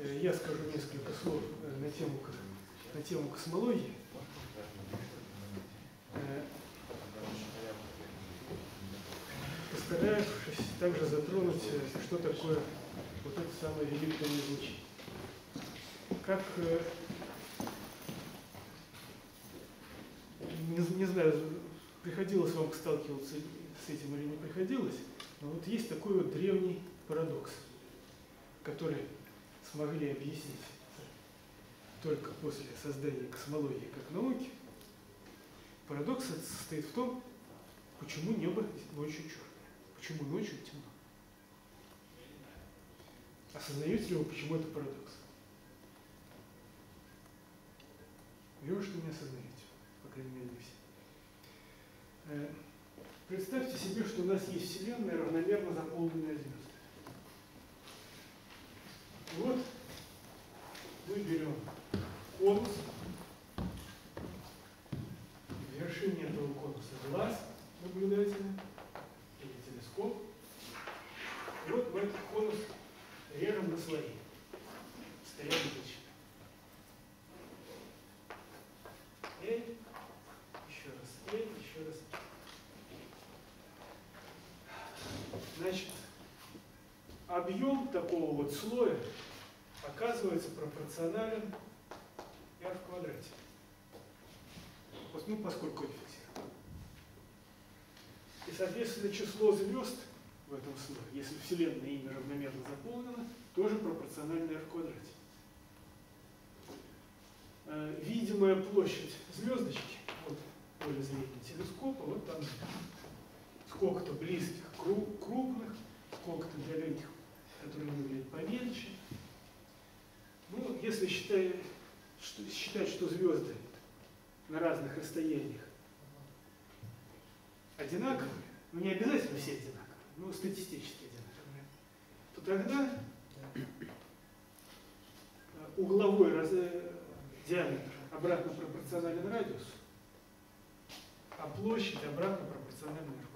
я скажу несколько слов на тему космологии. Постараюсь также затронуть, что такое вот это самое великое излучение. Как, не знаю, приходилось вам сталкиваться с этим или не приходилось, но вот есть такой вот древний парадокс, который смогли объяснить только после создания космологии как науки. Парадокс состоит в том, почему небо ночью черное, почему ночью темно. Осознаете ли вы, почему это парадокс? Вижу, что не осознаете, по крайней мере, не все. Представьте себе, что у нас есть Вселенная, равномерно заполненная звезды. Вот мы берем конус, в вершине этого конуса глаз наблюдательный или телескоп. И вот мы этот конус режем на слои, стоят величины. Еще раз, еще раз. Значит, объем такого вот слоя оказывается пропорционален r в квадрате. Ну, поскольку он фиксирован. И, соответственно, число звезд в этом слое, если Вселенная ими равномерно заполнена, тоже пропорционально r в квадрате. Видимая площадь звездочки, вот поле зрения телескопа, вот там сколько-то близких, крупных, сколько-то далеких, которые выглядят помельче. Ну, если считать, что звезды на разных расстояниях одинаковые, ну не обязательно все одинаковые, но статистически одинаковые, то тогда угловой диаметр обратно пропорционален радиусу, а площадь обратно пропорциональна r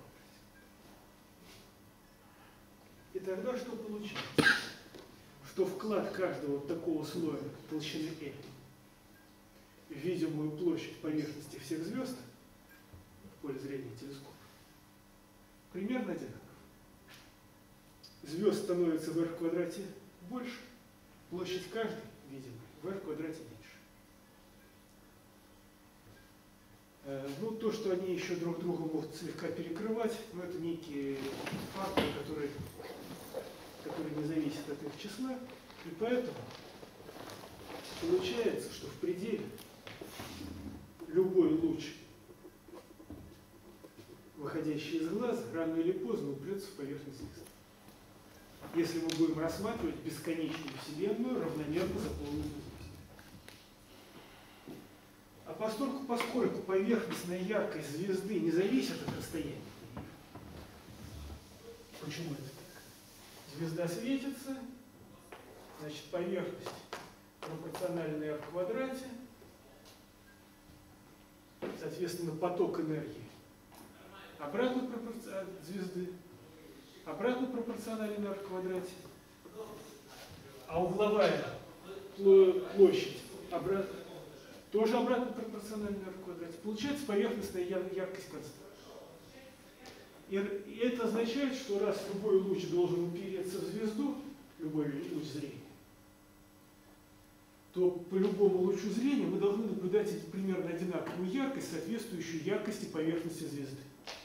в квадрате. И тогда что получается? Что вклад каждого вот такого слоя толщины L в видимую площадь поверхности всех звезд в поле зрения телескопа примерно одинаков. Звезд становится в r в квадрате больше, площадь каждой видимой в r в квадрате меньше. Ну, то, что они еще друг друга могут слегка перекрывать, но это некие факторы, которые не зависят от их числа. И поэтому получается, что в пределе любой луч, выходящий из глаза, рано или поздно упрется в поверхность звезды. Если мы будем рассматривать бесконечную Вселенную, равномерно заполненную звездами. А поскольку поверхностная яркость звезды не зависит от расстояния, почему это так? Звезда светится, значит, поверхность пропорциональна r в квадрате, соответственно, поток энергии обратно от звезды, обратно пропорционален r в квадрате, а угловая площадь тоже обратно пропорциональна r в квадрате. Получается поверхностная яркость константа. И это означает, что раз любой луч должен упереться в звезду, любой луч зрения, то по любому лучу зрения мы должны наблюдать примерно одинаковую яркость, соответствующую яркости поверхности звезды.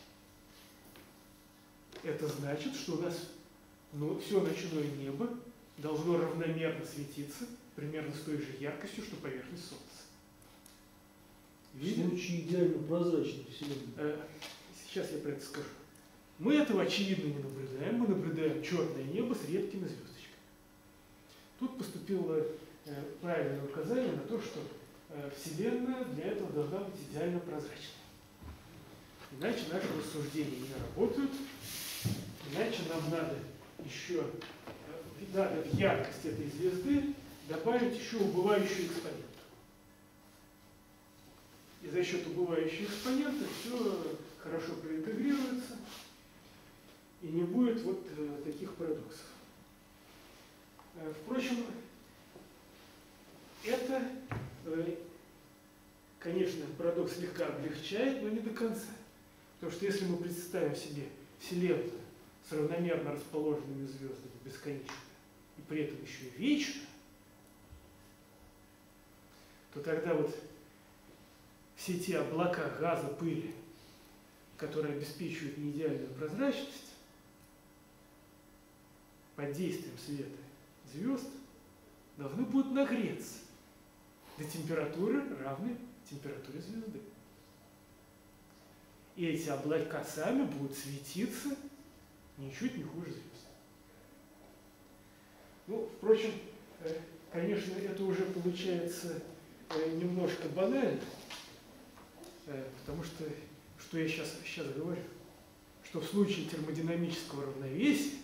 Это значит, что у нас все ночное небо должно равномерно светиться примерно с той же яркостью, что поверхность Солнца. В случае идеально прозрачной Вселенной. Сейчас я про это скажу. Мы этого очевидно не наблюдаем. Мы наблюдаем черное небо с редкими звездочками. Тут поступило правильное указание на то, что Вселенная для этого должна быть идеально прозрачной. Иначе наши рассуждения не работают. Иначе нам надо еще в яркость этой звезды добавить еще убывающую экспоненту. И за счет убывающей экспоненты все хорошо проинтегрируется, и не будет вот таких парадоксов. Впрочем, конечно, парадокс слегка облегчает, но не до конца. Потому что если мы представим себе Вселенную с равномерно расположенными звездами бесконечно, и при этом еще и вечно, то тогда вот все те облака газа, пыли, которые обеспечивают неидеальную прозрачность, под действием света звезд должны будут нагреться до температуры, равной температуре звезды. И эти облака сами будут светиться ничуть не хуже звезд. Ну, впрочем, конечно, это уже получается немножко банально, потому что я сейчас говорю, что в случае термодинамического равновесия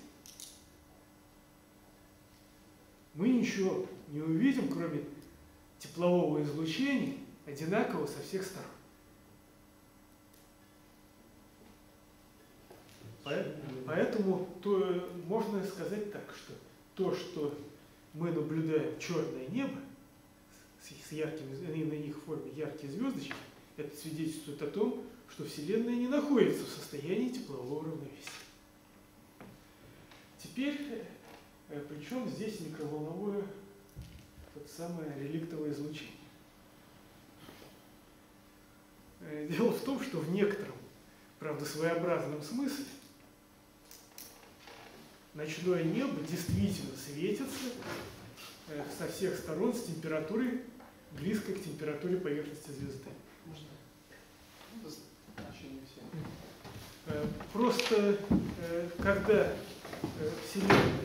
мы ничего не увидим, кроме теплового излучения, одинакового со всех сторон. Поэтому можно сказать так, что то, что мы наблюдаем черное небо с яркими, на них форме яркие звездочки, это свидетельствует о том, что Вселенная не находится в состоянии теплового равновесия. Теперь, причем здесь микроволновое самое реликтовое излучение. Дело в том, что в некотором, правда, своеобразном смысле ночное небо действительно светится со всех сторон с температурой, близкой к температуре поверхности звезды. Просто когда Вселенная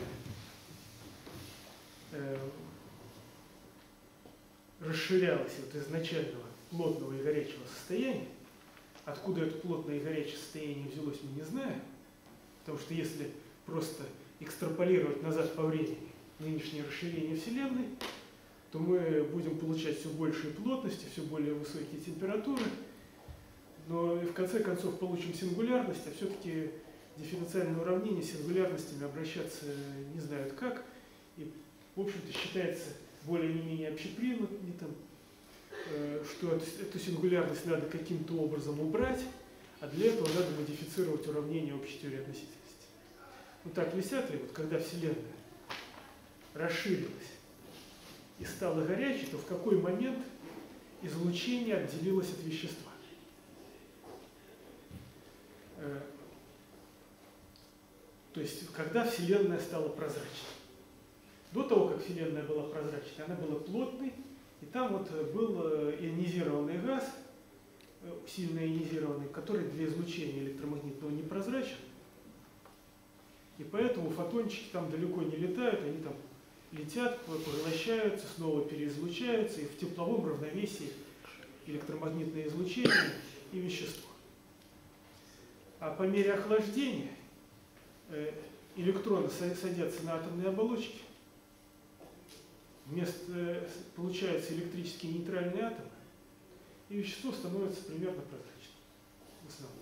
расширялась от изначального плотного и горячего состояния, откуда это плотное и горячее состояние взялось, мы не знаем, потому что если просто экстраполировать назад по времени нынешнее расширение Вселенной, то мы будем получать все большие плотности, все более высокие температуры, но в конце концов получим сингулярность, а все-таки дифференциальное уравнение с сингулярностями обращаться не знают как, и, в общем-то, считается более-менее общепринятым, что эту сингулярность надо каким-то образом убрать, а для этого надо модифицировать уравнение общей теории относительности. Ну так ли сяк ли, вот когда Вселенная расширилась и стала горячей, то в какой момент излучение отделилось от вещества? То есть, когда Вселенная стала прозрачной. До того, как Вселенная была прозрачной, она была плотной, и там вот был ионизированный газ, сильно ионизированный, который для излучения электромагнитного не прозрачен. И поэтому фотончики там далеко не летают, они там летят, поглощаются, снова переизлучаются, и в тепловом равновесии электромагнитное излучение и вещество. А по мере охлаждения электроны садятся на атомные оболочки, получаются электрически нейтральные атомы, и вещество становится примерно прозрачным в основном.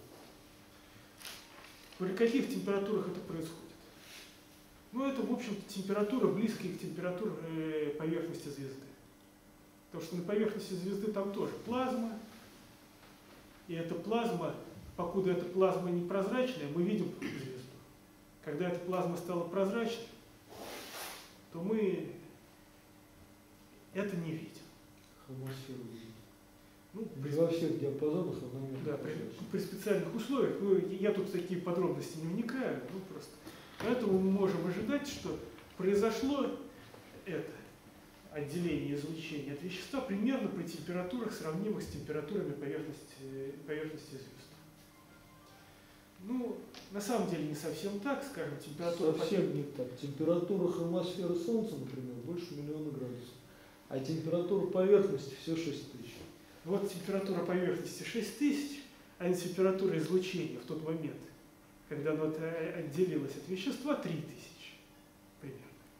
При каких температурах это происходит? Ну, это, в общем-то, температура, близкая к температуре поверхности звезды. Потому что на поверхности звезды там тоже плазма, и эта плазма, покуда эта плазма непрозрачная, мы видим звезду. Когда эта плазма стала прозрачной, то мы это не видим. Хромосферу видим. Ну, во всех диапазонах равномерно. Да, при специальных условиях. Ну, я тут в такие подробности не вникаю, ну просто. Поэтому мы можем ожидать, что произошло это отделение излучения от вещества примерно при температурах, сравнимых с температурами поверхности звезд. Ну, на самом деле не совсем так, скажем, температура... Совсем не так. Температура хромосферы Солнца, например, больше 1 000 000 градусов. А температура поверхности все 6000. Вот температура поверхности 6000, а температура излучения в тот момент, когда оно отделилось от вещества, 3000 примерно.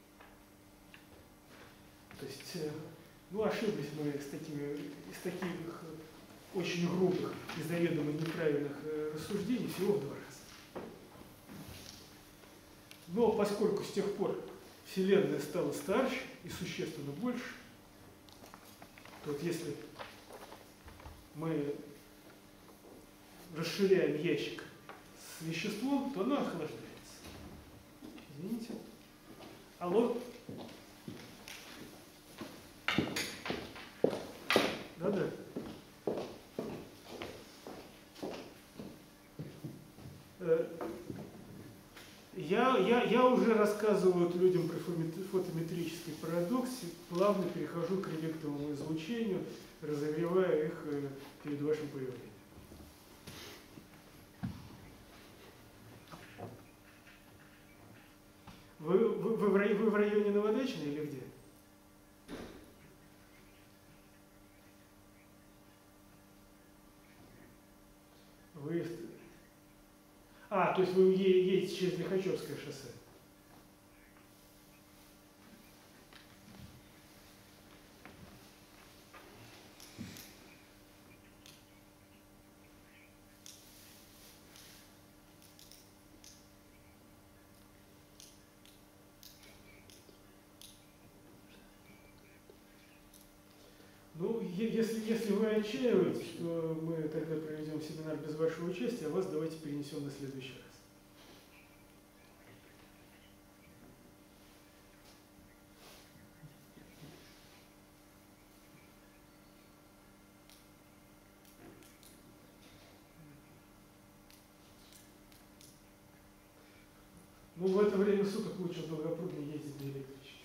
То есть, ну, ошиблись мы из таких очень грубых и заведомо неправильных рассуждений всего в 2 раза. Но поскольку с тех пор Вселенная стала старше и существенно больше, то вот если мы расширяем ящик с веществом, то оно охлаждается. Извините. Алло? Да-да. Я уже рассказываю людям про фотометрический парадокс, плавно перехожу к реликтовому излучению, разогревая их перед вашим появлением. Вы в районе Новодачной или где? То есть вы едете через Лихачевское шоссе. Ну, если вы отчаиваетесь, то мы тогда проведем семинар без вашего участия, а вас давайте перенесем на следующий раз. Ну, в это время суток лучше в Долгопрудный ездить на электричке.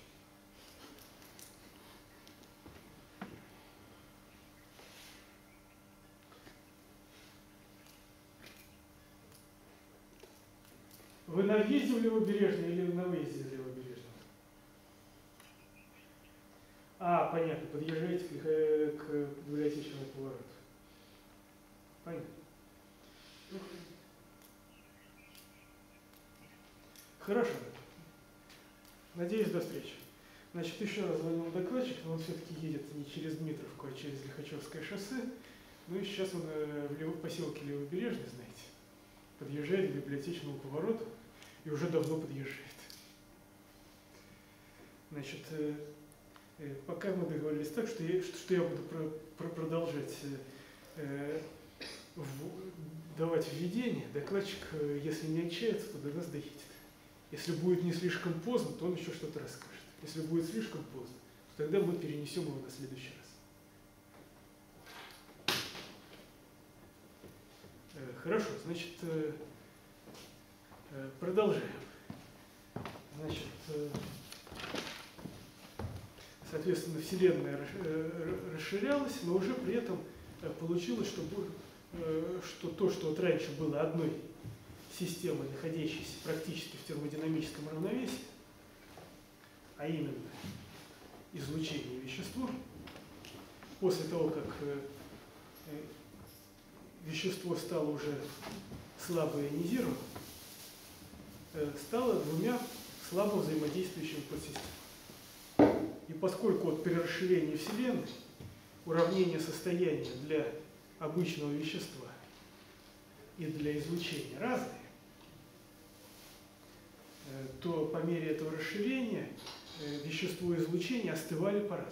Вы на въезде в Левобережный или на выезде из Левобережного? Понятно, подъезжаете к библиотечному повороту. Понятно. Хорошо. Надеюсь, до встречи. Значит, еще раз звонил докладчик, но он все-таки едет не через Дмитровку, а через Лихачевское шоссе. Ну и сейчас он в поселке Левобережный, знаете, подъезжает к библиотечному повороту и уже давно подъезжает. Значит, пока мы договорились так, что я буду продолжать давать введение, докладчик, если не отчается, то до нас доедет. Если будет не слишком поздно, то он еще что-то расскажет. Если будет слишком поздно, то тогда мы перенесем его на следующий раз. Хорошо, значит, продолжаем. Значит, соответственно, Вселенная расширялась, но уже при этом получилось, что то, что вот раньше было одной системой, находящейся практически в термодинамическом равновесии, а именно излучение вещества, после того, как вещество стало уже слабо ионизировано, стало двумя слабо взаимодействующими подсистемами. И поскольку при расширении Вселенной уравнение состояния для обычного вещества и для излучения разные, то по мере этого расширения вещество и излучение остывали по-разному.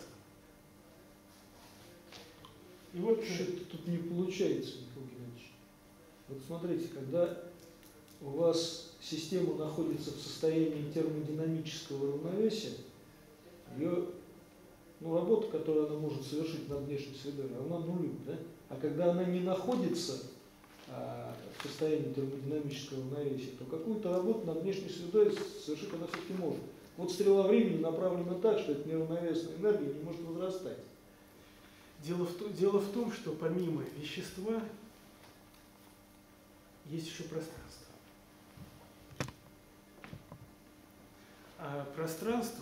И вот что-то тут не получается, Михаил Геннадьевич. Вот смотрите, когда у вас система находится в состоянии термодинамического равновесия, ее работа, которую она может совершить над внешней средой, равна нулю, да? А когда она не находится в состоянии термодинамического равновесия, то какую-то работу над внешней средой совершить она все-таки может. Вот стрела времени направлена так, что эта неравновесная энергия не может возрастать. Дело в том, что помимо вещества есть еще пространство. А пространство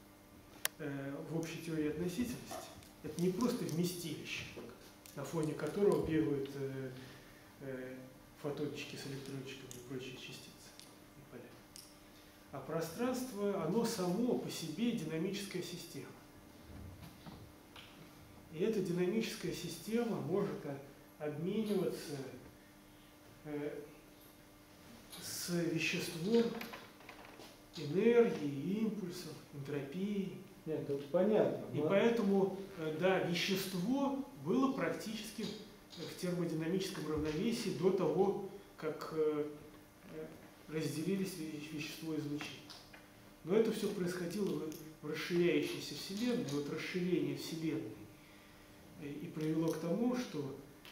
в общей теории относительности это не просто вместилище, на фоне которого бегают фотончики с электрончиками и прочие частицы и поля. А пространство, оно само по себе динамическая система. И эта динамическая система может обмениваться с веществом энергией, импульсом, энтропией. Нет, это понятно. И поэтому, да, вещество было практически в термодинамическом равновесии до того, как разделились вещество и излучение. Но это все происходило в расширяющейся Вселенной. И вот расширение Вселенной и привело к тому, что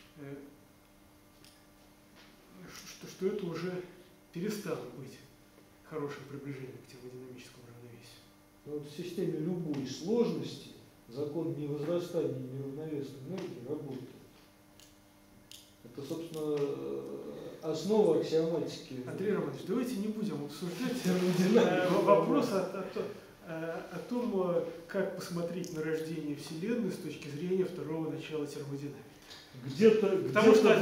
это уже перестало быть хорошим приближением к термодинамическому равновесию. Но вот в системе любой сложности закон невозрастания неравновесной энергии работает. Это, собственно, основа аксиоматики. Андрей Романович, давайте не будем обсуждать вопрос о том, как посмотреть на рождение Вселенной с точки зрения второго начала термодинамики. Потому что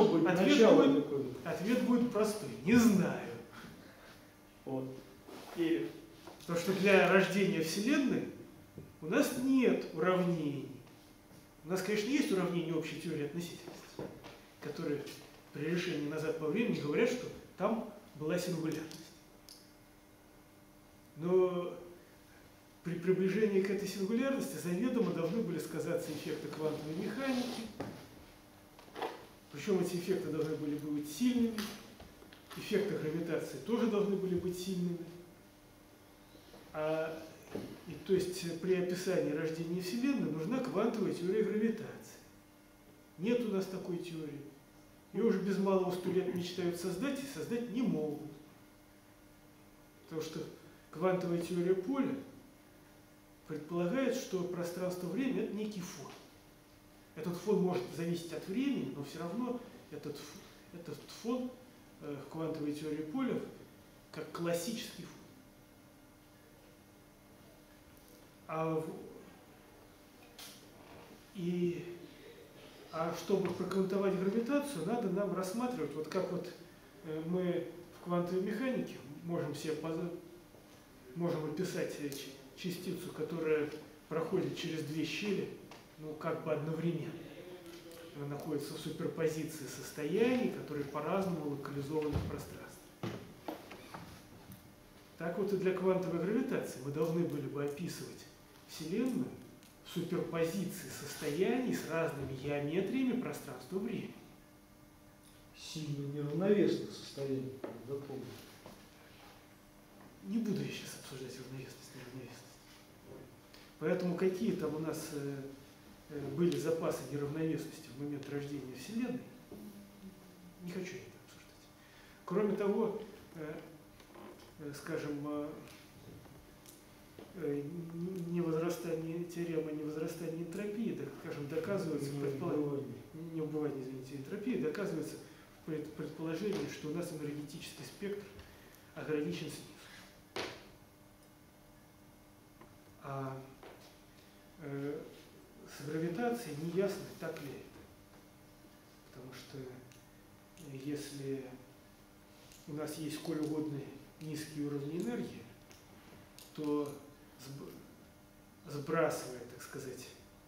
ответ будет простой. Не знаю. Вот. Потому что для рождения Вселенной у нас нет уравнений. У нас, конечно, есть уравнения общей теории относительности, которые при решении назад по времени говорят, что там была сингулярность. Но при приближении к этой сингулярности заведомо должны были сказаться эффекты квантовой механики. Причем эти эффекты должны были быть сильными. Эффекты гравитации тоже должны были быть сильными. То есть при описании рождения Вселенной нужна квантовая теория гравитации. Нет у нас такой теории. Ее уже без малого 100 лет мечтают создать и создать не могут. Потому что квантовая теория поля предполагает, что пространство-время – это некий фон. Этот фон может зависеть от времени, но все равно этот фон в квантовой теории поля как классический фон. А чтобы проквантовать гравитацию, надо нам рассматривать, вот как вот мы в квантовой механике можем описать частицу, которая проходит через две щели, как бы одновременно. Она находится в суперпозиции состояний, которые по-разному локализованы в пространстве. Так вот и для квантовой гравитации мы должны были бы описывать Вселенную в суперпозиции состояний с разными геометриями пространства-времени. Сильно неравновесных состояний, запомню. Не буду я сейчас обсуждать равновесность и неравновесность. Поэтому какие там у нас были запасы неравновесности в момент рождения Вселенной, не хочу это обсуждать. Кроме того, скажем, теорема невозрастания энтропии, скажем, доказывается энтропии, доказывается в предположении, что у нас энергетический спектр ограничен снизу. А с гравитацией не ясно, так ли это. Потому что если у нас есть сколь угодно низкие уровни энергии, то сбрасывая, так сказать,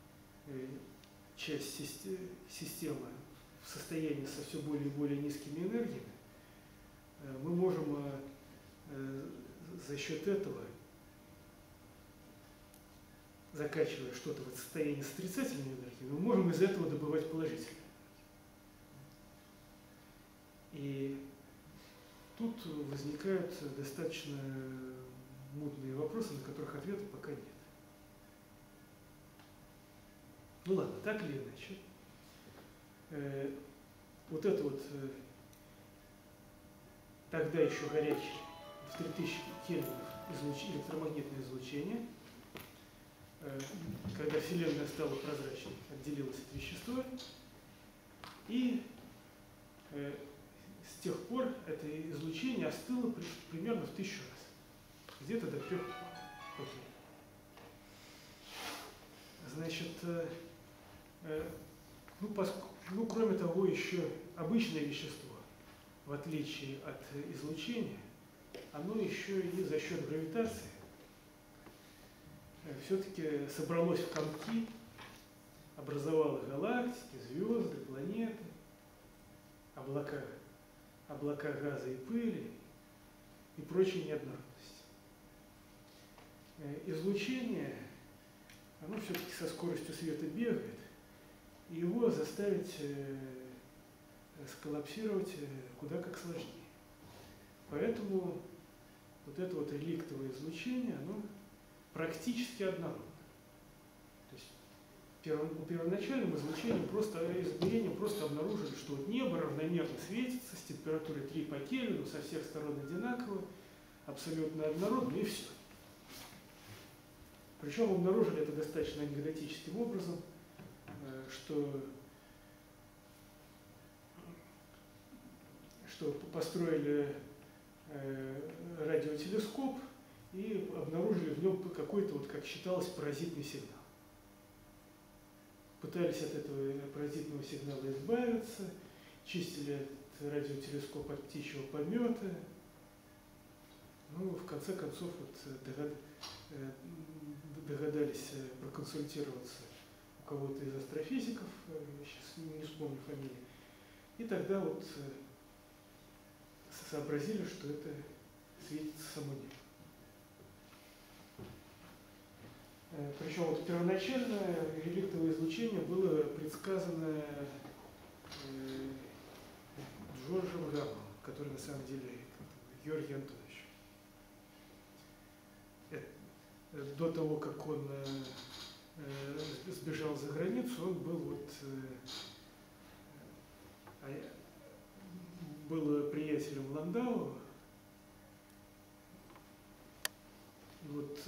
часть системы в состоянии со все более и более низкими энергиями, мы можем за счет этого, закачивая что-то в состоянии с отрицательной энергией, мы можем из этого добывать положительную энергию. И тут возникают достаточно мутные вопросы, на которых ответа пока нет. Ну ладно, так или иначе. Вот это вот тогда еще горячее в 3000 кельвинов электромагнитное излучение, когда Вселенная стала прозрачной, отделилась от вещества, и с тех пор это излучение остыло примерно в 1000 раз. Где-то до 3 путей. Значит, кроме того, еще обычное вещество, в отличие от излучения, оно еще и за счет гравитации все-таки собралось в комки, образовало галактики, звезды, планеты, облака газа и пыли и прочие неоднородности. Излучение, оно все-таки со скоростью света бегает, и его заставить сколлапсировать куда как сложнее. Поэтому вот это вот реликтовое излучение, оно практически однородно. То есть первоначальным излучением измерением просто обнаружили, что вот небо равномерно светится с температурой 3 по Кельвину, со всех сторон одинаково, абсолютно однородно, и все. Причем обнаружили это достаточно анекдотическим образом, что построили радиотелескоп и обнаружили в нем какой-то, вот, как считалось, паразитный сигнал. Пытались от этого паразитного сигнала избавиться, чистили этот радиотелескоп от птичьего помета. Ну, в конце концов, вот, догадались проконсультироваться у кого-то из астрофизиков, сейчас не вспомню фамилии, и тогда вот сообразили, что это светится само небо. Причем вот первоначальное реликтовое излучение было предсказано Джорджем Гаммом, который на самом деле Георгий Антонович. До того, как он сбежал за границу, он был был приятелем Ландау. Вот,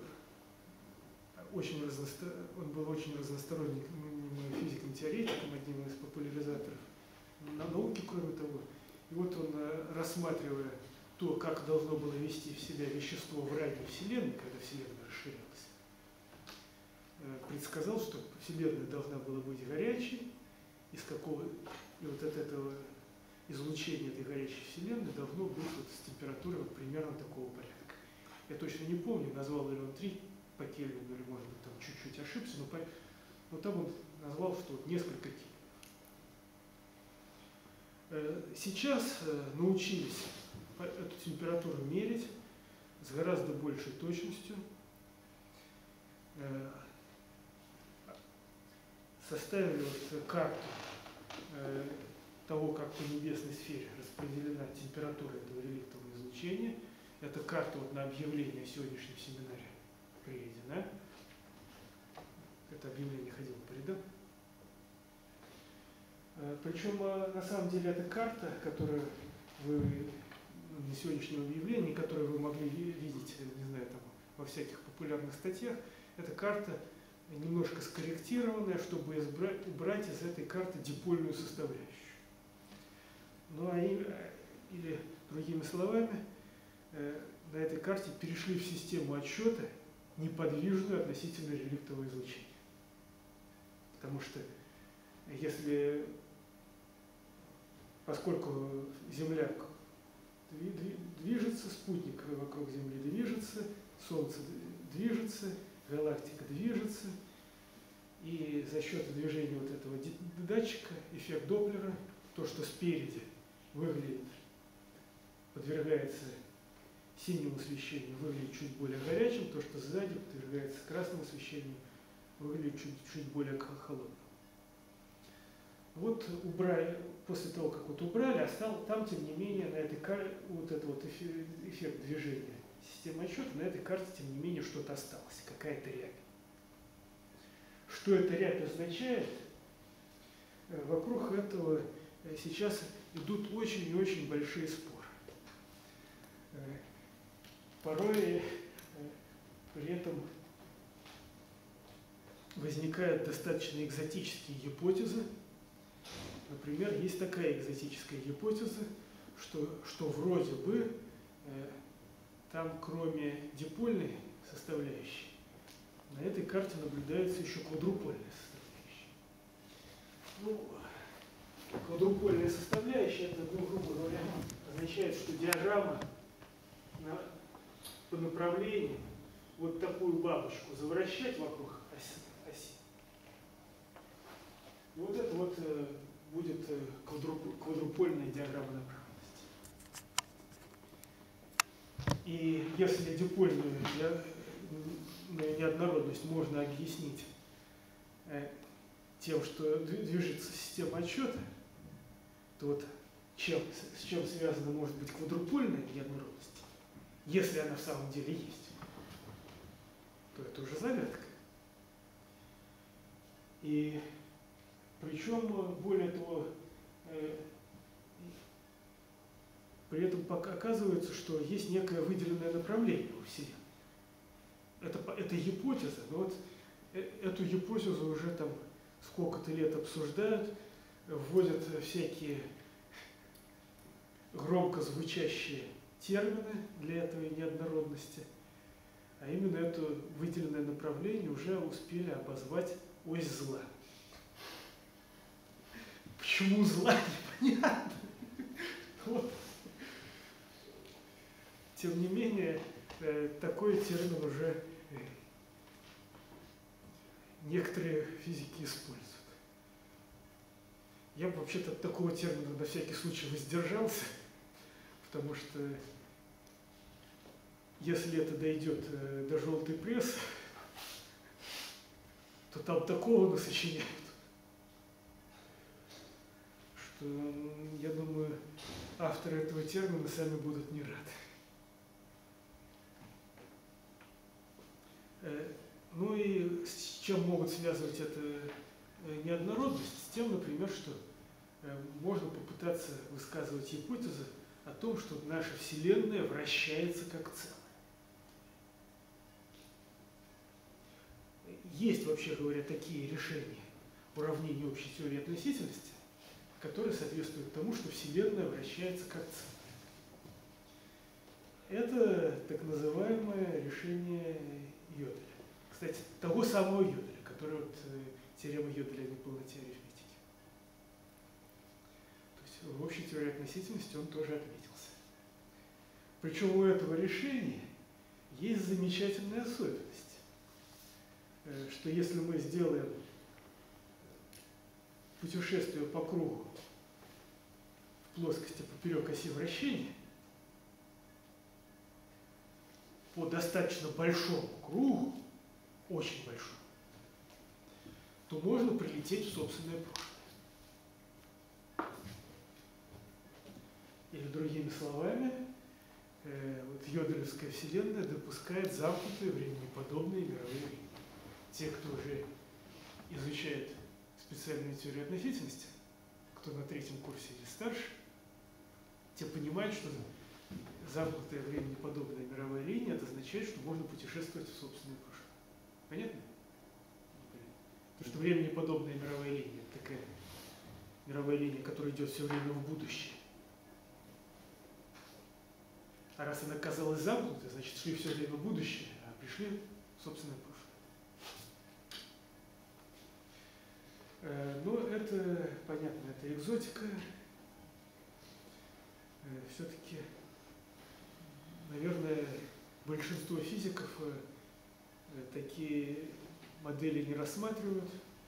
он был очень разносторонним физиком-теоретиком, одним из популяризаторов науки, кроме того. И вот он, рассматривая то, как должно было вести себя вещество в ранней Вселенной, когда Вселенная расширялась, предсказал, что Вселенная должна была быть горячей, и вот от этого излучения этой горячей Вселенной должно быть вот с температурой вот примерно такого порядка. Я точно не помню, назвал ли он 3 по Кельвину, или, может быть, там чуть-чуть ошибся, но там он назвал, что вот несколько Кельвинов. Сейчас научились эту температуру мерить с гораздо большей точностью. Составили вот карту того, как по небесной сфере распределена температура этого реликтового излучения. Это карта вот на объявление о сегодняшнем семинаре приведена. Это объявление ходило по рядам. Причем, на самом деле, эта карта, которую вы на сегодняшнем объявлении, которую вы могли видеть, не знаю, там, во всяких популярных статьях, это карта немножко скорректированная, чтобы убрать из этой карты дипольную составляющую. Ну, или, другими словами, на этой карте перешли в систему отсчета неподвижную относительно реликтового излучения. Потому что поскольку Земля движется, спутник вокруг Земли движется, Солнце движется, галактика движется, и за счет движения вот этого датчика, эффект Доплера, то, что спереди подвергается синему освещению, выглядит чуть более горячим, то, что сзади подвергается красному освещению, выглядит чуть более холодным. Вот после того, как вот убрали, там, тем не менее, на этой карте, вот этот вот эффект движения системы отсчета, на этой карте, тем не менее, что-то осталось, какая-то рябь. Что эта рябь означает? Вокруг этого сейчас идут очень и очень большие споры. Порой при этом возникают достаточно экзотические гипотезы. Например, есть такая экзотическая гипотеза, что вроде бы там, кроме дипольной составляющей, на этой карте наблюдается еще квадрупольная составляющая. Ну, квадрупольная составляющая, это, грубо говоря, означает, что диаграмма по направлению вот такую бабочку завращать вокруг оси. И вот это вот будет квадрупольная диаграмма направленности. И если дипольную неоднородность можно объяснить тем, что движется система отсчета, то вот с чем связана может быть квадрупольная неоднородность, если она в самом деле есть, то это уже загадка. И причем, более того, при этом оказывается, что есть некое выделенное направление у Вселенной. Это гипотеза, но вот эту гипотезу уже там сколько-то лет обсуждают, вводят всякие громко звучащие термины для этой неоднородности, а именно это выделенное направление уже успели обозвать ось зла. Почему зла, непонятно. Вот. Тем не менее, такой термин уже некоторые физики используют. Я бы вообще-то от такого термина на всякий случай воздержался, потому что если это дойдет до желтой прессы, то там такого насочиняют, что, я думаю, авторы этого термина сами будут не рады. Ну и с чем могут связывать эту неоднородность? С тем, например, что можно попытаться высказывать гипотезы о том, что наша Вселенная вращается как целое. Есть, вообще говоря, такие решения уравнений общей теории относительности, которые соответствуют тому, что Вселенная вращается как целое. Это так называемое решение Йоделя. Кстати, того самого Йоделя, который вот теорема Йоделя о неполноте арифметики. То есть в общей теории относительности он тоже отметился. Причем у этого решения есть замечательная особенность, что если мы сделаем путешествие по кругу в плоскости поперек оси вращения, по достаточно большому кругу, очень большому, то можно прилететь в собственное прошлое. Или другими словами, вот Йоделевская Вселенная допускает замкнутые времяподобные мировые линии. Те, кто уже изучает специальную теорию относительности, кто на 3-м курсе или старше, те понимают, что замкнутая времяподобная мировая линия, это означает, что можно путешествовать в собственное прошлое. Понятно? Потому что времяподобная мировая линия – это такая мировая линия, которая идет все время в будущее. А раз она оказалась замкнутой, значит, шли все время в будущее, а пришли в собственное прошлое. Но это, понятно, это экзотика. Все-таки, наверное, большинство физиков такие модели не рассматривают.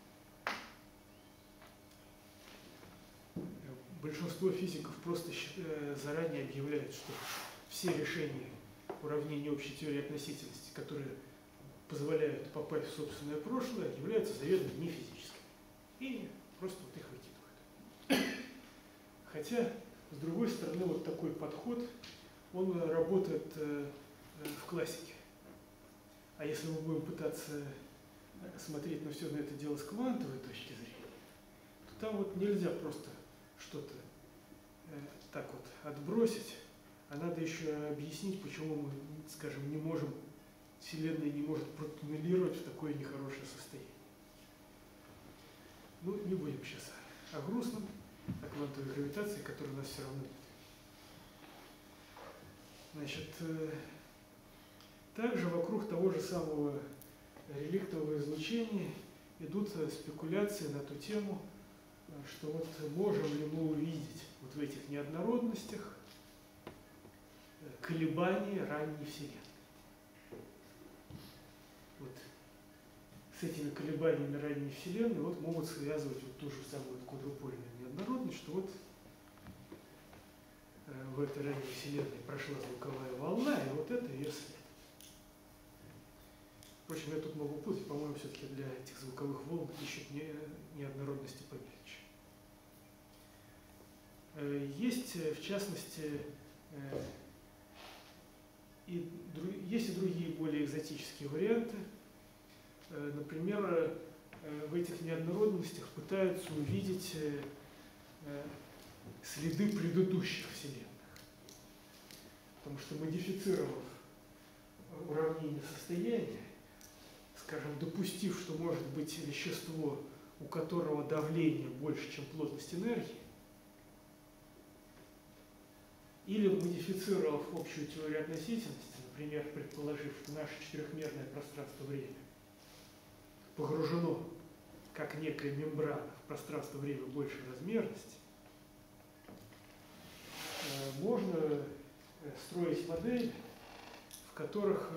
Большинство физиков просто заранее объявляют, что все решения уравнений общей теории относительности, которые позволяют попасть в собственное прошлое, являются заведомо нефизическими. И просто вот их выкидывают. Хотя, с другой стороны, вот такой подход, он работает в классике. А если мы будем пытаться смотреть на все на это дело с квантовой точки зрения, то там вот нельзя просто что-то так вот отбросить, а надо еще объяснить, почему мы, скажем, не можем, Вселенная не может протуннелировать в такое нехорошее состояние. Ну, не будем сейчас о грустном, о квантовой гравитации, которая у нас все равно нет. Значит, также вокруг того же самого реликтового излучения идут спекуляции на ту тему, что вот можем ли мы увидеть вот в этих неоднородностях колебания ранней Вселенной. Вот с этими колебаниями ранней Вселенной вот могут связывать вот ту же самую квадрупольную неоднородность, что вот в этой ранней Вселенной прошла звуковая волна, и вот это ее след. Впрочем, я тут могу путать, по-моему, все-таки для этих звуковых волн ищут неоднородности помельче. Есть, в частности, есть и другие более экзотические варианты. Например, в этих неоднородностях пытаются увидеть следы предыдущих вселенных. Потому что, модифицировав уравнение состояния, скажем, допустив, что может быть вещество, у которого давление больше, чем плотность энергии, или модифицировав общую теорию относительности, например, предположив, что наше четырехмерное пространство-время погружено, как некая мембрана, в пространство-время большей размерности, можно строить модели, в которых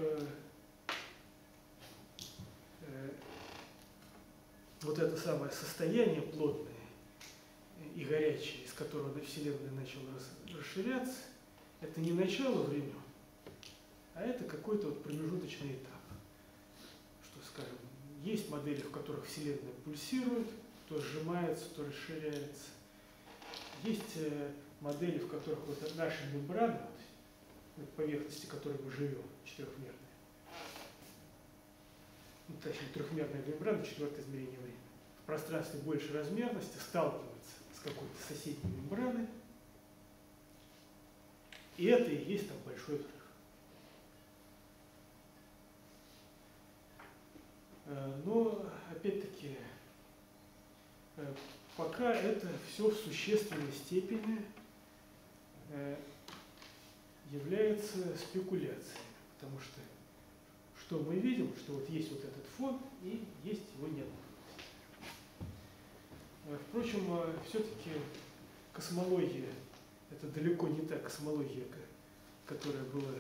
вот это самое состояние плотное и горячее, из которого Вселенная начала расширяться, это не начало времен, а это какой-то вот промежуточный этап. Что, скажем, есть модели, в которых Вселенная пульсирует, то сжимается, то расширяется. Есть модели, в которых вот наша мембрана, на поверхности которой мы живем, четырехмерная, ну, точнее, трехмерная мембрана, четвертое измерение времени, в пространстве большей размерности сталкивается с какой-то соседней мембраной, и это и есть там большой взрыв. Но, опять-таки, пока это все в существенной степени является спекуляцией, потому что мы видим, что вот есть вот этот фон и есть его неоднородность. Впрочем, все-таки космология – это далеко не та космология, которая была,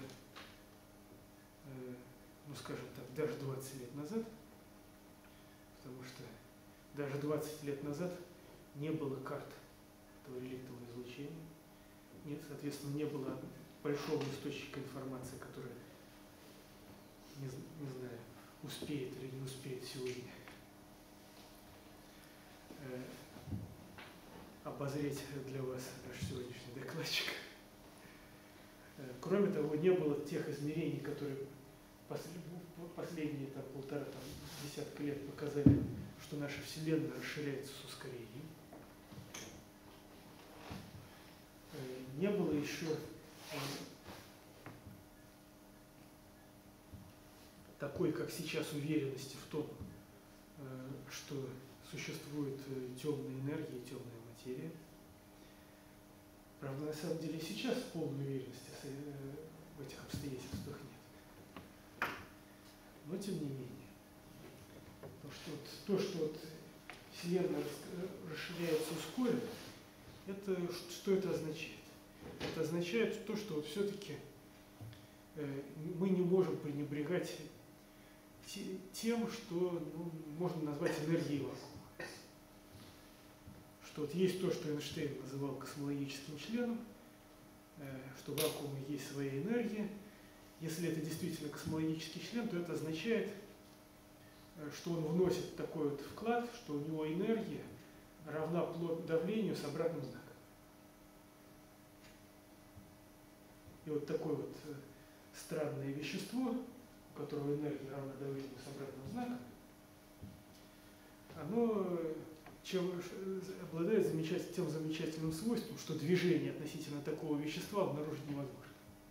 ну скажем так, даже 20 лет назад, потому что даже 20 лет назад не было карт этого реликтового излучения, нет, соответственно, не было большого источника информации, которая, не знаю, успеет или не успеет сегодня обозреть для вас наш сегодняшний докладчик. Кроме того, не было тех измерений, которые последние там, полтора десятка лет показали, что наша Вселенная расширяется с ускорением. Не было еще такой, как сейчас, уверенности в том, что существует темная энергия, темная материя. Правда, на самом деле сейчас полной уверенности в этих обстоятельствах нет. Но тем не менее. То, что вот Вселенная расширяется ускоренно, что это означает? Это означает то, что вот все-таки мы не можем пренебрегать тем, что можно назвать энергией вакуума. Что вот есть то, что Эйнштейн называл космологическим членом, что в вакууме есть своя энергия. Если это действительно космологический член, то это означает, что он вносит такой вот вклад, что у него энергия равна давлению с обратным знаком. И вот такое вот странное вещество, у которого энергия равна давлению с обратным знаком, оно обладает тем замечательным свойством, что движение относительно такого вещества обнаружить невозможно.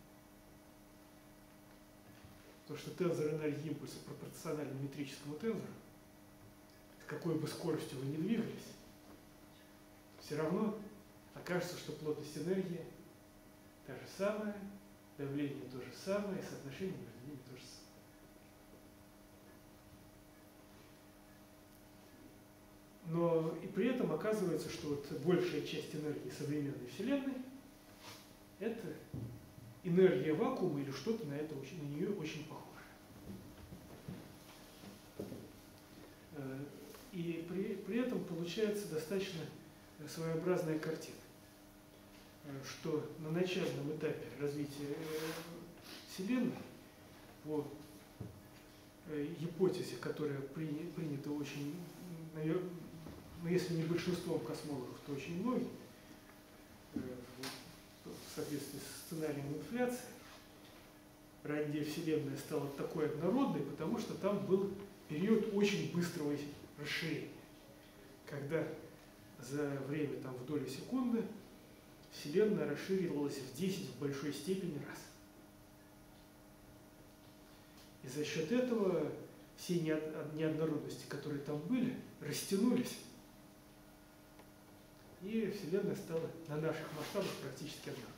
Потому что тензор энергии импульса пропорционален метрическому тензору, с какой бы скоростью вы ни двигались, все равно окажется, что плотность энергии та же самая, давление то же самое, и соотношение между ними то же самое. Но и при этом оказывается, что вот большая часть энергии современной Вселенной – это энергия вакуума или что-то на нее очень похоже. И при этом получается достаточно своеобразная картина, что на начальном этапе развития Вселенной по гипотезе, которая принята очень, ну, если не большинством космологов, то очень многими, в соответствии с сценарием инфляции, ранняя Вселенная стала такой однородной, потому что там был период очень быстрого расширения, когда за время в доли секунды Вселенная расширилась в 10 в большой степени раз. И за счет этого все неоднородности, которые там были, растянулись. И Вселенная стала на наших масштабах практически однородной.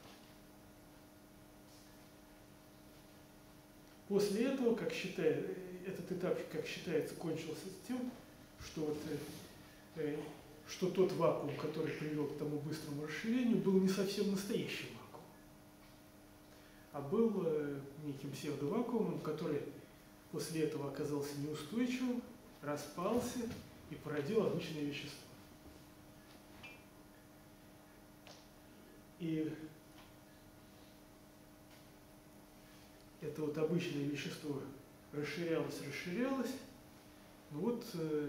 После этого, этот этап, как считается, кончился тем, что, что тот вакуум, который привел к тому быстрому расширению, был не совсем настоящим вакуумом, а был неким псевдовакуумом, который после этого оказался неустойчивым, распался и породил обычное вещество. И это вот обычное вещество расширялось, но вот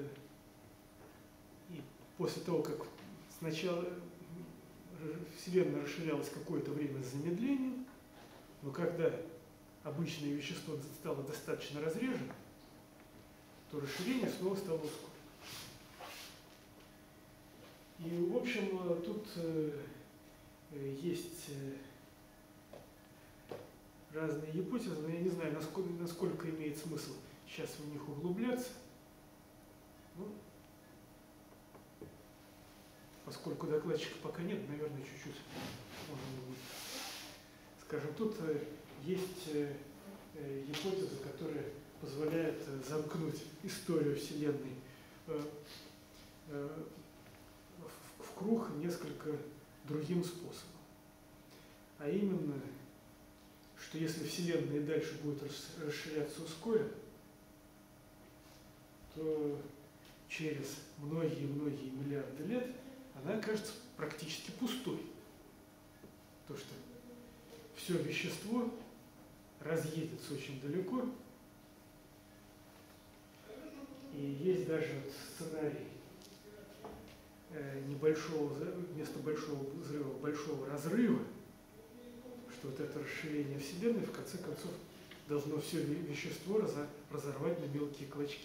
и после того, как сначала Вселенная расширялась какое-то время с замедлением, но когда обычное вещество стало достаточно разрежено, то расширение снова стало ускорено. И, в общем, тут есть разные гипотезы, но я не знаю, насколько имеет смысл сейчас в них углубляться. Ну, поскольку докладчика пока нет, наверное, чуть-чуть можно будет. Скажем, тут есть гипотеза, которая позволяет замкнуть историю Вселенной в круг несколько другим способом. А именно, что если Вселенная и дальше будет расширяться ускоренно, то через многие-многие миллиарды лет она окажется практически пустой. То, что все вещество разъедется очень далеко. И есть даже вот сценарий вместо большого взрыва, большого разрыва, что вот это расширение Вселенной в конце концов должно все вещество разорвать на мелкие клочки.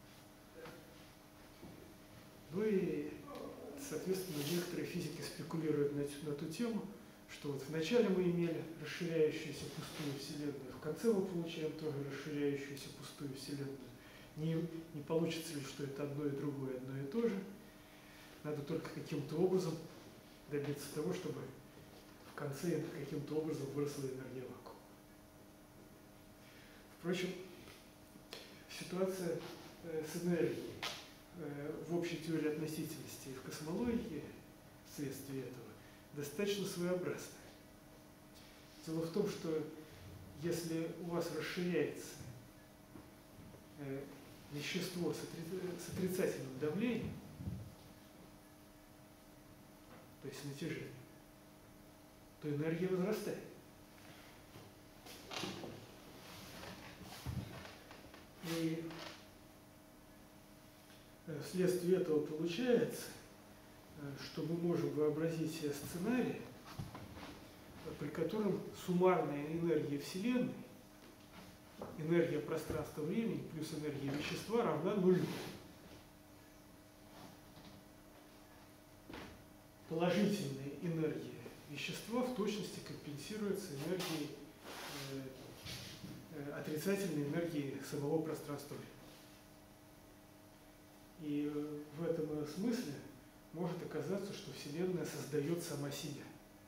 Ну и, соответственно, некоторые физики спекулируют на ту тему, что вот вначале мы имели расширяющуюся пустую Вселенную, в конце мы получаем тоже расширяющуюся пустую Вселенную. Не получится ли, что это одно и другое, одно и то же? Надо только каким-то образом добиться того, чтобы в конце каким-то образом выросла энергия вакуума. Впрочем, ситуация с энергией в общей теории относительности и в космологии вследствие этого достаточно своеобразная. Дело в том, что если у вас расширяется вещество с отрицательным давлением, то есть натяжением, то энергия возрастает. И вследствие этого получается, что мы можем вообразить себе сценарий, при котором суммарная энергия Вселенной, энергия пространства-времени плюс энергия вещества равна нулю. Положительная энергия вещества в точности компенсируется энергией, отрицательной энергией самого пространства-времени. И в этом смысле может оказаться, что Вселенная создает сама себя.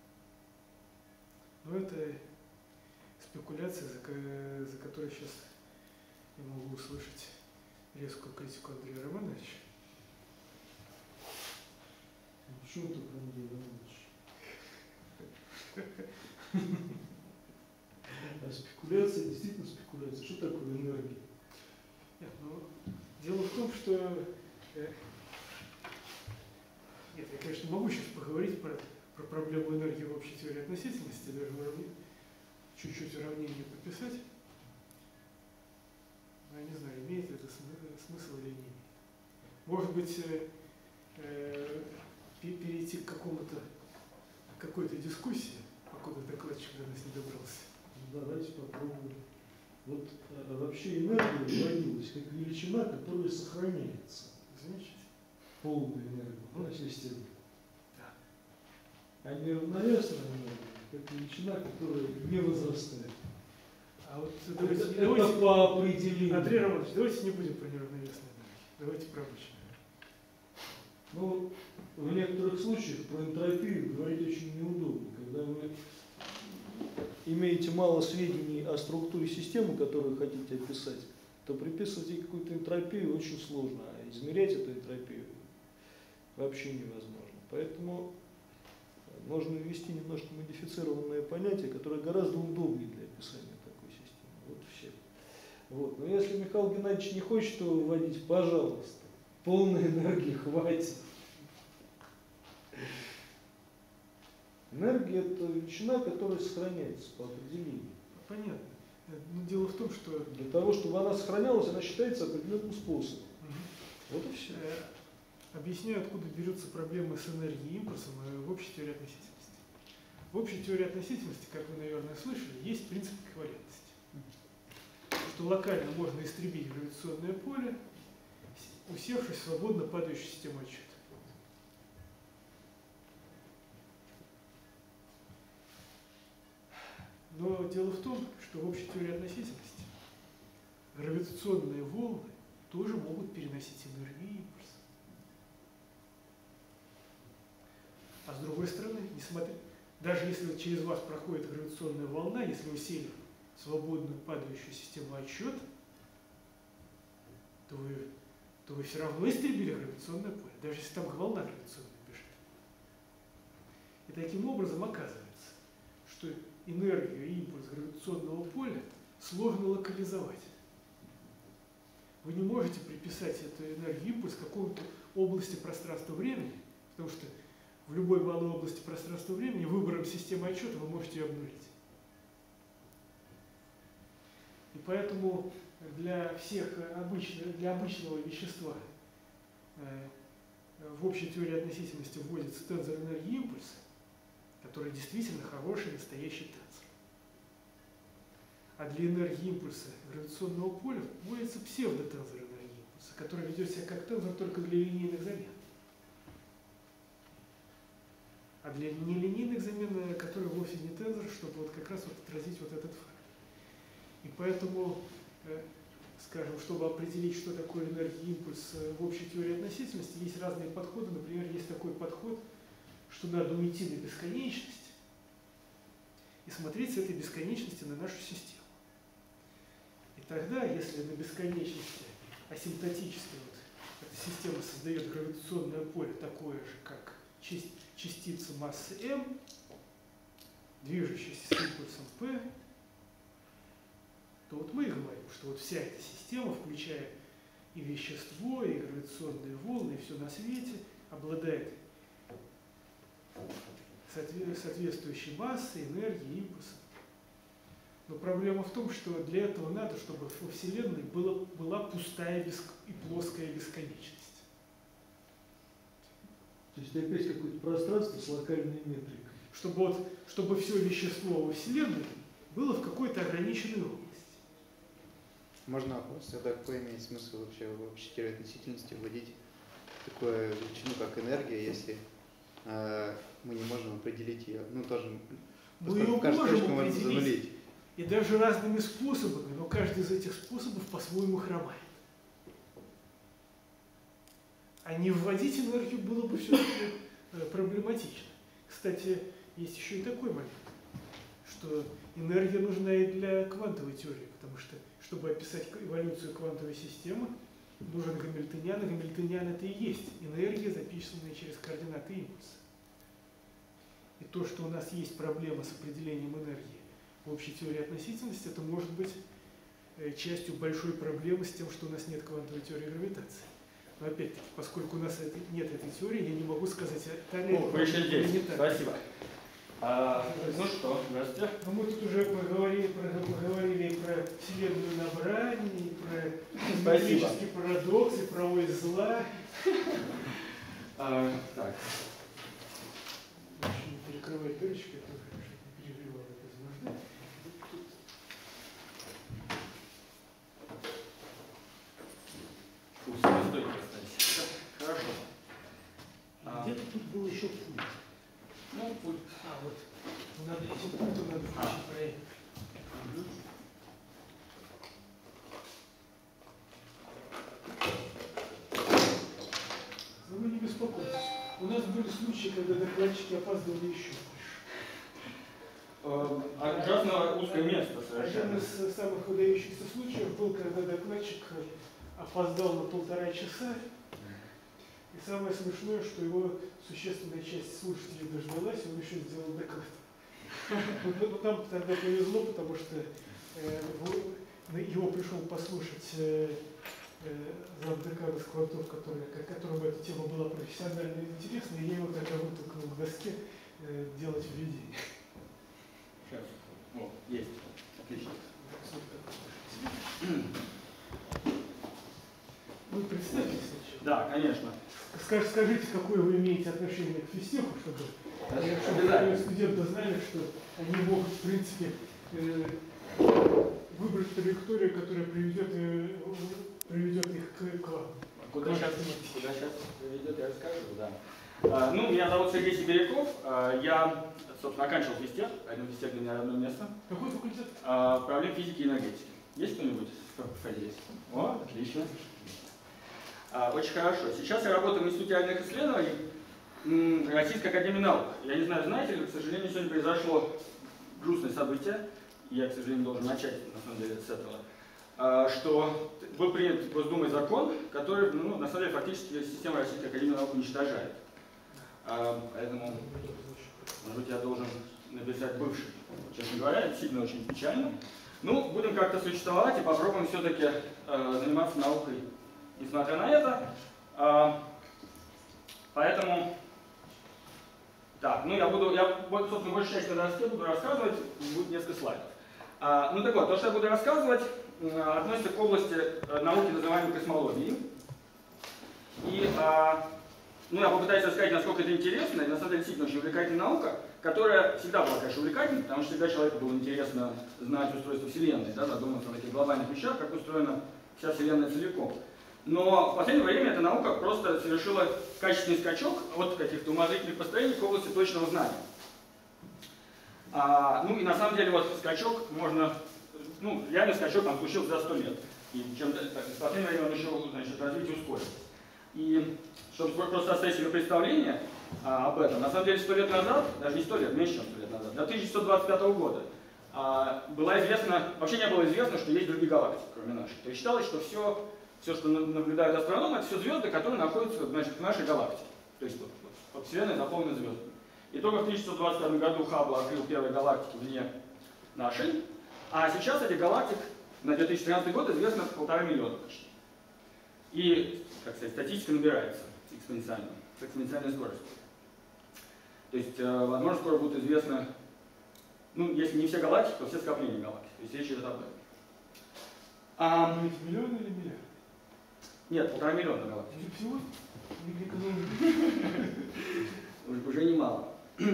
Но это спекуляция, за которой сейчас я могу услышать резкую критику Андрея Романовича. Почему ты про Андрея Романовича? А спекуляция, действительно спекуляция. Что такое энергия? Нет, ну, дело в том, что... Нет, я, конечно, могу сейчас поговорить про проблему энергии в общей теории относительности, даже чуть-чуть уравнение пописать. Но не знаю, имеет это смысл или не имеет. Может быть, перейти к какой-то дискуссии, покуда докладчик до нас не добрался. Давайте попробуем. Вот вообще энергия вводилась как величина, которая сохраняется. Замечательно. Полную энергию в системе. Да. А неравновесная энергия как величина, которая не возрастает. А вот это по определению. Андрей Романович, давайте не будем про неравновесную энергию. Давайте про обычную. Ну, в некоторых случаях про энтропию говорить очень неудобно, когда вы имеете мало сведений о структуре системы, которую хотите описать, то приписывать ей какую-то энтропию очень сложно, а измерять эту энтропию вообще невозможно. Поэтому можно ввести немножко модифицированное понятие, которое гораздо удобнее для описания такой системы. Вот и все. Вот. Но если Михаил Геннадьевич не хочет его вводить, пожалуйста, полной энергии хватит. Энергия – это величина, которая сохраняется по определению. Понятно. Но дело в том, что… Для того, чтобы она сохранялась, она считается определенным способом. Вот и все. Объясняю, откуда берется проблема с энергией и импульсом в общей теории относительности. В общей теории относительности, как вы, наверное, слышали, есть принцип эквивалентности. Что локально можно истребить гравитационное поле, усевшись в свободно падающую систему отсчета. Но дело в том, что в общей теории относительности гравитационные волны тоже могут переносить энергию и импульс. А с другой стороны, даже если через вас проходит гравитационная волна, если вы сели в свободную падающую систему отсчета, то вы все равно истребили гравитационное поле, даже если там волна гравитационная бежит. И таким образом оказывается, что энергию и импульс гравитационного поля сложно локализовать. Вы не можете приписать эту энергию и импульс какой-то области пространства-времени, потому что в любой малой области пространства-времени выбором системы отсчета вы можете ее обнулить. И поэтому для обычного вещества в общей теории относительности вводится тензор энергии и импульса, который действительно хороший, настоящий тензор. А для энергии импульса гравитационного поля вводится псевдотензор энергии импульса, который ведет себя как тензор только для линейных замен. А для нелинейных замен, которые вовсе не тензор, чтобы вот как раз вот отразить вот этот факт. И поэтому, скажем, чтобы определить, что такое энергия импульс в общей теории относительности, есть разные подходы. Например, есть такой подход, что надо уйти на бесконечность и смотреть с этой бесконечности на нашу систему. И тогда, если на бесконечности асимптотически вот эта система создает гравитационное поле такое же, как частица массы m, движущаяся с импульсом p, то вот мы и говорим, что вот вся эта система, включая и вещество, и гравитационные волны, и все на свете, обладает соответствующей массой, энергией, импульсом. Но проблема в том, что для этого надо, чтобы во Вселенной была пустая и плоская бесконечность. То есть опять какое-то пространство с локальной метрикой. Чтобы все вещество во Вселенной было в какой-то ограниченной области. Можно вопрос, тогда какой имеет смысл вообще в общей теории относительности вводить такую величину, как энергия, если мы не можем определить ее, ну тоже мы ее можем определить, занулить. И даже разными способами, но каждый из этих способов по-своему хромает. А не вводить энергию было бы все-таки проблематично. Кстати, есть еще и такой момент, что энергия нужна и для квантовой теории, потому что, чтобы описать эволюцию квантовой системы, нужен гамильтониан, и гамильтониан это и есть энергия, записанная через координаты импульса. И то, что у нас есть проблема с определением энергии в общей теории относительности, это может быть частью большой проблемы с тем, что у нас нет квантовой теории гравитации. Но опять-таки, поскольку у нас нет этой теории, я не могу сказать, Таня, вы еще здесь. Спасибо. Ну что, здравствуйте. Ну, мы тут уже поговорили про Вселенную на брани, про про космический парадокс и про ось зла. Так. Лучше не перекрывай дырочки, а то не перегревало без нужды. Стойки остались. Хорошо. Где-то тут был еще пульт. Ну, пульт. Вот. Надо этим пультом надо включить проект. Но вы не беспокойтесь. У нас были случаи, когда докладчики опаздывали еще больше. Ужасно узкое место Один совершенно. из самых выдающихся случаев был, когда докладчик опоздал на 1,5 часа. И самое смешное, что его существенная часть слушателей дождалась, он еще сделал доклад. Вот нам тогда повезло, потому что его пришел послушать замдека Скворцов, которому эта тема была профессионально интересна, и я его тогда вытолкнул к доске делать введение. Сейчас. О, есть. Отлично. Вы представьте сначала. Да, конечно. Скажите, какое вы имеете отношение к физтеху, чтобы студенты знали, что они могут, в принципе, выбрать траекторию, которая приведет их к вам. Куда сейчас приведет, я расскажу, да. Ну, меня зовут Сергей Сибиряков. Я, собственно, оканчивал физтех, поэтому физтех для меня родное место. Какой факультет? Проблем физики и энергетики. Есть кто-нибудь? Есть. О, отлично. Очень хорошо. Сейчас я работаю в Институте ядерных исследований Российской академии наук. Я не знаю, знаете ли, к сожалению, сегодня произошло грустное событие. Я, к сожалению, должен начать, на самом деле, с этого. Что был принят Госдумой закон, который, на самом деле, фактически систему Российской академии наук уничтожает. Поэтому, может быть, я должен написать бывший. Честно говоря, действительно очень печально. Ну, будем как-то существовать и попробуем все-таки заниматься наукой, несмотря на это. Поэтому, так, ну я, собственно, большую часть на доске буду рассказывать, будет несколько слайдов. Ну так вот, то, что я буду рассказывать, относится к области науки, называемой космологией. И я попытаюсь рассказать, насколько это интересно, и на самом деле действительно очень увлекательная наука, которая всегда была, конечно, увлекательной, потому что всегда человеку было интересно знать устройство Вселенной, да, задуматься о таких глобальных вещах, как устроена вся Вселенная целиком. Но в последнее время эта наука просто совершила качественный скачок от каких-то умозрительных построений к области точного знания. Ну и на самом деле вот скачок можно, реальный скачок там случился за 100 лет. И в последнее время он еще, развитие ускорилось. И чтобы просто оставить себе представление об этом, на самом деле 100 лет назад, даже не 100 лет, меньше чем 100 лет назад, до 1125 года, было известно, вообще не было известно, что есть другие галактики, кроме нашей. То есть считалось, что все, что наблюдают астрономы, это все звезды, которые находятся, в нашей галактике. То есть вот Вселенная заполнена звездами. И только в 1925 году Хаббл открыл первые галактики вне нашей, а сейчас этих галактик на 2013 год известно 1,5 миллиона почти. И, как сказать, статистика набирается экспоненциально, с экспоненциальной скоростью. То есть, возможно, скоро будет известно, если не все галактики, то все скопления галактик. То есть речь идет об этом. Миллион или миллиард? Нет, 1,5 миллиона галактик. Всего? Уже немало.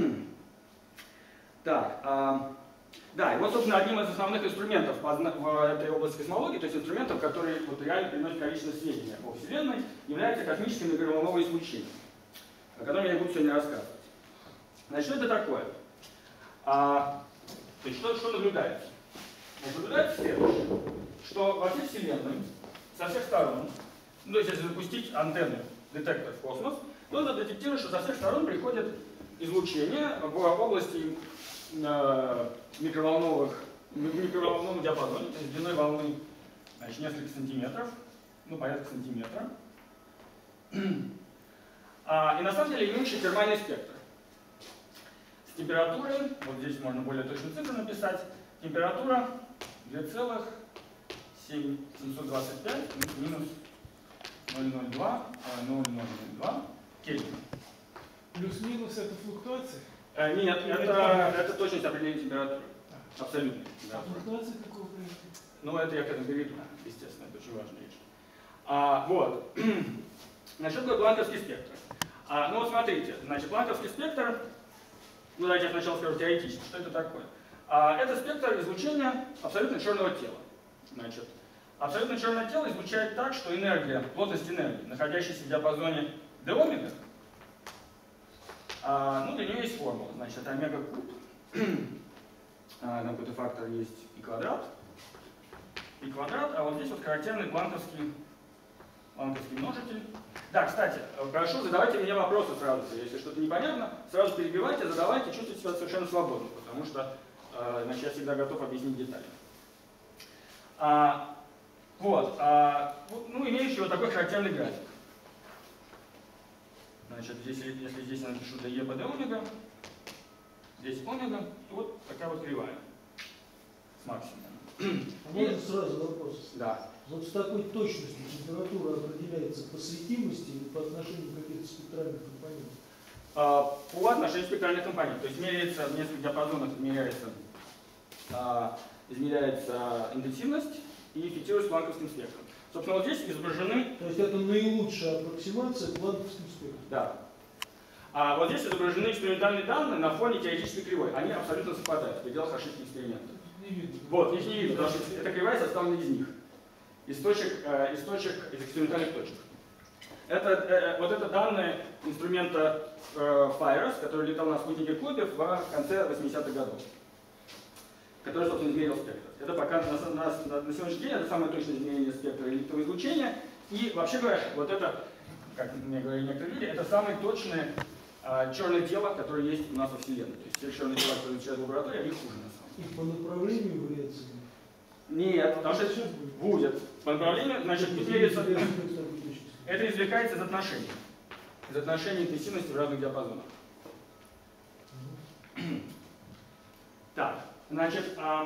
Так, да, и вот, собственно, одним из основных инструментов в этой области космологии, то есть инструментов, которые реально приносят количество сведений о Вселенной, является космическое микроволновое излучение, о котором я буду сегодня рассказывать. Значит, что это такое? То есть, что наблюдается? Наблюдается следующее, что во всей Вселенной, со всех сторон, то есть, если запустить антенну, детектор в космос, то он детектирует, что со всех сторон приходит излучение в области микроволновом диапазоне, то есть длиной волны несколько сантиметров, порядка сантиметра. И на самом деле имеющий термальный спектр. С температурой, вот здесь можно более точную цифру написать, температура 2,725 минус 0,02 Кельвин. Плюс-минус это флуктуация? Нет, это точность определения температуры. абсолютный. Да. Флуктуация какого проекта? Ну, это я к этому перейду, естественно, это очень важная вещь. Вот. Значит, такой планковский спектр. Ну вот смотрите, значит, планковский спектр, ну давайте я сначала скажу теоретически, что это такое. Это спектр излучения абсолютно черного тела. Значит, абсолютно черное тело излучает так, что энергия, плотность энергии, находящаяся в диапазоне d омега, ну для нее есть формула, значит, это омега куб, там какой-то фактор есть π квадрат, а вот здесь вот характерный планковский множитель. Да, кстати, прошу, задавайте мне вопросы сразу, если что-то непонятно, сразу перебивайте, задавайте, чувствуйте себя совершенно свободно, потому что значит, я всегда готов объяснить детали. Ну, имеющий вот такой характерный график. Значит, если здесь я напишу dE по d омега, здесь омега, то вот такая вот кривая с максимумом. Можно сразу вопрос? Да. Вот с такой точностью температура определяется по светимости или по отношению к каким-то спектральным компонентам? По отношению к спектральным компонентам. То есть меряется в нескольких диапазонах, измеряется интенсивность и фиксируется планковским спектром. Собственно, вот здесь изображены... То есть это наилучшая аппроксимация к планковскому спектру? Да. Вот здесь изображены экспериментальные данные на фоне теоретической кривой. Они абсолютно совпадают в пределах ошибки эксперимента. Не видно. Вот, их не видно, потому что эта кривая составлена из них. Из экспериментальных точек. Вот это данные инструмента FIRES, который летал на спутнике Кубе в конце 80-х годов. Который, собственно, измерил спектр. Это пока на сегодняшний день это самое точное измерение спектра электронного излучения. И вообще говоря, вот это, как мне говорили некоторые люди, это самое точное черное тело, которое есть у нас во Вселенной. То есть все черные тела, которые изучают в лаборатории, они хуже на самом деле. И по направлению вариации? Нет, потому что это будет. По направлению, значит, меряется... Это извлекается из отношений. Из отношений интенсивности в разных диапазонах. Так, значит...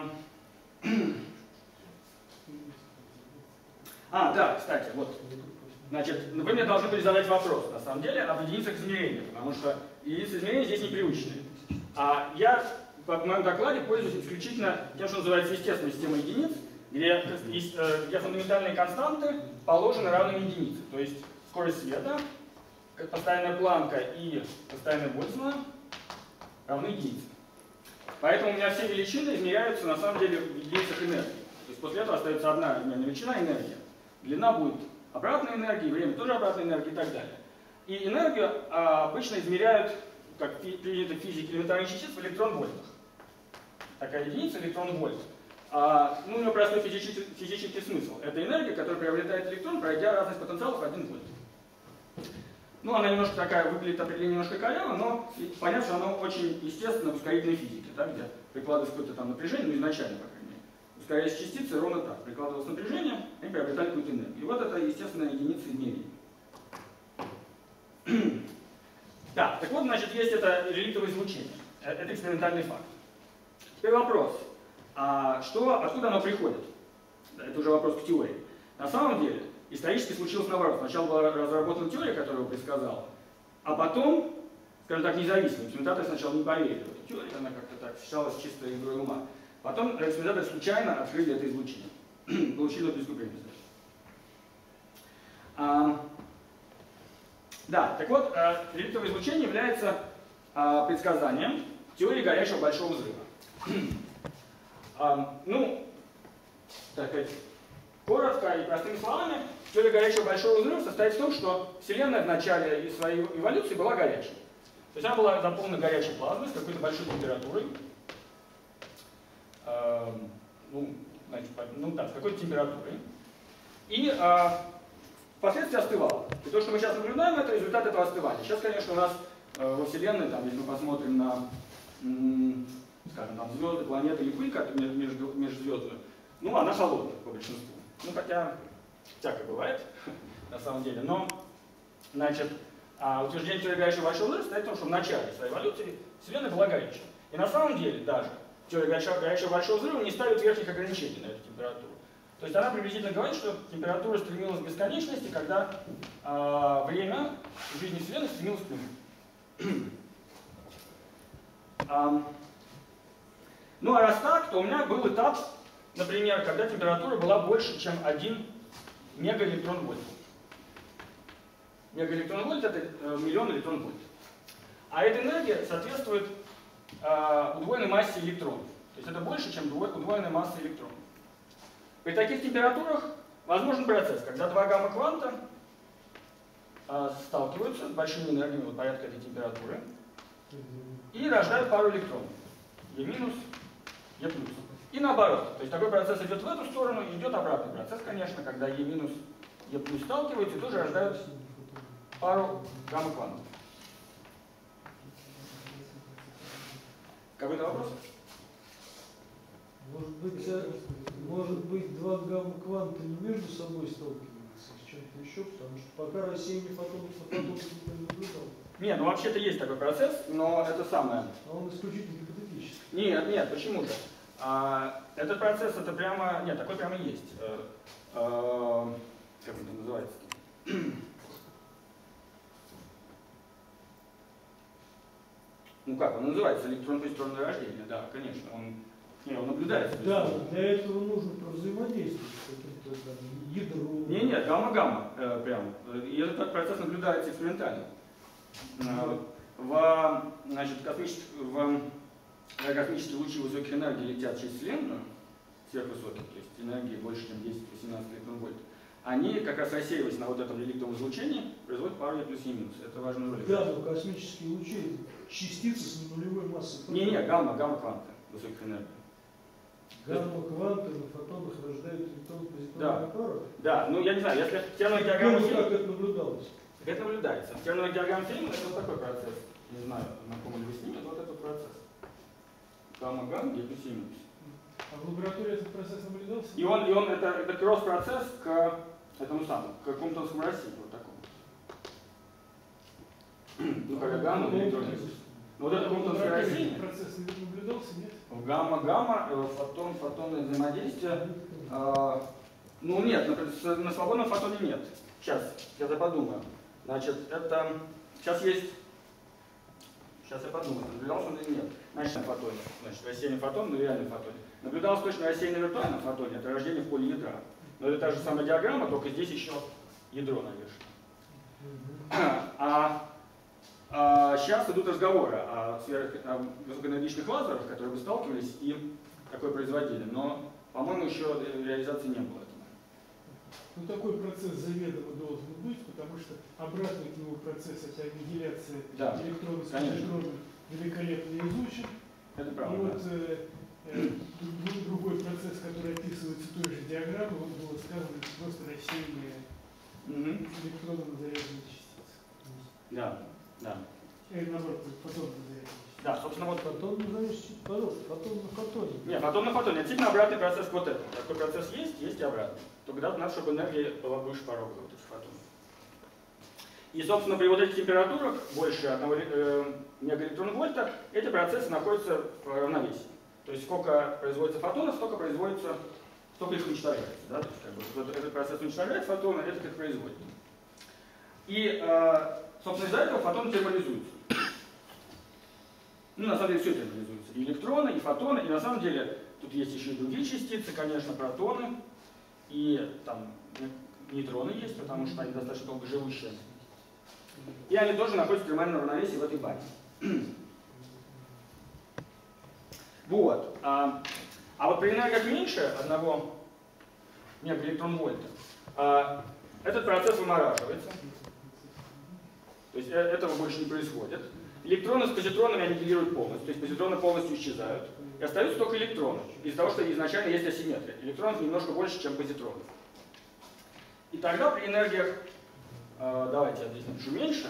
да, кстати, вот. Значит, вы мне должны были задать вопрос, на самом деле, об единицах измерения, потому что единицы измерения здесь непривычные. Я в моем докладе пользуюсь исключительно тем, что называется естественной системой единиц, где фундаментальные константы положены равными единице. То есть скорость света, постоянная Планка и постоянная Больцмана равны единице. Поэтому у меня все величины измеряются на самом деле в единицах энергии. То есть после этого остается одна величина энергия. Длина будет обратной энергии, время тоже обратной энергии и так далее. И энергию обычно измеряют, как принято в физике элементарных частиц, в электрон-вольтах. Такая единица электрон-вольт. У нее простой физический смысл. Это энергия, которую приобретает электрон, пройдя разность потенциалов в 1 вольт. Она немножко такая, выглядит определение немножко коряво, но понятно, что оно очень естественно в ускорительной физике, так, где прикладывается какое-то там напряжение, изначально, по крайней мере. Ускоряясь частицы ровно так. Прикладывалось напряжение, они приобретали какую-то энергию. И вот это естественная единица измерения. Да, так вот, значит, есть это реликтовое излучение. Это экспериментальный факт. Теперь вопрос. Откуда оно приходит? Это уже вопрос к теории. На самом деле, исторически случилось наоборот. Сначала была разработана теория, которую я предсказал, а потом, скажем так, независимо. Экспериментаторы сначала не поверили в эту теорию, она как-то так считалась чисто игрой ума. Потом экспериментаторы случайно открыли это излучение. Получили Нобелевскую премию. Да, так вот, реликтовое излучение является предсказанием теории горячего большого взрыва. Так сказать, коротко и простыми словами, теория горячего большого взрыва состоит в том, что Вселенная в начале своей эволюции была горячей. То есть она была заполнена горячей плазмой с какой-то большой температурой. С какой-то температурой. И впоследствии остывала. И то, что мы сейчас наблюдаем, это результат этого остывания. Сейчас, конечно, у нас во Вселенной, если мы посмотрим на, скажем, там, звезды, планеты или пыль межзвездную, она холодная по большинству. Хотя всякое бывает, на самом деле. Но, значит, утверждение теории горячего большого взрыва состоит в том, что в начале своей эволюции Вселенная была горячей. И на самом деле даже теория горячего большого взрыва не ставит верхних ограничений на эту температуру. То есть она приблизительно говорит, что температура стремилась к бесконечности, когда время в жизни Вселенной стремилось к нулю. Ну а раз так, то у меня был этап, например, когда температура была больше, чем 1 мегаэлектрон-вольт. Мегаэлектрон-вольт — это миллион электрон-вольт. А эта энергия соответствует удвоенной массе электронов. То есть это больше, чем удвоенная масса электронов. При таких температурах возможен процесс, когда два гамма-кванта сталкиваются с большими энергиями, вот порядка этой температуры, и рождают пару электронов. Е минус, Е плюс. И наоборот. То есть такой процесс идет в эту сторону, и идет обратный процесс, конечно, когда Е минус, Е плюс сталкиваются и тоже рождают пару гамма-квантов. Какой-то вопрос? Может быть, два гамма-кванта не между собой сталкиваются с чем-то еще, потому что пока рассеяние фотонов на фотонах никто не наблюдал. Нет, ну вообще-то есть такой процесс, но это самое. А он исключительно гипотетический. Нет, почему же? Этот процесс, это прямо, нет, такой прямо есть. Как он там называется? Ну как, он называется электрон-позитронное рождение, да, конечно, он наблюдается. Да, для этого нужно взаимодействовать с каким-то ядром. Нет, гамма-гамма прям. И этот процесс наблюдается экспериментально. Космические лучи высоких энергий летят через Вселенную, сверхвысокие, то есть энергии больше, чем 10-18 электрон-вольт. Они как раз рассеиваясь на вот этом реликтовом излучении, производят пару Е плюс Е минус. Это важная роль. Да, но космические лучи — частицы с нулевой массой. Гамма-кванты высоких энергий. Гамма-кванты на фотонах рождают электрон-позитронную пару? Да, ну я не знаю, если терминная диаграмма Фейна... Как это наблюдалось? Это наблюдается. Терминная диаграмма Фейна — это вот такой процесс. Не знаю, знакомы ли вы с ним, это вот этот процесс. Гамма-гамма, Е плюс Е минус. А в лаборатории этот процесс наблюдался? И он это кросс-процесс к этому самому, к Кумтонскому рассеянию, вот такому. Ну, когда гамма в электроне. Вот это Кумтонское рассеяние. Процесс наблюдался, нет? В гамма-гамма, фотонное взаимодействие. Ну нет, на свободном фотоне нет. Сейчас я подумаю. Значит, это сейчас есть. Сейчас я подумаю, наблюдался он или нет. Значит, на фотоне. Значит, рассеяние фотона на реальном фотоне. Наблюдалось точно рассеяние на виртуальном фотоне, это рождение в поле ядра. Но это та же самая диаграмма, только здесь еще ядро навешено. Сейчас идут разговоры о высокоэнергичных лазерах, которые бы сталкивались и такое производили. Но, по-моему, еще реализации не было этого. Ну, такой процесс заведомо должен быть, потому что обратный к нему процесс — это аннигиляция электронов с электроном великолепно изучен. Это правда. И вот другой процесс, который описывается той же диаграммой, вот было сказано, это просто рассеяние электронно заряженной частицы. Да. Наоборот, фотонно заряженной. Да, собственно, вот Фотон назовешь, пожалуйста, фотон на фотоне. Нет, фотон на фотоне. Действительно обратный процесс к вот этому. Такой процесс есть и обратный. Тогда надо, чтобы энергия была выше порога вот этих фотонов. И, собственно, при вот этих температурах, больше 1 мегаэлектрон-вольта, эти процессы находятся в равновесии. То есть сколько производится фотонов, столько их уничтожается. Да? То есть, как бы, вот этот процесс уничтожает фотоны, этот их производит. И, собственно, из-за этого фотоны термализуются. Ну, на самом деле, все термализуется. И электроны, и фотоны, и на самом деле, тут есть еще и другие частицы, конечно, протоны, и там нейтроны есть, потому что они достаточно долго живущие. И они тоже находятся в термальном равновесии в этой бане. Вот. А вот при энергиях меньше 1 мегаэлектрон-вольта этот процесс вымораживается. То есть этого больше не происходит. Электроны с позитронами аннигилируют полностью, то есть позитроны полностью исчезают. И остаются только электроны, из-за того, что изначально есть асимметрия. Электронов немножко больше, чем позитронов. И тогда при энергиях, давайте я здесь напишу меньше,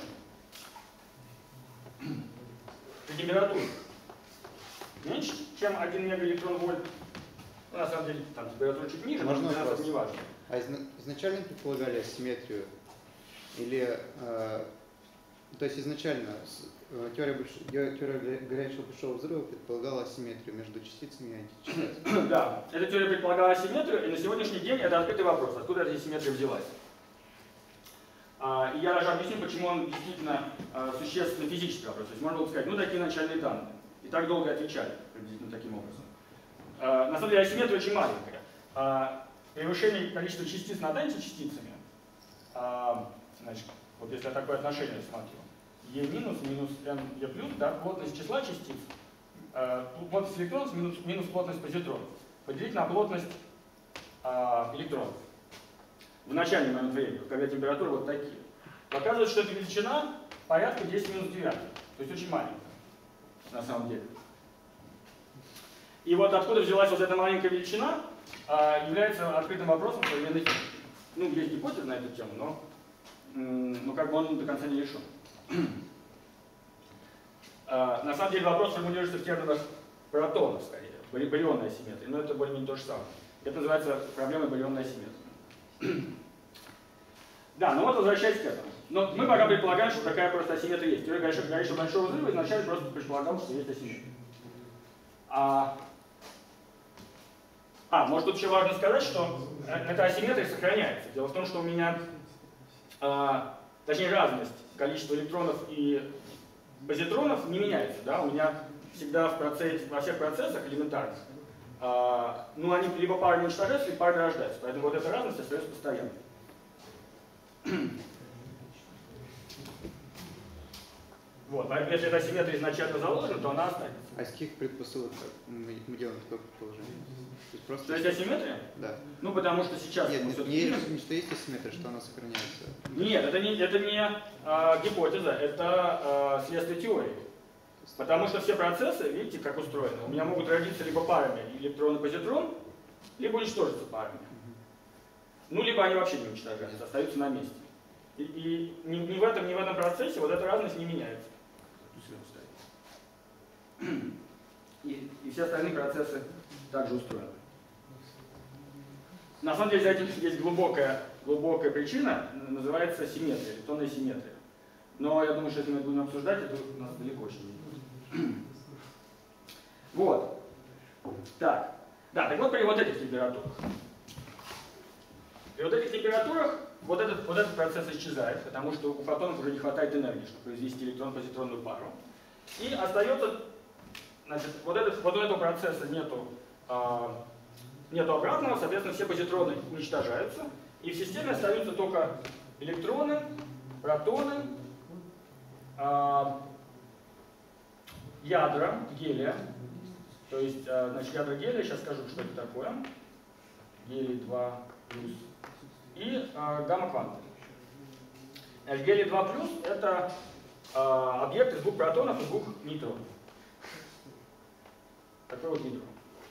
при температуре меньше, чем 1 мегаэлектрон-вольт. Ну, на самом деле, там температура чуть ниже, но для нас это не важно. А изначально предполагали асимметрию? Или, то есть изначально теория горячего большого взрыва предполагала асимметрию между частицами и античастицами? Да, эта теория предполагала асимметрию, и на сегодняшний день это открытый вопрос, откуда эта асимметрия взялась. И я даже объясню, почему он действительно существенно физический вопрос. То есть можно было сказать, ну такие начальные данные. И так долго отвечали приблизительно таким образом. На самом деле асимметрия очень маленькая. Превышение количества частиц над античастицами, значит, вот если я такое отношение смотрю, e минус минус n e плюс, да, плотность числа частиц, плотность электронов минус плотность позитронов, поделить на плотность электронов в начальный момент времени, когда температуры вот такие. Оказывается, что эта величина порядка 10 минус 9, то есть очень маленькая на самом деле. И вот откуда взялась вот эта маленькая величина, является открытым вопросом современной физики. Ну, есть гипотеза на эту тему, но как бы он до конца не решен. На самом деле вопрос формулируется в терминах протонов, скорее, барионной асимметрии, но это более-менее то же самое. Это называется проблемой барионной асимметрии. Да, ну вот возвращаясь к этому. Но мы пока предполагаем, что такая просто асимметрия есть. Теория горячего большого взрыва изначально просто предполагал, что есть асимметрия. Может, тут еще важно сказать, что эта асимметрия сохраняется. Дело в том, что у меня, точнее, разность количества электронов и позитронов не меняется. Да? У меня всегда во всех процессах элементарных, ну, они либо парами уничтожаются, либо парами рождаются. Поэтому вот эта разность остается постоянной. Вот, поэтому если эта асимметрия изначально заложена, то она останется. А из каких предпосылок мы делаем такое предположение? То есть асимметрия? Да. Ну, потому что сейчас... Нет, не что есть асимметрия, что она сохраняется. Нет, это не гипотеза, это следствие теории. Потому что все процессы, видите, как устроены, у меня могут родиться либо парами электрон и позитрон, либо уничтожиться парами. Ну, либо они вообще не уничтожаются, остаются на месте. И ни в этом процессе вот эта разность не меняется. И все остальные процессы также устроены. На самом деле за этим есть глубокая причина, называется симметрия, электронная симметрия. Но я думаю, что если мы будем обсуждать, это у нас далеко очень не будет. Вот. Так. Да, так вот при вот этих температурах. При вот этих температурах вот этот процесс исчезает, потому что у фотонов уже не хватает энергии, чтобы произвести электрон-позитронную пару. И остается, значит, вот у этого процесса нету обратного, соответственно, все позитроны уничтожаются, и в системе остаются только электроны, протоны, ядра гелия, то есть, значит, ядра гелия, сейчас скажу, что это такое, гелий-2+, и гамма-кванты. Гелий-2+, это объект из двух протонов и двух нейтронов. Такой вот нейтрон.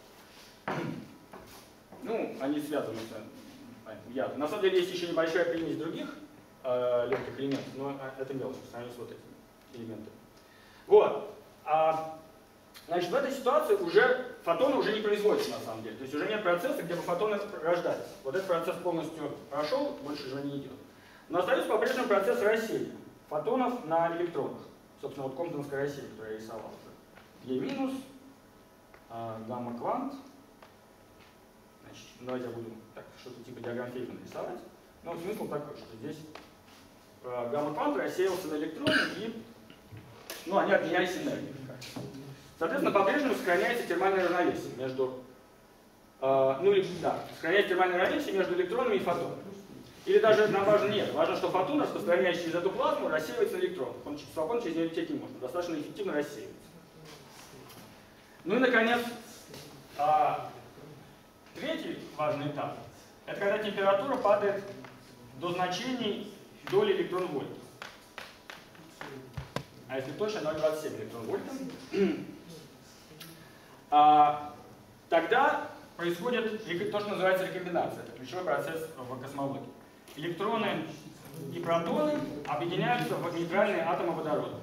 Ну, они связаны с ядом. На самом деле есть еще небольшая примесь других легких элементов, но это мелочь по сравнению с вот этими элементами. Вот. Значит, в этой ситуации уже фотоны уже не производятся на самом деле. То есть уже нет процесса, где бы фотоны рождались. Вот этот процесс полностью прошел, больше уже не идет. Но остается по-прежнему процесс рассеяния фотонов на электронах. Собственно, вот комптонское рассеяние, которое я рисовал уже. E-, гамма-квант. Значит, давайте я буду что-то типа диаграмм Фейгмана рисовать. Но смысл такой, что здесь гамма-квант рассеялся на электроны и они обменялись энергией. Соответственно, по-прежнему сохраняется термальное равновесие между сохраняется термальное равновесие между электронами и фотонами. Или даже нам важно нет. Важно, что фотон, распространяясь через эту плазму, рассеивается на электронах. Он свободно через нее лететь не может. Достаточно эффективно рассеивается. Ну и, наконец, третий важный этап. Это когда температура падает до значений доли электрон-вольт. А если точно, 0,27 электрон-вольта. Тогда происходит то, что называется рекомбинация. Это ключевой процесс в космологии. Электроны и протоны объединяются в нейтральные атомы водорода.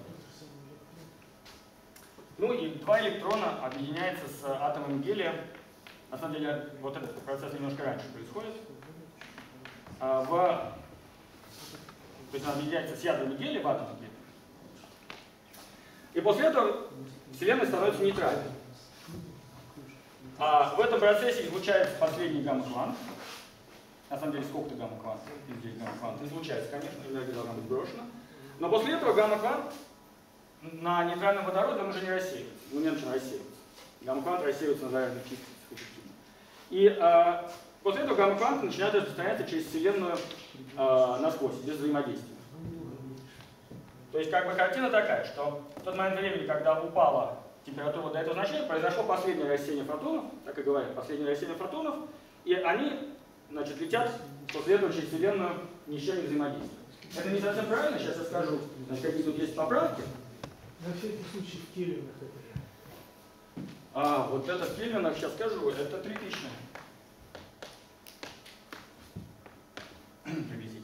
Ну и два электрона объединяются с атомом гелия. На самом деле, вот этот процесс немножко раньше происходит. То есть он объединяется с ядрами гелия в атомах гелия. И после этого Вселенная становится нейтральной. В этом процессе излучается последний гамма-квант. На самом деле, сколько-то гамма-квантов, здесь гамма-квант излучается, конечно, энергия должна быть брошена. Но после этого гамма-квант на нейтральном водороде он уже не рассеивается. Ну, не начинает рассеиваться. Гамма-квант рассеивается на зарядных частицах. И после этого гамма-кванты начинают распространяться через Вселенную насквозь, без взаимодействия. То есть как бы картина такая, что в тот момент времени, когда упала температура до этого значения, произошло последнее рассеяние фотонов, так и говорят, последнее рассеяние фотонов, и они, значит, летят после этого через Вселенную, ни с чем не взаимодействуют. Это не совсем правильно, сейчас я скажу, значит, какие тут есть поправки. На всякий случай в кельвинах это. Вот это в кельвинах, сейчас скажу, это 3000. Приблизительно.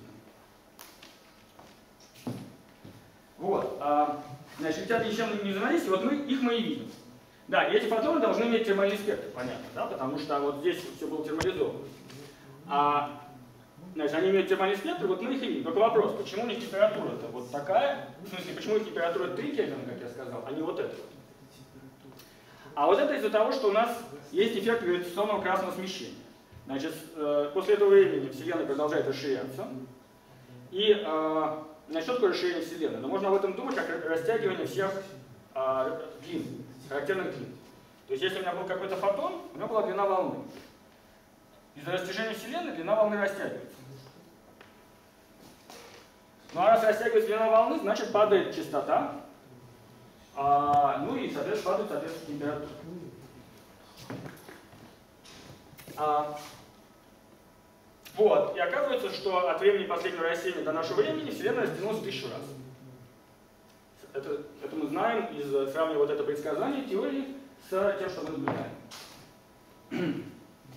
Вот. Значит, летят ни с чем не взаимодействуют, вот их мы и видим. Да, и эти фотоны должны иметь термальный спектр, понятно, да, потому что вот здесь все было термализовано. Значит, они имеют термальный спектр, вот мы их и видим. Только вопрос, почему у них температура-то вот такая, в смысле, почему их температура 3 Кельвина, как я сказал, а не вот это вот. А вот это из-за того, что у нас есть эффект гравитационного красного смещения. Значит, после этого времени Вселенная продолжает расширяться. И, значит, что такое расширение Вселенной? Но можно об этом думать как растягивание всех длин, характерных длин. То есть, если у меня был какой-то фотон, у него была длина волны. Из-за растяжения Вселенной длина волны растягивается. Ну а раз растягивается длина волны, значит падает частота, ну и, соответственно, падает, температура. Вот, и оказывается, что от времени последнего рассеяния до нашего времени Вселенная растянулась в 1000 раз. Это мы знаем, сравнивая вот это предсказание теории с тем, что мы наблюдаем.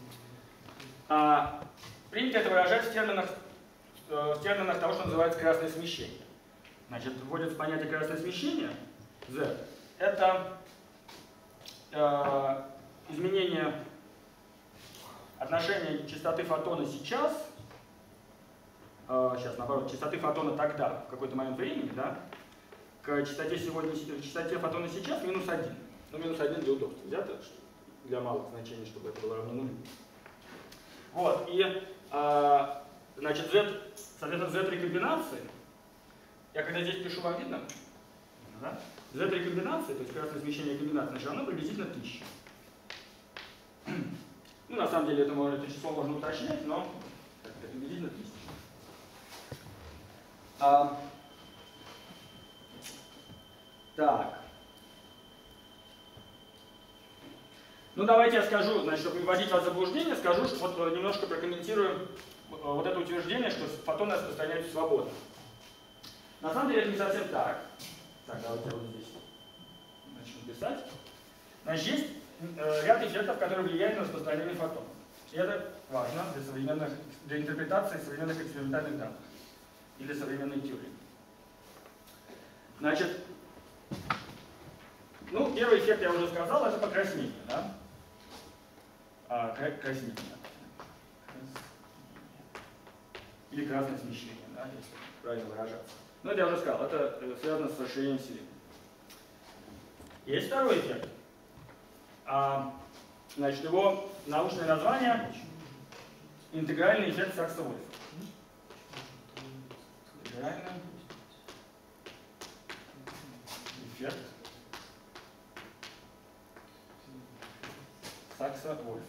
Принято это выражать в терминах того, что называется красное смещение. Значит, вводится понятие красное смещение, Z. Это изменение отношения частоты фотона сейчас, наоборот, частоты фотона тогда, в какой-то момент времени, да, к частоте фотона сейчас минус 1. Ну, минус 1 для удобства взято, для малых значений, чтобы это было равно нулю. Вот, и, значит, соответственно, Z-рекомбинации, я когда здесь пишу, вам видно? Да? Z-рекомбинации, то есть красное смещение рекомбинации, значит, оно приблизительно 1000. Ну, на самом деле, это число можно уточнять, но это приблизительно 1000. Так. Ну, давайте я скажу, значит, чтобы не вводить вас в заблуждение, скажу, что вот немножко прокомментирую вот это утверждение, что фотоны распространяются свободно. На самом деле это не совсем так. Так, давайте я вот здесь начну писать. Значит, есть ряд эффектов, которые влияют на распространение фотонов. И это важно для интерпретации современных экспериментальных данных или современной теории. Значит, ну, первый эффект я уже сказал, это покраснение, да? Краснение. Или красное смещение, да, если правильно выражаться. Ну, это я уже сказал, это связано с расширением Вселенной. Есть второй эффект. Значит, его научное название — интегральный эффект Сакса-Вольфа. Интегральный эффект Сакса-Вольфа.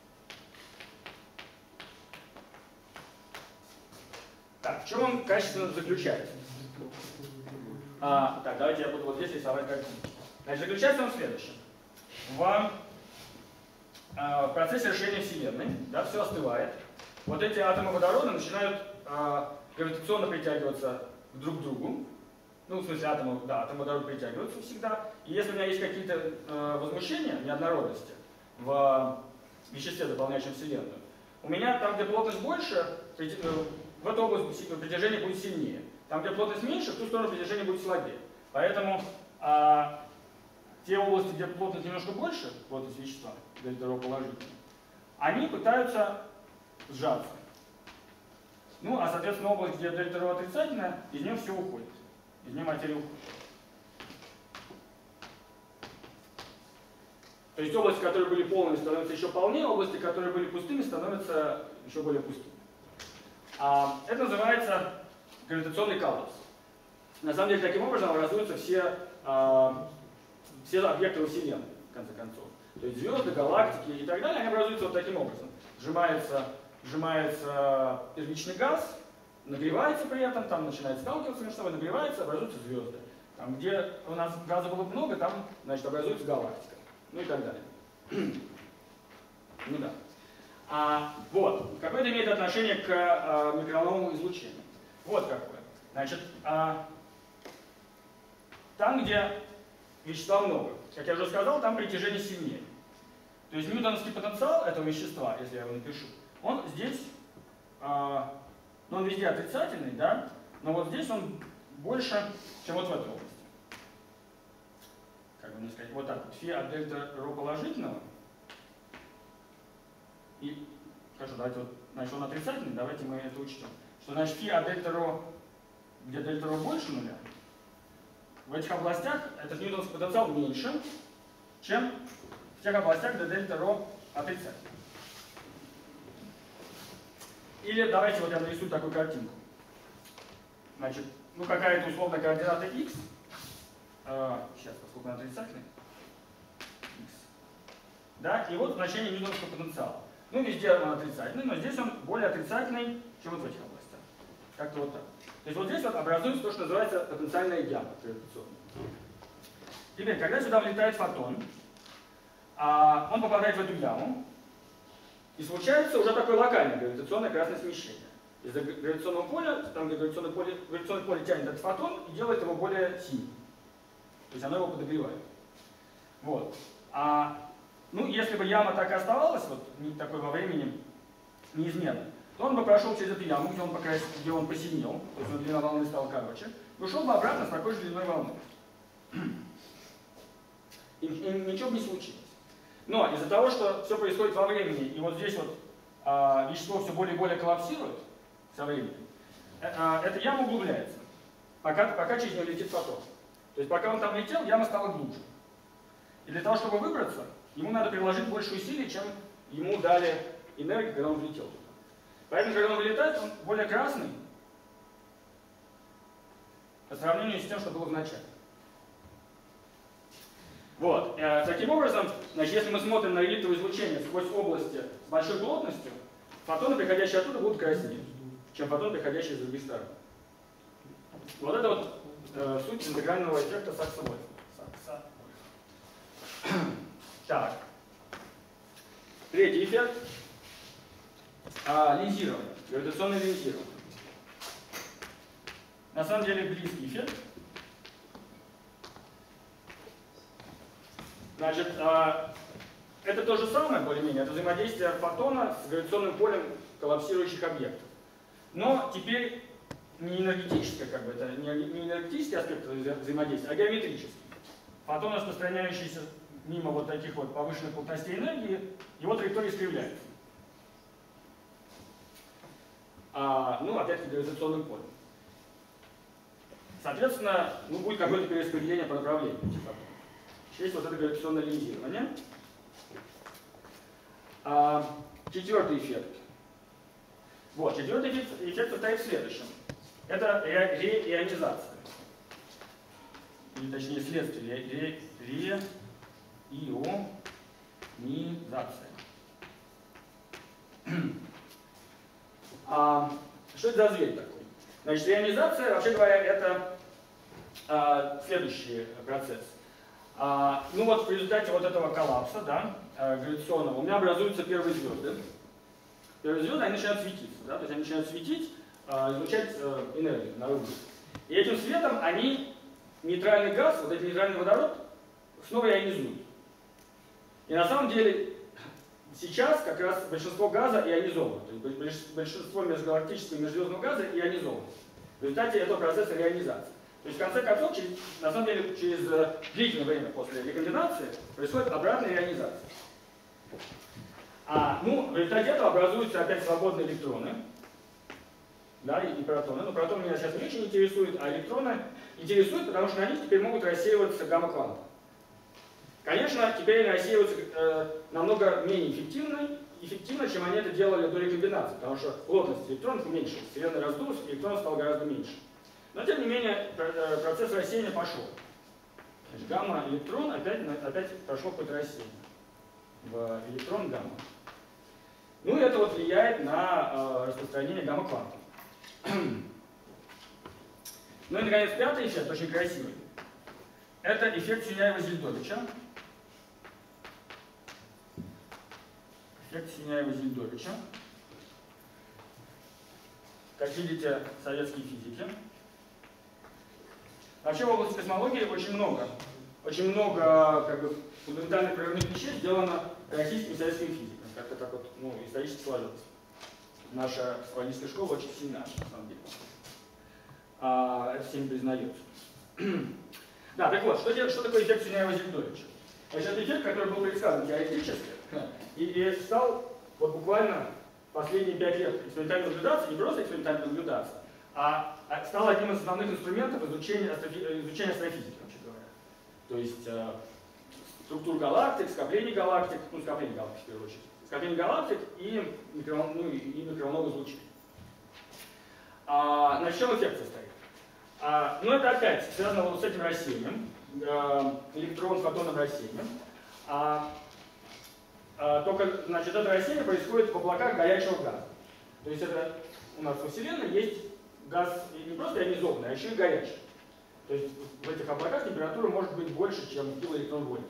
Так, в чем он качественно заключается? Так, давайте я буду вот здесь рисовать картинку. Значит, заключается он в следующем. В процессе расширения Вселенной, да, все остывает. Вот эти атомы водорода начинают гравитационно притягиваться друг к другу. Ну, в смысле, атомы водорода притягиваются всегда. И если у меня есть какие-то возмущения, неоднородности в веществе, заполняющем Вселенную, у меня там, где плотность больше, в эту область притяжение будет сильнее. Там, где плотность меньше, в ту сторону притяжение будет слабее. Поэтому те области, где плотность немножко больше, плотность вещества, дельта-ρ положительная, они пытаются сжаться. Ну, а соответственно, область, где дельта-ρ отрицательная, из нее все уходит. Из нее материя уходит. То есть области, которые были полными, становятся еще полнее, области, которые были пустыми, становятся еще более пустыми. Это называется гравитационный коллапс. На самом деле, таким образом образуются все объекты во Вселенной, в конце концов. То есть звезды, галактики и так далее, они образуются вот таким образом. сжимается первичный газ, нагревается при этом, там начинает сталкиваться между собой, нагревается, образуются звезды. Там, где у нас газа было много, там, значит, образуется галактика. Ну и так далее. Ну да. Вот. Какое это имеет отношение к микроволновому излучению? Вот какое. Значит, там, где вещества много, как я уже сказал, там притяжение сильнее. То есть ньютоновский потенциал этого вещества, если я его напишу, он здесь, ну, он везде отрицательный, да, но вот здесь он больше, чем вот в этой области. Как бы мне сказать, вот так вот, фи от дельта ρ положительного. И, хорошо, давайте вот, значит, он отрицательный, давайте мы это учтем. Что значит фи от дельта ρ, где дельта ρ больше нуля, в этих областях этот ньютоновский потенциал меньше, чем в тех областях, где дельта ρ отрицательный. Или давайте вот я нарисую такую картинку. Значит, ну какая-то условная координата x. Сейчас, поскольку она отрицательная. X. Да, и вот значение ньютоновского потенциала. Ну, везде он отрицательный, но здесь он более отрицательный, чем вот в этих областях. Как-то вот так. То есть вот здесь вот образуется то, что называется потенциальная яма гравитационная. Теперь, когда сюда влетает фотон, он попадает в эту яму, и случается уже такое локальное гравитационное красное смещение. Из-за гравитационного поля, там где гравитационное поле тянет этот фотон и делает его более синим. То есть оно его подогревает. Вот. Ну, если бы яма так и оставалась, вот такой во времени неизменной, то он бы прошел через эту яму, где он посинел, то есть длина волны стала короче, и ушел бы обратно с такой же длиной волны. И ничего бы не случилось. Но из-за того, что все происходит во времени, и вот здесь вот вещество все более и более коллапсирует со временем, эта яма углубляется, пока через нее летит фотон. То есть пока он там летел, яма стала глубже. И для того, чтобы выбраться, ему надо приложить больше усилий, чем ему дали энергию, когда он влетел туда. Поэтому, когда он вылетает, он более красный по сравнению с тем, что было в начале. Вот. Таким образом, значит, если мы смотрим на реликтовое излучение сквозь области с большой плотностью, фотоны, приходящие оттуда, будут краснее, чем фотоны, приходящие из других сторон. Вот это вот суть интегрального эффекта Сакса-Вольфа. Так. Третий эффект. Линзирование. Гравитационное линзирование. На самом деле близкий эффект. Значит, это то же самое, более-менее, это взаимодействие фотона с гравитационным полем коллапсирующих объектов. Но теперь не энергетическое, как бы, это не энергетический аспект взаимодействия, а геометрический. Фотон, распространяющийся мимо вот таких вот повышенных плотностей энергии, его траектория искривляется. Ну, опять-таки, гравитационным полем. Соответственно, ну, будет какое-то перераспределение по направлению этих фотонов. Есть вот это гравитационное линзирование. Четвертый эффект. Вот, четвертый эффект состоит в следующем. Это реионизация. Или точнее следствие реионизация. Что это за зверь такой? Значит, реионизация, вообще говоря, это следующий процесс. Ну вот в результате вот этого коллапса, да, гравитационного, у меня образуются первые звезды. Первые звезды, они начинают светиться, да, то есть они начинают светить, излучать энергию наружу. И этим светом они нейтральный газ, вот этот нейтральный водород, снова ионизуют. И на самом деле сейчас как раз большинство газа ионизовано, то есть большинство межгалактического и межзвездного газа ионизовано. В результате этого процесса реионизации. То есть в конце концов, на самом деле, через длительное время после рекомбинации происходит обратная ионизация. Ну, в результате этого образуются опять свободные электроны, да, и протоны. Но протоны меня сейчас не очень интересуют, а электроны интересуют, потому что на них теперь могут рассеиваться гамма-кванты. Конечно, теперь они рассеиваются намного менее эффективно, чем они это делали до рекомбинации, потому что плотность электронов уменьшилась, Вселенная раздулась, электронов стало гораздо меньше. Но тем не менее, процесс рассеяния пошел. Значит, гамма-электрон опять прошло какое-то рассеяние в электрон-гамма. Ну и это вот влияет на распространение гамма-квантов. Ну и, наконец, пятый эффект, очень красивый. Это эффект Синяева-Зельдовича. Эффект Синяева-Зельдовича. Как видите, советские физики. Вообще в области космологии очень много как бы, фундаментальных прорывных вещей сделано российскими и советскими физиками. Как-то так вот, ну, исторически сложилось. Наша космологическая школа очень сильна, на самом деле. Это всем признается. Да, так вот, что такое эффект Синяева-Зельдовича? Значит, это эффект, который был предсказан теоретически, и стал вот буквально последние 5 лет экспериментально наблюдаться, не просто экспериментально наблюдаться, а стал одним из основных инструментов изучения астрофизики, вообще говоря. То есть структур галактик, скоплений галактик, ну, скопление галактик в первую очередь, скопление галактик и микроволновое излучение. На чем эффект состоит? Ну, это опять связано вот с этим рассеянием, электрон-фотонным рассеянием. Только, значит, это рассеяние происходит в облаках горячего газа. То есть это у нас во Вселенной есть газ не просто ионизованный, а еще и горячий. То есть в этих облаках температура может быть больше, чем килоэлектрон-вольт.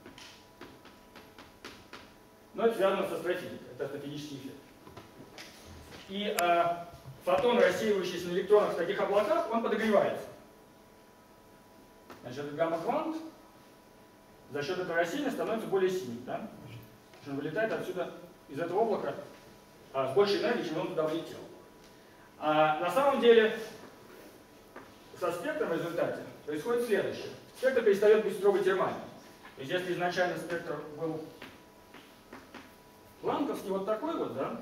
Но это связано с астрофизикой, это астрофизический эффект. И фотон, рассеивающийся на электронах в таких облаках, он подогревается. Значит, этот гамма-квант за счет этого рассеяния становится более синим. Да? Он вылетает отсюда, из этого облака, с большей энергией, чем он туда влетел. На самом деле, со спектром в результате происходит следующее. Спектр перестает быть строго термальным. То есть, если изначально спектр был планковский, вот такой вот, да,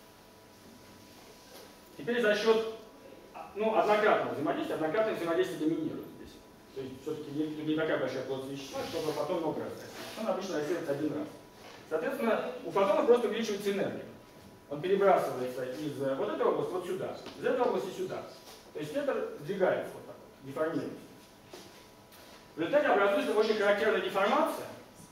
теперь за счет однократного взаимодействия доминирует здесь. То есть все-таки не такая большая плотность вещества, чтобы фотон много раз рассеяться. Он обычно рассеивается один раз. Соответственно, у фотона просто увеличивается энергия. Он перебрасывается из вот этой области вот сюда, из этой области сюда. То есть спектр сдвигается вот так, деформируется. В результате образуется очень характерная деформация.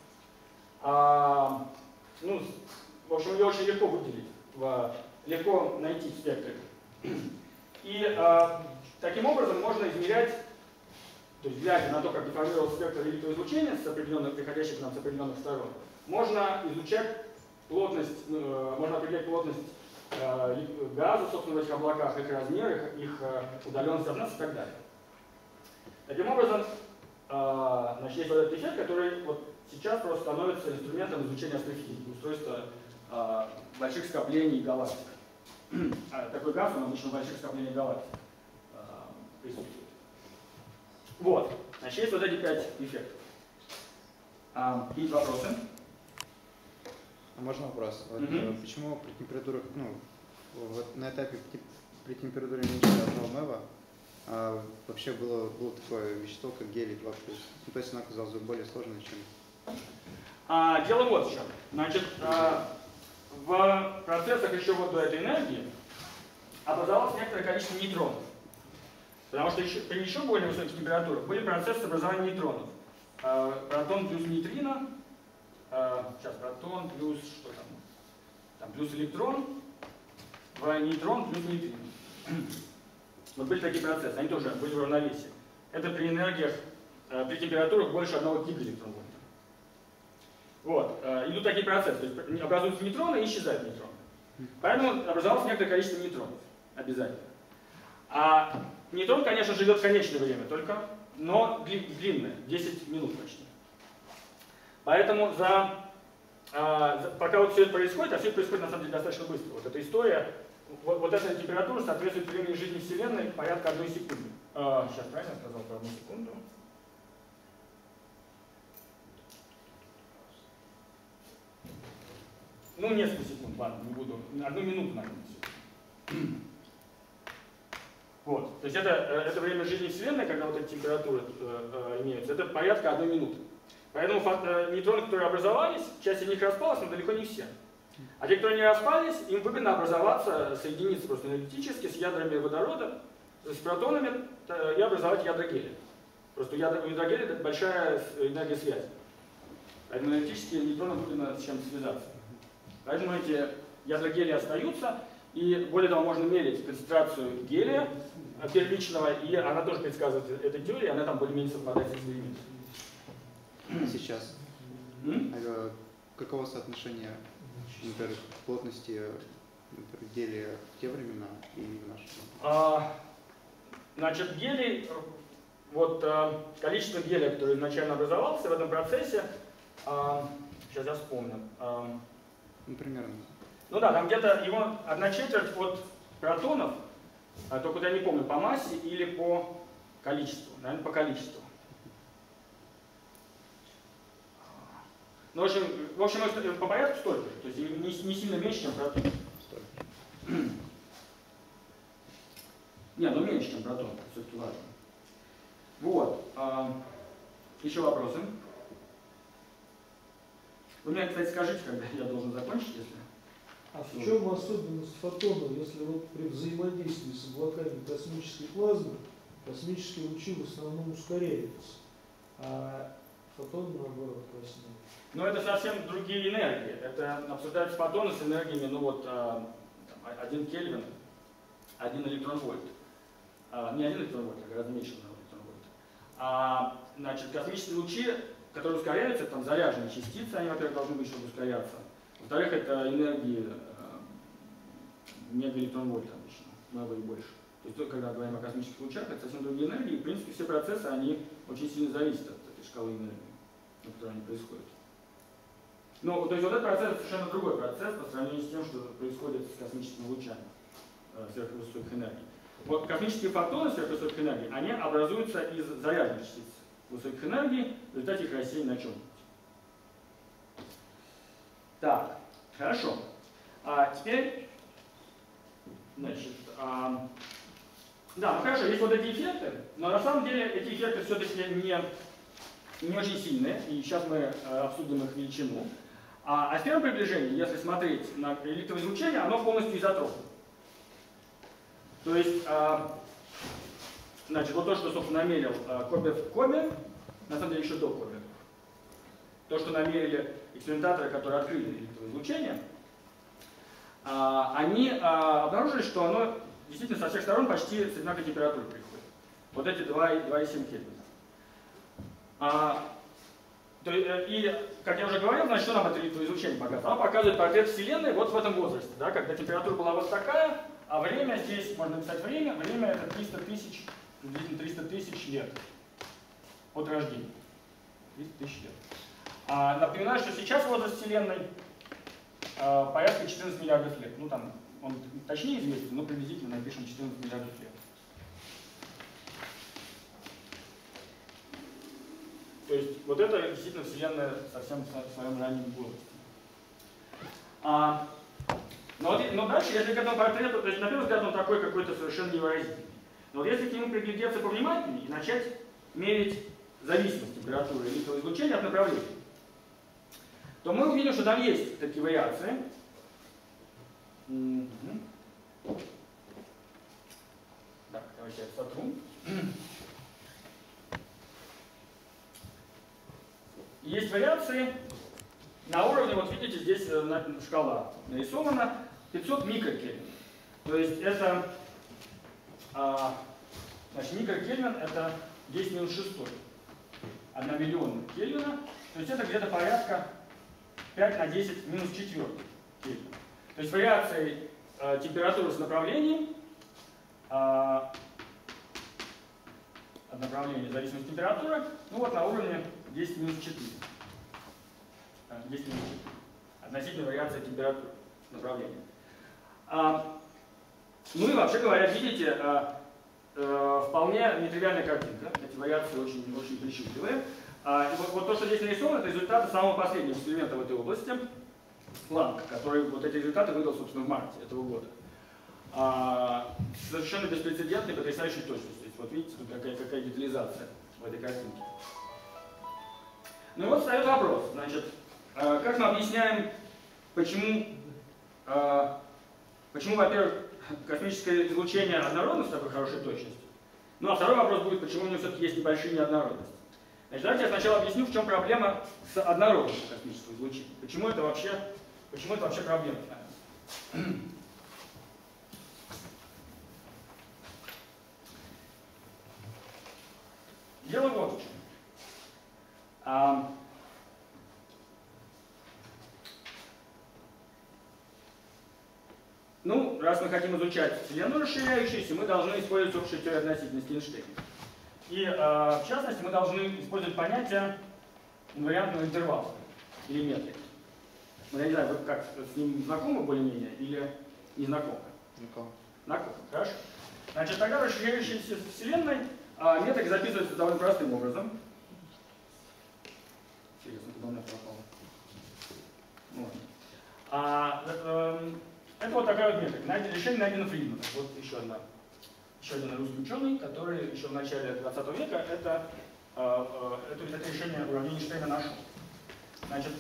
В общем, ее очень легко выделить, легко найти в спектре. И таким образом можно измерять, то есть глядя на то, как деформировался спектр электроизлучения приходящих к нам с определенных сторон, можно изучать плотность, можно определять плотность газа, собственно, в этих облаках, их размер, их удаленность от нас и так далее. Таким образом, значит, есть вот этот эффект, который вот сейчас просто становится инструментом изучения астрофизики, устройства больших скоплений галактик. Такой газ, он обычно в больших скоплениях галактик присутствует. Вот, значит, есть вот эти 5 эффектов. Есть вопросы? Можно вопрос? Вот, почему при температурах, вот на этапе при температуре меньше 1 МeV вообще было такое вещество, как гелий-2+. То есть оно оказалось более сложным, чем... Дело вот в чем. Значит, в процессах еще вот до этой энергии образовалось некоторое количество нейтронов. Потому что при еще более высоких температурах были процессы образования нейтронов. Протон плюс нейтрино, сейчас протон плюс что там плюс электрон, нейтрон плюс нейтрино. Вот были такие процессы, они тоже были в равновесии. Это при энергиях, при температурах больше 1 гигаэлектронвольта. Вот, идут такие процессы, то есть образуются нейтроны и исчезают нейтроны. Поэтому образовалось некоторое количество нейтронов, обязательно. А нейтрон, конечно, живет конечное время только, но длинное, 10 минут почти. Поэтому пока вот все это происходит, а все это происходит на самом деле достаточно быстро. Вот эта история, вот эта температура соответствует времени жизни Вселенной порядка 1 секунды. Сейчас правильно сказал про 1 секунду? Несколько секунд, ладно, не буду. 1 минуту, наверное, вот. То есть это время жизни Вселенной, когда вот эти температуры имеются, это порядка 1 минуты. Поэтому нейтроны, которые образовались, часть из них распалась, но далеко не все. А те, которые не распались, им выгодно образоваться, соединиться просто энергетически с ядрами водорода, с протонами и образовать ядра гелия. Просто у ядра гелия это большая энергия связи. Поэтому энергетически нейтронам выгодно с чем-то связаться. Поэтому эти ядра гелия остаются, и более того, можно мерить концентрацию гелия первичного, и она тоже предсказывает этой теории, она там более-менее совпадает с экспериментом. Сейчас. Каково соотношение, например, плотности гелия в те времена и в наши? Значит, гелий, вот количество гелия, который изначально образовался в этом процессе, сейчас я вспомню. Ну, примерно. Ну да, там где-то его 1/4 от протонов, только я не помню, по массе или по количеству, наверное, по количеству. Ну, в общем, по порядку столько же, то есть не сильно меньше, чем протон. Не, ну меньше, чем протон, все-таки важно. Вот. Еще вопросы? Вы мне, кстати, скажите, когда я должен закончить, если... А в чем особенность фотона, если вот при взаимодействии с облаками космической плазмы космические лучи в основном ускоряются, а фотон наоборот краснеет? Но это совсем другие энергии. Это обсуждаются фотоны с энергиями, ну вот, 1 Кельвин, 1 электрон-вольт. Не 1 электрон-вольт, а гораздо меньше электрон-вольт. Значит, космические лучи, которые ускоряются, там заряженные частицы, они, во-первых, должны быть, чтобы ускоряться. Во-вторых, это энергии мегаэлектрон-вольт обычно, много и больше. То есть, когда говорим о космических лучах, это совсем другие энергии, и, в принципе, все процессы, они очень сильно зависят от этой шкалы энергии, на которой они происходят. Ну, то есть, вот этот процесс совершенно другой процесс по сравнению с тем, что происходит с космическими лучами сверхвысоких энергий. Вот космические фотоны сверхвысоких энергий, они образуются из заряженных частиц высоких энергий, в результате их рассеяния на чем-нибудь. Так, хорошо. Теперь, значит, да, ну хорошо, есть вот эти эффекты, но на самом деле эти эффекты все-таки не очень сильные, и сейчас мы обсудим их величину. А в первом приближении, если смотреть на электроизлучение, оно полностью изотропно. То есть, значит, вот то, что, собственно, намерил Кобе в Кобе, на самом деле еще до Кобе, то, что намерили экспериментаторы, которые открыли электроизлучение, они обнаружили, что оно действительно со всех сторон почти с одинаковой температурой приходит. Вот эти 2,7 Кельвина. И, как я уже говорил, значит, что нам это электроизлучение показывает? Оно показывает портрет Вселенной вот в этом возрасте, да, когда температура была вот такая, а время здесь, можно написать время это 300 тысяч, приблизительно 300 тысяч лет от рождения. 300 тысяч лет. Напоминаю, что сейчас возраст Вселенной порядка 14 миллиардов лет. Ну там, он точнее известен, но приблизительно напишем 14 миллиардов лет. То есть вот это действительно Вселенная совсем в своем раннем возрасте. Но дальше, если к этому портрету, то есть на первый взгляд он такой какой-то совершенно невыразительный. Но вот если к нему приглядеться повнимательнее и начать мерить зависимость температуры электроизлучения от направления, то мы увидим, что там есть такие вариации. Так, давайте я сотру. Есть вариации на уровне, вот видите, здесь шкала нарисована, 500 микрокельвин. То есть это, значит, микрокельвин это 10 минус 6, 1 миллион кельвина, то есть это где-то порядка 5 на 10 минус 4 кельвин. То есть вариации температуры с направлением, от направления зависимости от температуры, ну вот на уровне 10 минус 4. 10 минус 4. Относительно вариации температуры направления. Ну и вообще говоря, видите, вполне нетривиальная картинка. Эти вариации очень причудливые. И вот то, что здесь нарисовано, это результаты самого последнего эксперимента в этой области, Планк, который вот эти результаты выдал, собственно, в марте этого года. Совершенно беспрецедентной, потрясающей точностью. Вот видите, тут какая детализация в этой картинке. Ну и вот встает вопрос, значит, как мы объясняем, почему, во-первых, космическое излучение однородно с такой хорошей точностью, ну а второй вопрос будет, почему у него все-таки есть небольшие неоднородности. Значит, давайте я сначала объясню, в чем проблема с однородностью космического излучения. Почему это вообще проблема? Дело вот в чем. Ну, раз мы хотим изучать Вселенную расширяющуюся, мы должны использовать общую теорию относительности Эйнштейна. И, в частности, мы должны использовать понятие инвариантного интервала или метрики. Ну, я не знаю, вы как с ним знакомы более-менее или не знакомы? Знаком. Знакомы, хорошо. Значит, тогда в расширяющейся Вселенной метрика записывается довольно простым образом. Интересно, куда у меня пропало? Вот. Это вот такая вот метрика. Решение Найдена Фридмана. Вот еще один русский ученый, который еще в начале 20 века это решение уравнения Эйнштейна нашел. Значит,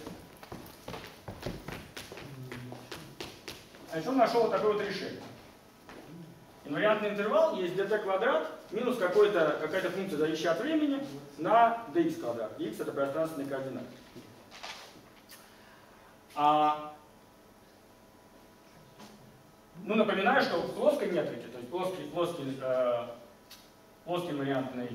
он нашел вот такое вот решение. Инвариантный интервал есть dt квадрат минус какая-то функция, зависящая от времени, на dx квадрат. X это пространственный координат. Ну, напоминаю, что в плоской метрике, то есть плоский инвариантный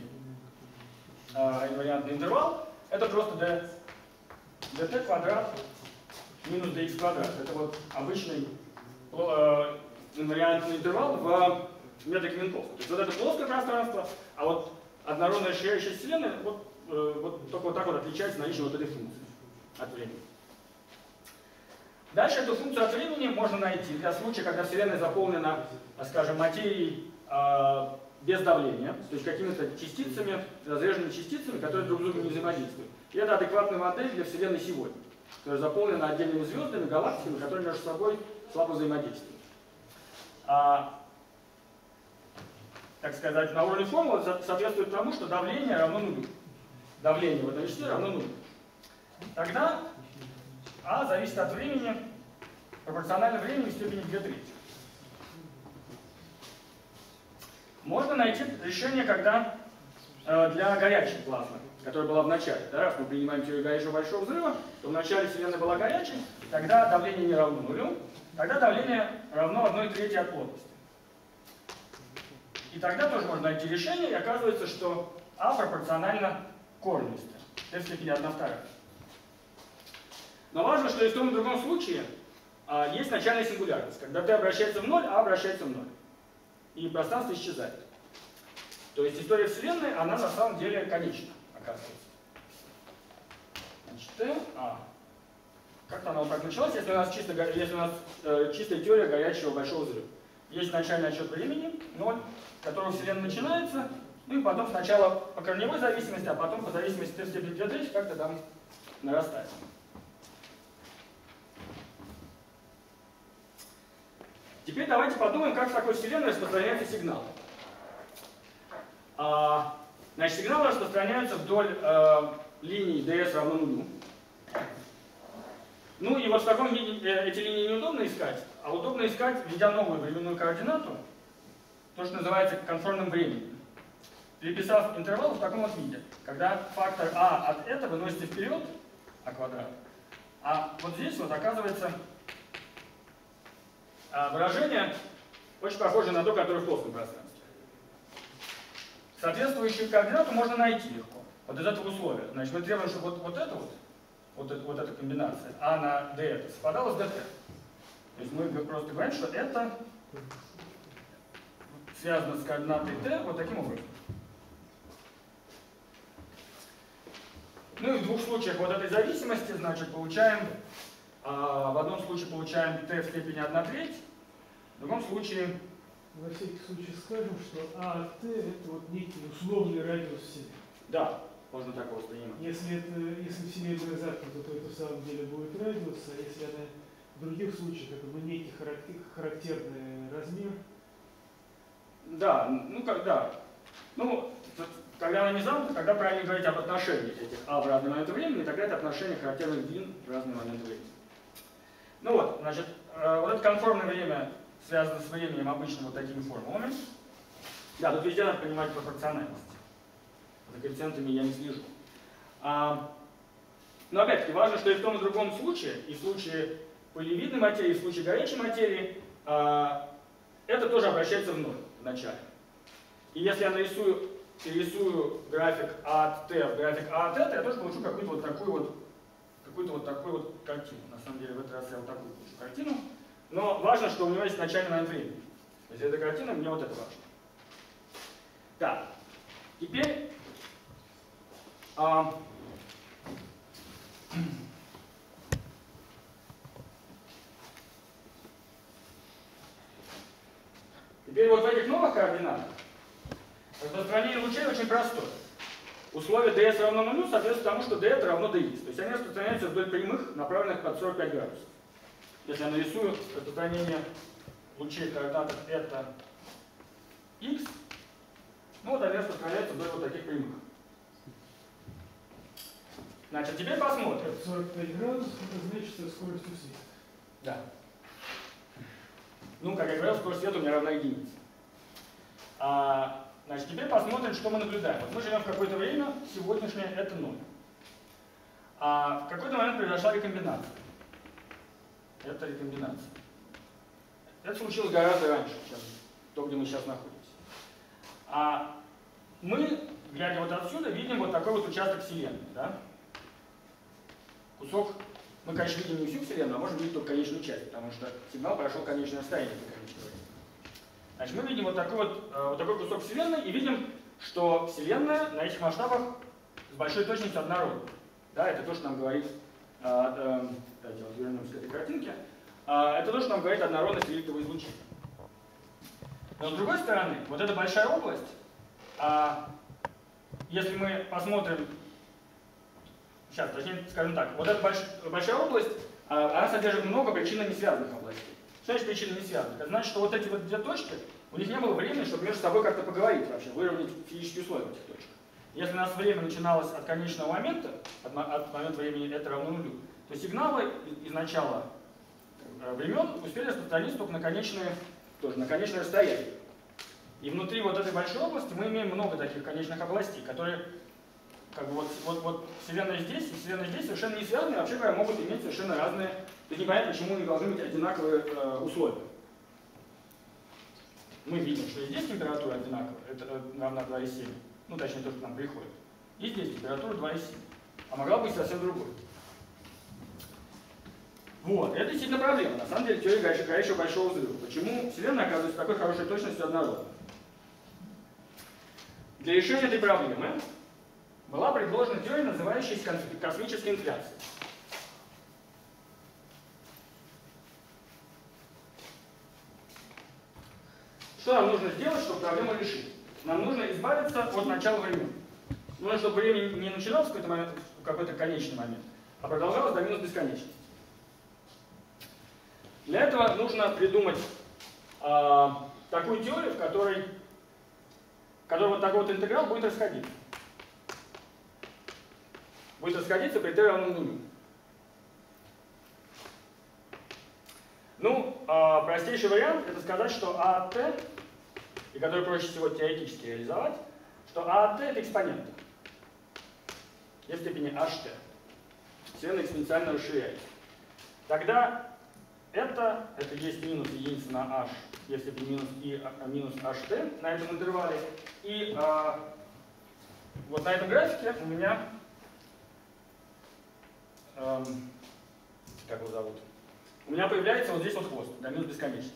интервал, это просто dt квадрат минус dx квадрат. Это вот обычный инвариантный интервал в метрике Минковского. То есть вот это плоское пространство, а вот однородная расширяющаяся Вселенная вот только вот так вот отличается наличием вот этой функции от времени. Дальше эту функцию от времени можно найти для случая, когда Вселенная заполнена, скажем, материей без давления, то есть какими-то частицами, разреженными частицами, которые друг с другом не взаимодействуют. И это адекватная модель для Вселенной сегодня, которая заполнена отдельными звездами, галактиками, которые между собой слабо взаимодействуют. Так сказать, на уровне формулы соответствует тому, что давление равно нулю. Давление в этом веществе равно нулю. Тогда А зависит от времени, пропорционально времени в степени 2/3. Можно найти решение, когда для горячей плазмы, которая была в начале. Да, раз мы принимаем теорию горячего большого взрыва, то в начале Вселенная была горячей, тогда давление не равно нулю, тогда давление равно 1/3 от плотности. И тогда тоже можно найти решение, и оказывается, что А пропорционально корню t в степени 1/2. Но важно, что и в том и в другом случае есть начальная сингулярность, когда t обращается в ноль, а обращается в ноль. И пространство исчезает. То есть история Вселенной, она на самом деле конечна, оказывается. Значит, t, как-то она вот так началась, если у нас чистая теория горячего большого взрыва. Есть начальный отсчет времени, 0, с которого Вселенная начинается, ну и потом сначала по корневой зависимости, а потом по зависимости t в степени 2/3 как-то там нарастает. Теперь давайте подумаем, как в такой Вселенной распространяется сигнал. Значит, сигналы распространяются вдоль линий ds равно нулю. Ну и вот в таком виде эти линии неудобно искать, а удобно искать, введя новую временную координату, то, что называется конформным временем. Переписав интервал в таком вот виде, когда фактор а от это выносится вперед, а квадрат, а вот здесь вот оказывается выражение очень похоже на то, которое в плоском пространстве. Соответствующую координату можно найти легко. Вот из этого условия. Значит, мы требуем, чтобы вот эта комбинация А на d это совпадала с dt. То есть мы просто говорим, что это связано с координатой t вот таким образом. Ну и в двух случаях вот этой зависимости, значит, получаем, в одном случае получаем t в степени 1/3, в другом случае... На всякий случай скажем, что А от Т это вот некий условный радиус Вселенной. Да, можно так его воспринимать. Если Вселенная замкнута, то это в самом деле будет радиус, а если она в других случаях, это некий характерный размер. Да, когда она не замкнута, тогда правильно говорить об отношении этих А в разные моменты времени, тогда это отношение характерных длин в разные моменты времени. Ну вот, значит, вот это конформное время связано с временем обычно вот такими формулами. Да, тут везде надо понимать пропорциональность. За коэффициентами я не слежу. Но опять-таки важно, что и в том и в другом случае, и в случае пылевидной материи, в случае горячей материи, это тоже обращается в ноль в начале. И если я перерисую график А от Т в график А от это, я тоже получу какую-то вот такую вот картину. На самом деле в этот раз я вот такую получу картину. Но важно, что у него есть начальный момент времени. То есть эта картина, мне вот это важно. Так, теперь вот в этих новых координатах распространение лучей очень простое. Условие ds равно нулю соответствует тому, что d равно dx. То есть они распространяются вдоль прямых, направленных под 45 градусов. Если я нарисую распространение лучей в координатах это x, ну вот они распространяются вдоль вот таких прямых. Значит, теперь посмотрим. 45 градусов, это значит со скоростью света. Да. Ну, как я говорил, скорость света у меня равна единице. Значит, теперь посмотрим, что мы наблюдаем. Вот мы живем в какое-то время, сегодняшнее это 0. В какой-то момент произошла рекомбинация. Это рекомбинация. Это случилось гораздо раньше, чем то, где мы сейчас находимся. Мы, глядя вот отсюда, видим вот такой вот участок Вселенной. Да? Кусок, мы, конечно, видим не всю Вселенную, а можем видеть только конечную часть, потому что сигнал прошел конечное расстояние до конечного времени. Значит, мы видим вот такой кусок Вселенной и видим, что Вселенная на этих масштабах с большой точностью однородна. Да, это то, что нам говорит, давайте вернемся к этой картинке, это то, что нам говорит однородность великого излучения. Но с другой стороны, вот эта большая область, если мы посмотрим, сейчас, точнее скажем так, вот эта большая область, она содержит много причинно не связанных областей. Что значит причинно не связанных? Это значит, что вот эти вот две точки, у них не было времени, чтобы между собой как-то поговорить вообще, выровнять физические условия в этих точках. Если у нас время начиналось от конечного момента, от момента времени это равно нулю, то сигналы из начала времен успели распространиться только на конечное расстояние. И внутри вот этой большой области мы имеем много таких конечных областей, которые как бы вот Вселенная здесь и Вселенная здесь совершенно не связаны, вообще говоря, могут иметь совершенно разные, то есть непонятно, почему у них должны быть одинаковые условия. Мы видим, что и здесь температура одинаковая, это равна 2,7, ну точнее то, что нам приходит. И здесь температура 2,7, а могла быть совсем другой. Вот, это действительно проблема. На самом деле теория горячего большого взрыва. Почему Вселенная оказывается такой хорошей точностью однородна? Для решения этой проблемы была предложена теория, называющаяся космической инфляцией. Что нам нужно сделать, чтобы проблему решить? Нам нужно избавиться от начала времени. Нужно, чтобы время не начиналось в какой-то конечный момент, а продолжалось до минус бесконечности. Для этого нужно придумать такую теорию, в которой вот такой вот интеграл будет расходиться. Будет расходиться при t равно нулю. Ну, простейший вариант это сказать, что А от t, и который проще всего теоретически реализовать, что А от t это экспонент e в степени ht. Вселенная экспоненциально расширяется. Тогда это есть минус единица на h, e в степени минус ht на этом интервале. И вот на этом графике у меня, как его зовут, у меня появляется вот здесь вот хвост, до минус бесконечности.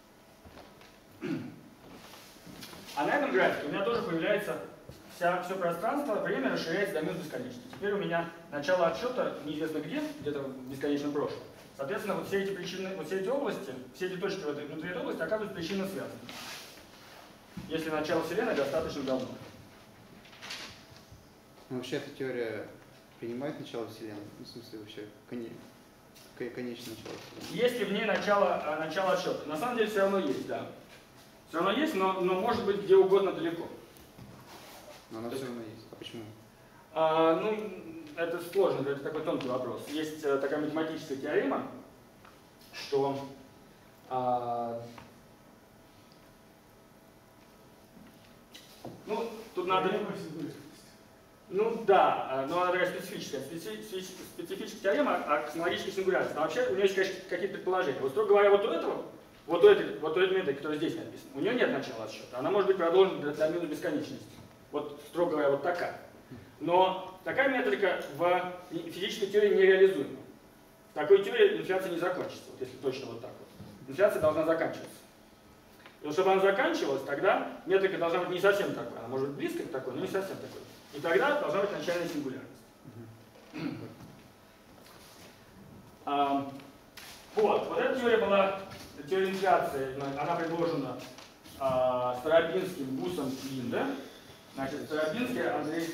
А на этом графике у меня тоже появляется все пространство, время расширяется до минус бесконечности. Теперь у меня начало отсчета неизвестно где-то в бесконечном прошлом. Соответственно, вот все эти причины, вот все эти области, все эти точки внутри этой области оказываются причинно связаны. Если начало Вселенной достаточно давно. Ну, вообще эта теория принимает начало Вселенной? Ну, в смысле, вообще конечное начало Вселенной? Есть ли в ней начало отсчета? На самом деле все равно есть, да. Все равно есть, но может быть где угодно далеко. Но она все равно есть. А почему? Ну, это сложно, это такой тонкий вопрос. Есть такая математическая теорема, что ну, тут надо... Ну да, но она такая специфическая. Специфическая теорема о космологической сингулярности. Но вообще у нее есть, конечно, какие-то предположения. Вот, строго говоря, вот у этого, вот у этой методы, которая здесь написана, у нее нет начала отсчета. Она может быть продолжена до минус бесконечности. Вот, строго говоря, вот такая. Но такая метрика в физической теории нереализуема. В такой теории инфляция не закончится, вот если точно вот так вот. Инфляция должна заканчиваться. И вот, чтобы она заканчивалась, тогда метрика должна быть не совсем такой. Она может быть близко к такой, но не совсем такой. И тогда должна быть начальная сингулярность. Вот эта теория была, теория инфляции, она предложена Старобинским, Гусом и Линде. Значит, Старобинский,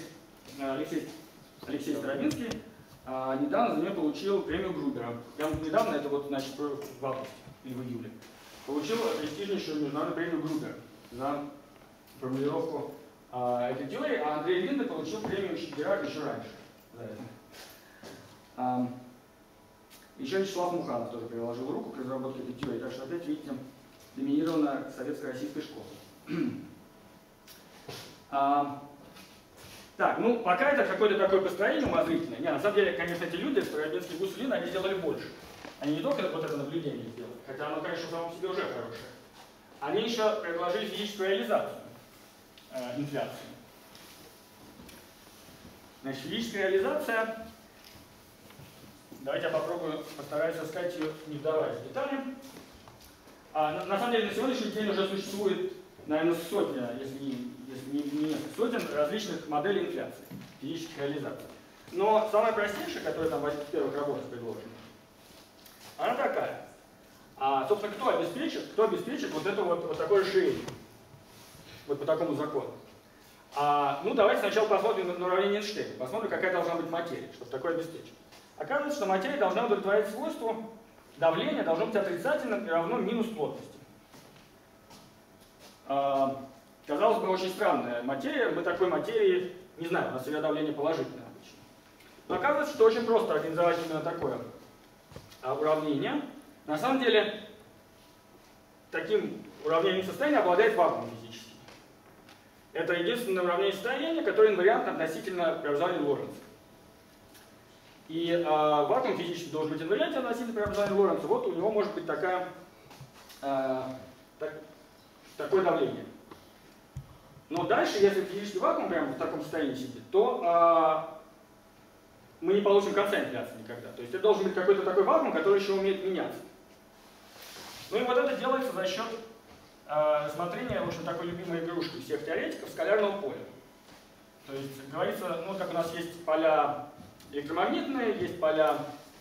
Алексей Старобинский недавно за нее получил премию Грубера. Прямо недавно, это вот, значит, в августе или в июле. Получил престижнейшую международную премию Грубера за формулировку этой теории, а Андрей Линде получил премию Дирака еще раньше за это. Еще Вячеслав Муханов тоже приложил руку к разработке этой теории, так что опять, видите, доминирована советско-российской школой. Так, ну пока это какое-то такое построение умозрительное. Не, на самом деле, конечно, эти люди, Старобинский, Гус и Линде, они сделали больше. Они не только вот это наблюдение сделали, хотя оно, конечно, в самом себе уже хорошее. Они еще предложили физическую реализацию инфляции. Значит, физическая реализация, давайте я попробую, постараюсь рассказать ее, не вдаваясь в детали. На самом деле, на сегодняшний день уже существует, наверное, сотня, если не несколько сотен различных моделей инфляции, физических реализаций. Но самая простейшая, которая там в первых работах предложена, она такая. Собственно, кто обеспечит вот это вот такое расширение? Вот по такому закону. Ну, давайте сначала посмотрим на уравнение Эйнштейна. Посмотрим, какая должна быть материя, чтобы такое обеспечить. Оказывается, что материя должна удовлетворять свойству давления, должно быть отрицательным и равно минус плотности. Казалось бы, очень странная материя. Мы такой материи не знаем, у нас всегда давление положительное обычно. Но оказывается, что очень просто организовать именно такое уравнение. На самом деле, таким уравнением состояния обладает вакуум физический. Это единственное уравнение состояния, которое инвариантно относительно преобразования Лоренца. И вакуум физически должен быть инвариантен относительно преобразования Лоренца. Вот у него может быть такое давление. Но дальше, если физический вакуум прямо в таком состоянии сидит, то мы не получим конца инфляции никогда. То есть это должен быть какой-то такой вакуум, который еще умеет меняться. Ну и вот это делается за счет рассмотрения, в общем, такой любимой игрушки всех теоретиков, скалярного поля. То есть говорится, ну как у нас есть поля электромагнитные, есть поля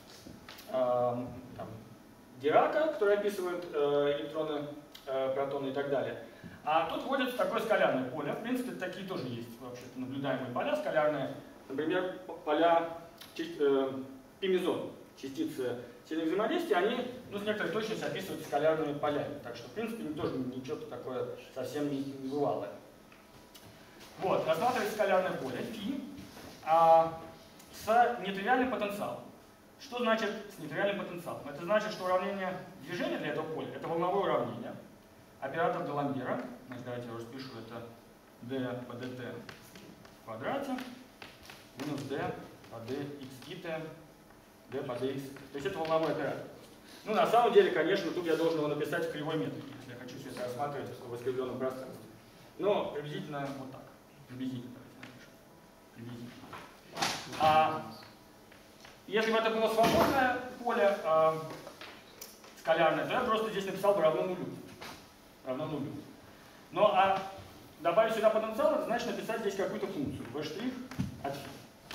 Дирака, которые описывают электроны, протоны и так далее. А тут вводится такое скалярное поле. В принципе, такие тоже есть вообще-то наблюдаемые поля скалярные. Например, поля пи-мезон, частицы сильных взаимодействий, они с некоторой точностью описываются скалярными полями. Так что, в принципе, тоже ничего такое совсем не бывало. Вот, рассматривается скалярное поле φ с нетривиальным потенциалом. Что значит с нетривиальным потенциалом? Это значит, что уравнение движения для этого поля — это волновое уравнение. Оператор Даламбера, значит, давайте я распишу, это d по dt в квадрате минус d по dx d по dx. То есть это волновой оператор. Ну, на самом деле, конечно, тут я должен его написать в кривой метрике, если я хочу все это рассматривать в искривленном пространстве. Но приблизительно вот так. Приблизительно, давайте напишем. Приблизительно. Если бы это было свободное поле скалярное, то я просто здесь написал бы равно нулю. Равно нулю. Ну а добавить сюда потенциал, это значит написать здесь какую-то функцию. v' от φ.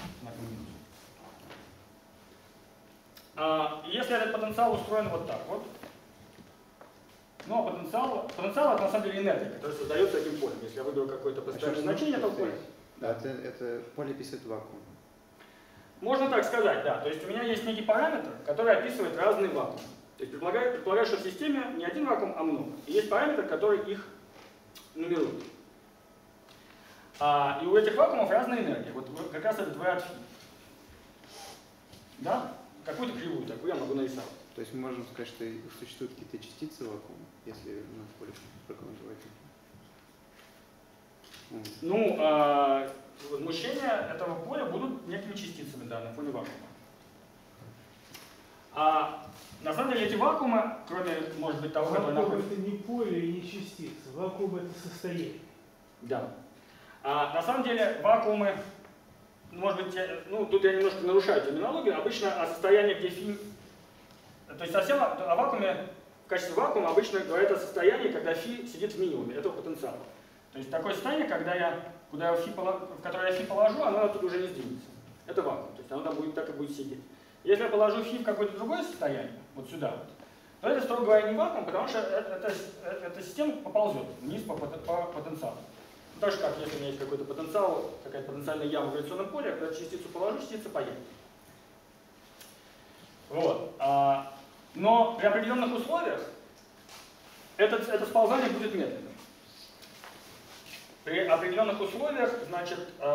Если этот потенциал устроен вот так вот, ну а потенциал это на самом деле энергия, которая создается этим полем. Если я выберу какое-то постоянное значение этого поля. Да, это поле описывает вакуум. Можно так сказать, да. То есть у меня есть некий параметр, который описывает разные вакуумы. То есть предполагаю, что в системе не один вакуум, а много. И есть параметр, который их нумерует. И у этих вакуумов разная энергия. Вот как раз этот v от φ. Да? Какую-то кривую такую я могу нарисовать. То есть мы можем сказать, что существуют какие-то частицы вакуума, если поле прокомментировать. Ну, возмущения этого поля будут некими частицами, да, на фоне вакуума. На самом деле эти вакуумы, кроме, может быть, того, который Вакуум находится... это не поле и не частица. Вакуум это состояние. Да. На самом деле вакуумы, может быть, ну, тут я немножко нарушаю терминологию, обычно о состоянии, где фи... То есть совсем о вакууме, в качестве вакуума обычно говорят о состоянии, когда фи сидит в минимуме этого потенциала. То есть такое состояние, когда в которое я фи положу, оно оттуда уже не сдвинется. Это вакуум, то есть оно там будет, так и будет сидеть. Если я положу фи в какое-то другое состояние, вот сюда вот, то это, строго говоря, не вакуум, потому что эта система поползет вниз по потенциалу. Так же, как если у меня есть какой-то потенциал, какая-то потенциальная яма в гравитационном поле, я когда частицу положу, частица поедет. Вот. Но при определенных условиях это сползание будет медленным. При определенных условиях, значит,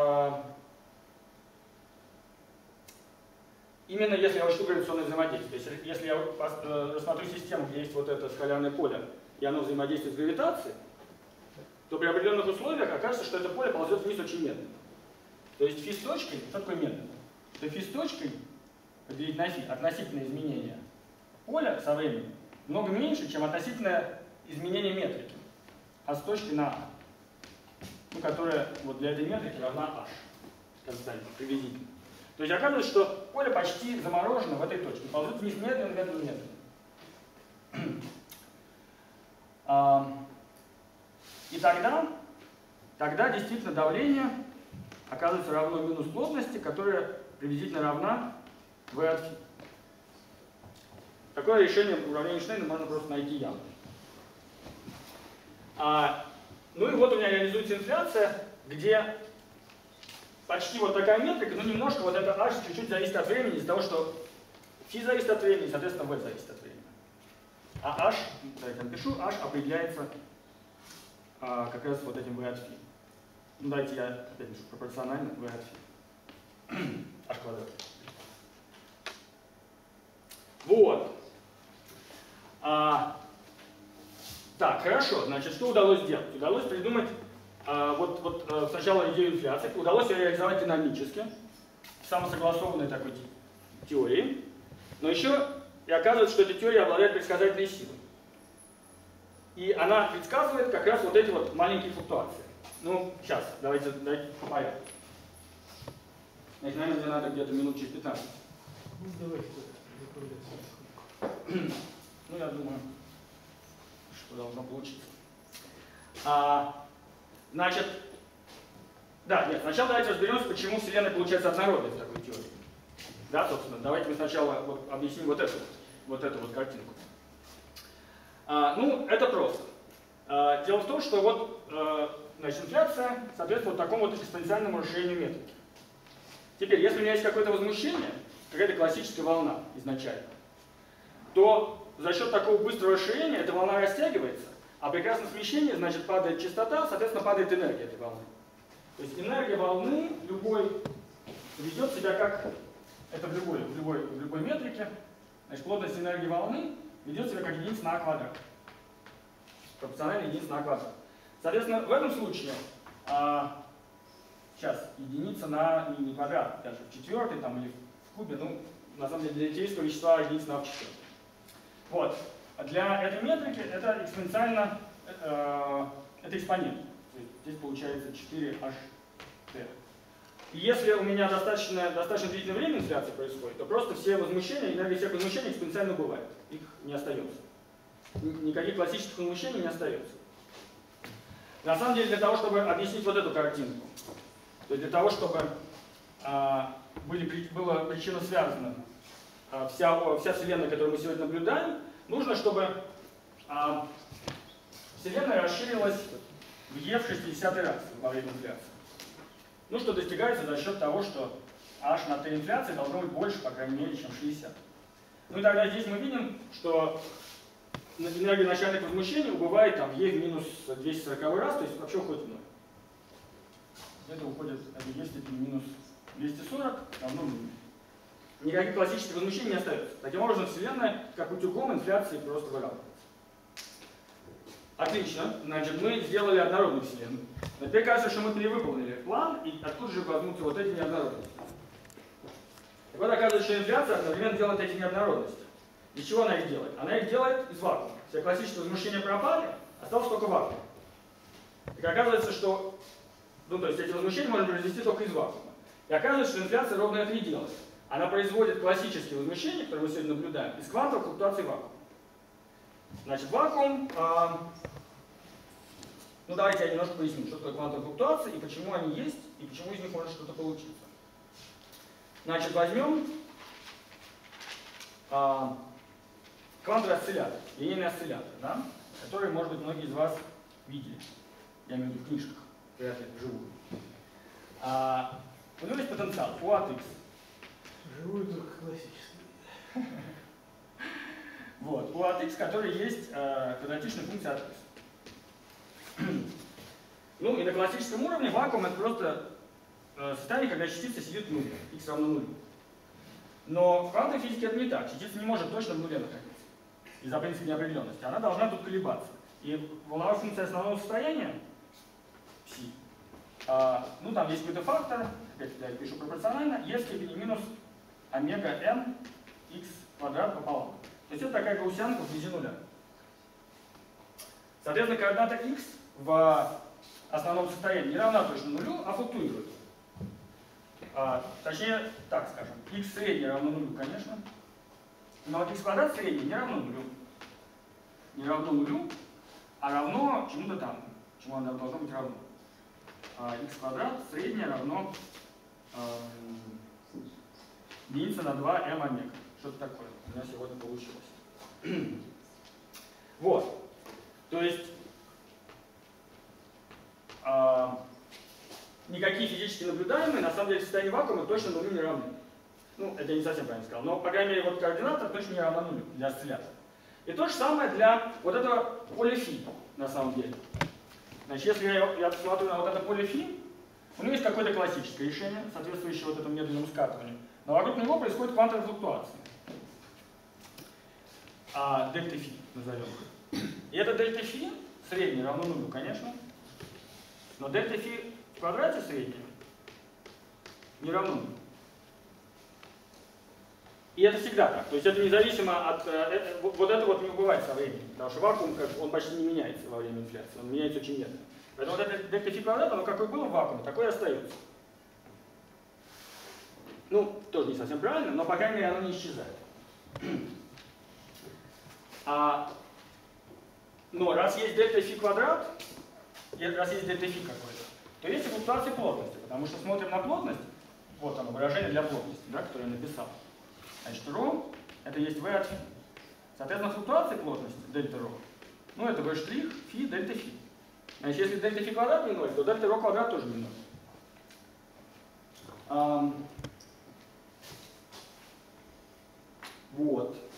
именно если я учту гравитационное взаимодействие, то есть если я рассмотрю систему, где есть вот это скалярное поле, и оно взаимодействует с гравитацией, то при определенных условиях окажется, что это поле ползет вниз очень медленно. То есть фи с точкой, что такое медленно? Это фи с точкой, поделить на фи, относительное изменение поля со временем, много меньше, чем относительное изменение метрики, с точки на А, ну, которая вот для этой метрики равна h, константе, приблизительно. То есть оказывается, что поле почти заморожено в этой точке, ползет вниз медленно, медленно, медленно. И тогда действительно давление оказывается равно минус плотности, которая приблизительно равна v от φ. Такое решение уравнения Шнейдера можно просто найти явно. Ну и вот у меня реализуется инфляция, где почти вот такая метрика, но немножко вот это h чуть-чуть зависит от времени, из-за того, что φ зависит от времени, соответственно v зависит от времени. А h, давайте я напишу, h определяется как раз вот этим v от φ. Ну, давайте я опять пишу пропорционально v от φ. h квадрат. Вот. Так, хорошо. Значит, что удалось сделать? Удалось придумать сначала идею инфляции. Удалось ее реализовать динамически, в самосогласованной такой теории. Но еще и оказывается, что эта теория обладает предсказательной силой. И она предсказывает как раз вот эти вот маленькие флуктуации. Ну, сейчас, давайте по порядку. Значит, наверное, мне надо где-то минут через 15. Ну, давайте закругляться. Ну, я думаю, что должно получиться. Значит, да, нет, сначала давайте разберемся, почему Вселенная получается однородной в такой теории. Да, собственно, давайте мы сначала объясним вот эту картинку. Ну, это просто. Дело в том, что значит, инфляция соответствует такому вот экспоненциальному расширению метрики. Теперь, если у меня есть какое-то возмущение, какая-то классическая волна изначально, то за счет такого быстрого расширения эта волна растягивается, а при красном смещении, значит, падает частота, соответственно, падает энергия этой волны. То есть энергия волны любой ведет себя как, это в любой метрике, значит, плотность энергии волны ведет себя как единица на А квадрат. Пропорциональная единица на А квадрат. Соответственно, в этом случае, сейчас, единица на не квадрат, даже в четвертой там, или в кубе, ну, на самом деле для теоретического вещества единица на А в четвертой. Вот. Для этой метрики это экспоненциально, это экспонент. То есть здесь получается 4ht. И если у меня достаточно длительное время инфляции происходит, то просто все возмущения, энергия всех возмущений экспоненциально бывает. Их не остается. Никаких классических возмущений не остается. На самом деле, для того, чтобы объяснить вот эту картинку, то есть для того, чтобы была причина связана вся Вселенная, которую мы сегодня наблюдаем, нужно, чтобы Вселенная расширилась в e в 60 раз во время инфляции. Ну, что достигается за счет того, что h на t инфляции должно быть больше, по крайней мере, чем 60. Ну и тогда здесь мы видим, что энергия начальных возмущений убывает там e в минус 240 раз, то есть вообще уходит в ноль. Это уходит e в степени минус 240 равно нулю. Никаких классических возмущений не остается. Таким образом, Вселенная, как утюгом инфляции, просто выравнивается. Отлично. Значит, мы сделали однородную Вселенную. Но теперь кажется, что мы перевыполнили план, и откуда же возьмутся вот эти неоднородности. И вот оказывается, что инфляция одновременно делает эти неоднородности. Из чего она их делает? Она их делает из вакуума. Все классические возмущения пропали, остался только вакуум. И оказывается, что то есть эти возмущения можно произвести только из вакуума. И оказывается, что инфляция ровно это и делает. Она производит классические возмущения, которые мы сегодня наблюдаем, из квантовых флуктуаций вакуума. Значит, вакуум, давайте я немножко поясню, что такое квантовые флуктуации, и почему они есть, и почему из них может что-то получиться. Значит, возьмем квантовый осциллятор, линейный осциллятор, да, который, может быть, многие из вас видели. Я имею в виду в книжках, вряд ли вживую. У него есть потенциал, U от X. Живую только классическую. Вот, U от X, который есть квадратичная функция от X. Ну и на классическом уровне вакуум это просто состояние, когда частица сидит в нуле, X равно нулю. Но в квантовой физике это не так. Частица не может точно в нуле находиться из-за принципа неопределенности. Она должна тут колебаться. И волновая функция основного состояния, psi, там есть какой-то фактор, опять я пишу пропорционально, e в степени минус омега n x квадрат пополам. То есть это такая гаусянка вблизи нуля. Соответственно, координата x в основном состоянии не равна точно нулю, а флуктуирует. Точнее, так скажем, x средний равно нулю, конечно, но x квадрат средний не равно нулю. Не равно нулю, а равно чему-то там, чему оно должно быть равно. X квадрат среднее равно единица на 2 m омега. Что-то такое у меня сегодня получилось. Вот. То есть никакие физически наблюдаемые, на самом деле, в состоянии вакуума точно нулю не равны. Ну, это я не совсем правильно сказал, но, по крайней мере, вот координата точно не равна нулю для осциллятора. И то же самое для вот этого поля φ, на самом деле. Значит, если я посмотрю на вот это поле φ, у него есть какое-то классическое решение, соответствующее вот этому медленному скатыванию, но вокруг него происходит квантовая флуктуация. Дельта φ назовем. И это дельта φ среднее равно нулю, конечно, но дельта φ в квадрате среднее не равно нулю. И это всегда так. То есть это независимо от... вот это вот не бывает со временем. Потому что вакуум, он почти не меняется во время инфляции. Он меняется очень медленно. Поэтому вот это дельта φ квадрат, оно какое было в вакууме, такое и остается. Ну, тоже не совсем правильно, но, по крайней мере, оно не исчезает. Но раз есть дельта φ квадрат, и раз есть дельта φ какой-то, то есть и флуктуации плотности. Потому что смотрим на плотность, вот оно, выражение для плотности, да, которое я написал. Значит, ρ это есть v от φ. Соответственно, флуктуации плотности дельта ρ, ну это v' φ дельта φ. Значит, если дельта φ квадрат не 0, то дельта ρ квадрат тоже не 0. Вот.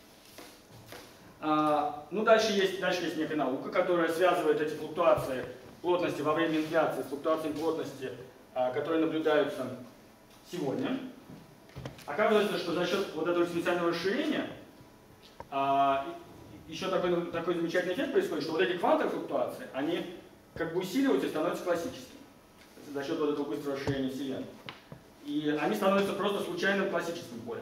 Дальше есть некая наука, которая связывает эти флуктуации плотности во время инфляции с флуктуациями плотности, которые наблюдаются сегодня. Оказывается, что за счет вот этого специального расширения еще такой замечательный эффект происходит, что вот эти квантовые флуктуации, они как бы усиливаются и становятся классическими за счет вот этого быстрого расширения Вселенной. И они становятся просто случайным классическим полем.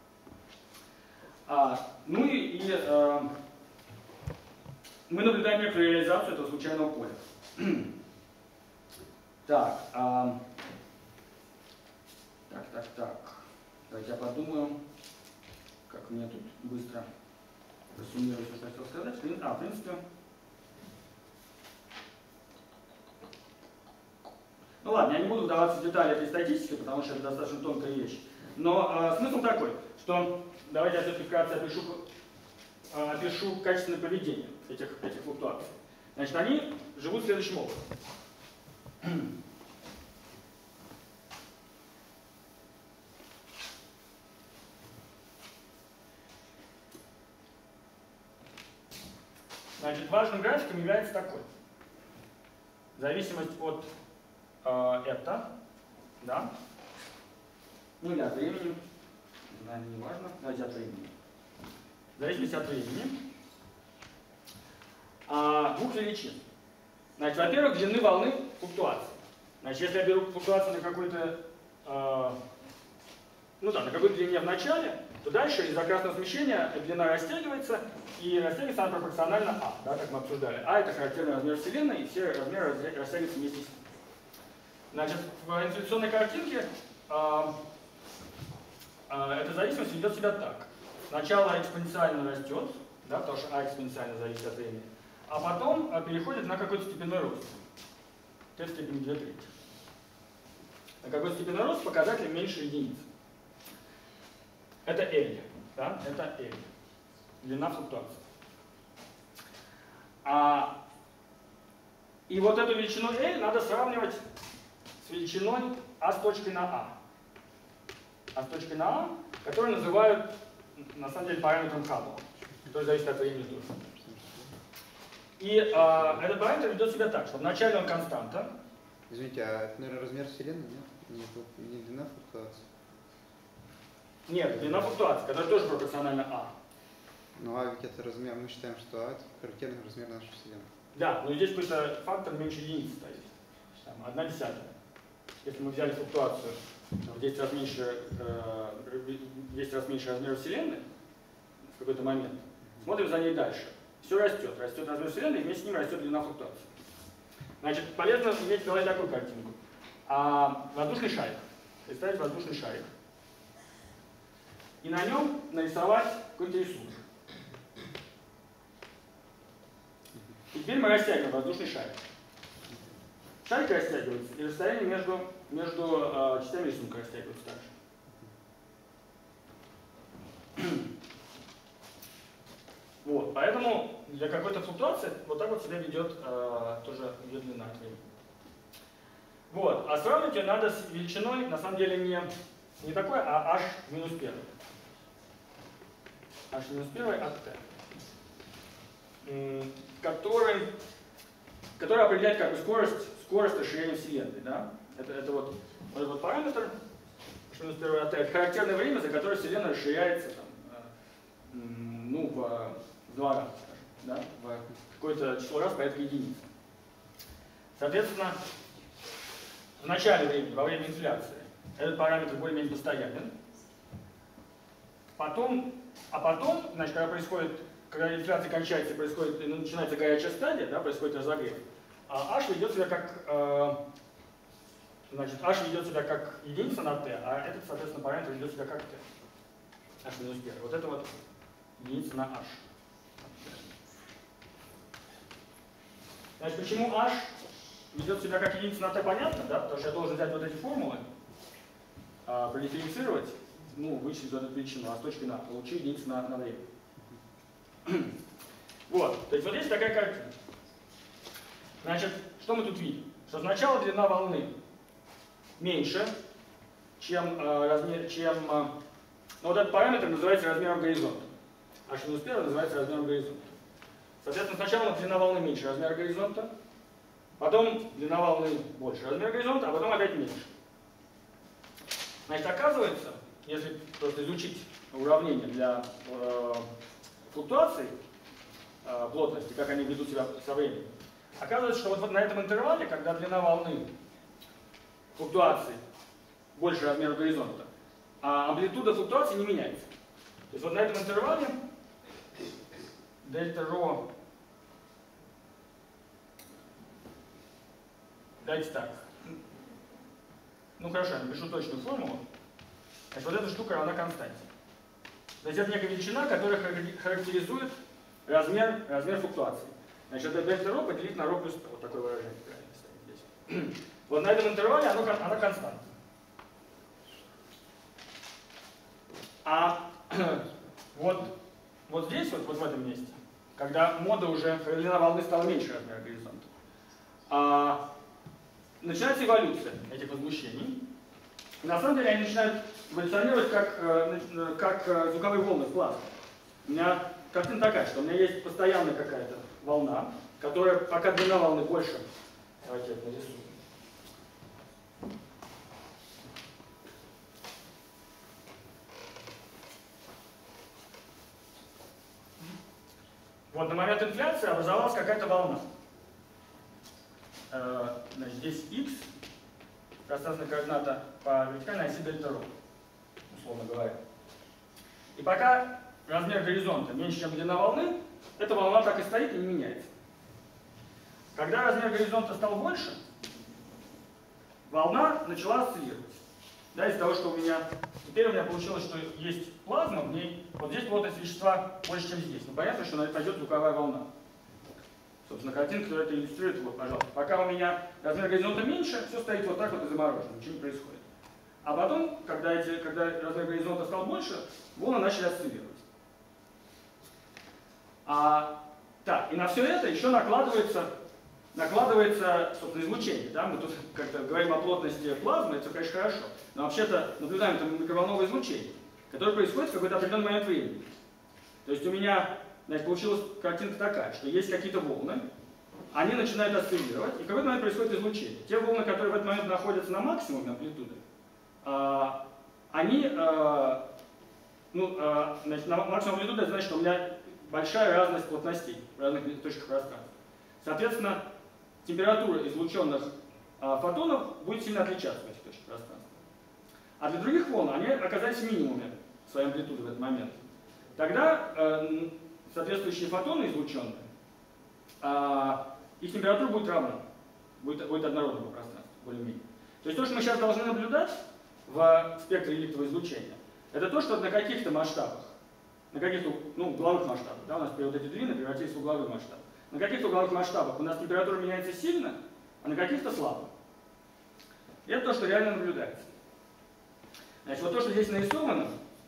Мы наблюдаем некоторую реализацию этого случайного поля. Так. Давайте я подумаю, как мне тут быстро просуммировать, что я хотел сказать. В принципе. Ну ладно, я не буду вдаваться в детали этой статистики, потому что это достаточно тонкая вещь. Но смысл такой, что давайте я все-таки вкратце опишу качественное поведение этих флуктуаций. Значит, они живут следующим образом. Значит, важным графиком является такой. Зависимость от это, да, ну или от времени, наверное, не важно, давайте от времени. В зависимости от времени двух величин. Значит, во-первых, длины волны флуктуации. Значит, если я беру флуктуацию на какой-то, ну да, на какой-то длине в начале, то дальше из-за красного смещения длина растягивается, и растягивается она пропорционально А, да, как мы обсуждали. А это характерный размер Вселенной, и все размеры растягиваются вместе с ним. Значит, в инфляционной картинке эта зависимость ведет себя так. Сначала экспоненциально растет, да, потому что А экспоненциально зависит от времени, а потом переходит на какой-то степенной рост. Т в степени 2/3. На какой степенной рост показатель меньше единицы. Это L, да, это L. Длина флуктуации. И вот эту величину L надо сравнивать с величиной А с точкой на А. А с точкой на А, которую называют, на самом деле, параметром Хаббла, который зависит от времени тоже. И этот параметр ведет себя так, что вначале он константа. Извините, а это, наверное, размер Вселенной, нет? Не длина флуктуации? Нет, длина флуктуации, которая тоже пропорциональна А. Ну а ведь это размер, мы считаем, что А это характерный размер нашей Вселенной. Да, но здесь какой-то фактор меньше единицы стоит. Там, 1/10. Если мы взяли флуктуацию в 10 раз меньше размера Вселенной в какой-то момент, смотрим за ней дальше. Все растет. Растет размер Вселенной, и вместе с ним растет длина флуктуации. Значит, полезно иметь в голове такую картинку. Воздушный шарик. Представить воздушный шарик. И на нем нарисовать какой-то рисунок. И теперь мы растягиваем воздушный шарик. Шарик растягивается, и расстояние между частями рисунка растягивается также. Вот, поэтому для какой-то флуктуации вот так вот себя ведет тоже ее длина от времени. Вот, а сравнивать ее надо с величиной, на самом деле, не такой, а h в минус 1. H в минус 1 от t. Который определяет как бы скорость расширения Вселенной. Да? Это вот этот параметр h в минус 1 от t. Это характерное время, за которое Вселенная расширяется там, ну, в 2 раза, скажем, да? В какое-то число раз порядка единицы. Соответственно, в начале времени, во время инфляции, этот параметр более-менее постоянен. Потом, значит, когда инфляция кончается, начинается горячая стадия, да, происходит разогрев, h ведет себя как, h ведет себя как единица на t, а этот, соответственно, параметр ведет себя как t. H минус 1. Вот это вот единица на h. Значит, почему h ведет себя как единица на t, понятно, да? Потому что я должен взять вот эти формулы, продифференцировать, ну, вычислить вот эту величину, а с точки на получить единицу на время. Вот, то есть вот здесь такая картина. Значит, что мы тут видим? Что сначала длина волны меньше, чем ну, вот этот параметр называется размером горизонта. H минус 1 называется размером горизонта. Соответственно, сначала длина волны меньше размера горизонта, потом длина волны больше размера горизонта, а потом опять меньше. Значит, оказывается, если просто изучить уравнение для флуктуаций плотности, как они ведут себя со временем, оказывается, что вот на этом интервале, когда длина волны флуктуации больше размера горизонта, амплитуда флуктуации не меняется. То есть вот на этом интервале дельта ρ, давайте так, ну хорошо, я напишу точную формулу. Значит, вот эта штука равна константе. То есть это некая величина, которая характеризует размер флуктуации. Значит, это дельта ρ поделить на ρ плюс t. Вот такое выражение правильно ставим здесь. Вот на этом интервале она константа. А вот здесь, вот в этом месте, когда длина волны стала меньше размера горизонта, начинается эволюция этих возмущений. И на самом деле они начинают эволюционировать как звуковые волны в плазме. У меня картина такая, что у меня есть постоянная какая-то волна, которая, пока длина волны больше, давайте я это нарисую. Вот на момент инфляции образовалась какая-то волна. Значит, здесь x, пространственная координата по вертикальной оси дельта ρ, условно говоря. И пока размер горизонта меньше, чем длина волны, эта волна так и стоит и не меняется. Когда размер горизонта стал больше, волна начала осциллировать. Да, из-за того, что теперь у меня получилось, что есть плазма, в ней вот здесь плотность вещества больше, чем здесь. Ну понятно, что пойдет звуковая волна. Собственно, картинка, которая это иллюстрирует, вот, пожалуйста. Пока у меня размер горизонта меньше, все стоит вот так вот и заморожено, ничего не происходит. А потом, когда размер горизонта стал больше, волны начали осциллировать. Так, и на все это еще накладывается, собственно, излучение. Да? Мы тут как-то говорим о плотности плазмы, это, конечно, хорошо. Но вообще-то наблюдаем там микроволновое излучение, которое происходит в какой-то определенный момент времени. То есть у меня, значит, получилась картинка такая, что есть какие-то волны, они начинают осциллировать, и в какой-то момент происходит излучение. Те волны, которые в этот момент находятся на максимуме амплитуды, они, значит, на максимум амплитуды, это значит, что у меня большая разность плотностей в разных точках пространства. Соответственно, температура излученных фотонов будет сильно отличаться в этих точках пространства. А для других волн они оказались в минимуме своей амплитуды в этот момент. Тогда соответствующие фотоны излученные, их температура будет равна, будет однородна по пространству, более-менее. То есть то, что мы сейчас должны наблюдать в спектре реликтового излучения, это то, что на каких-то масштабах, на каких-то угловых масштабах, да, у нас вот эти длины превратились в угловой масштаб. На каких-то угловых масштабах у нас температура меняется сильно, а на каких-то слабо. И это то, что реально наблюдается. Значит, вот то, что здесь нарисовано,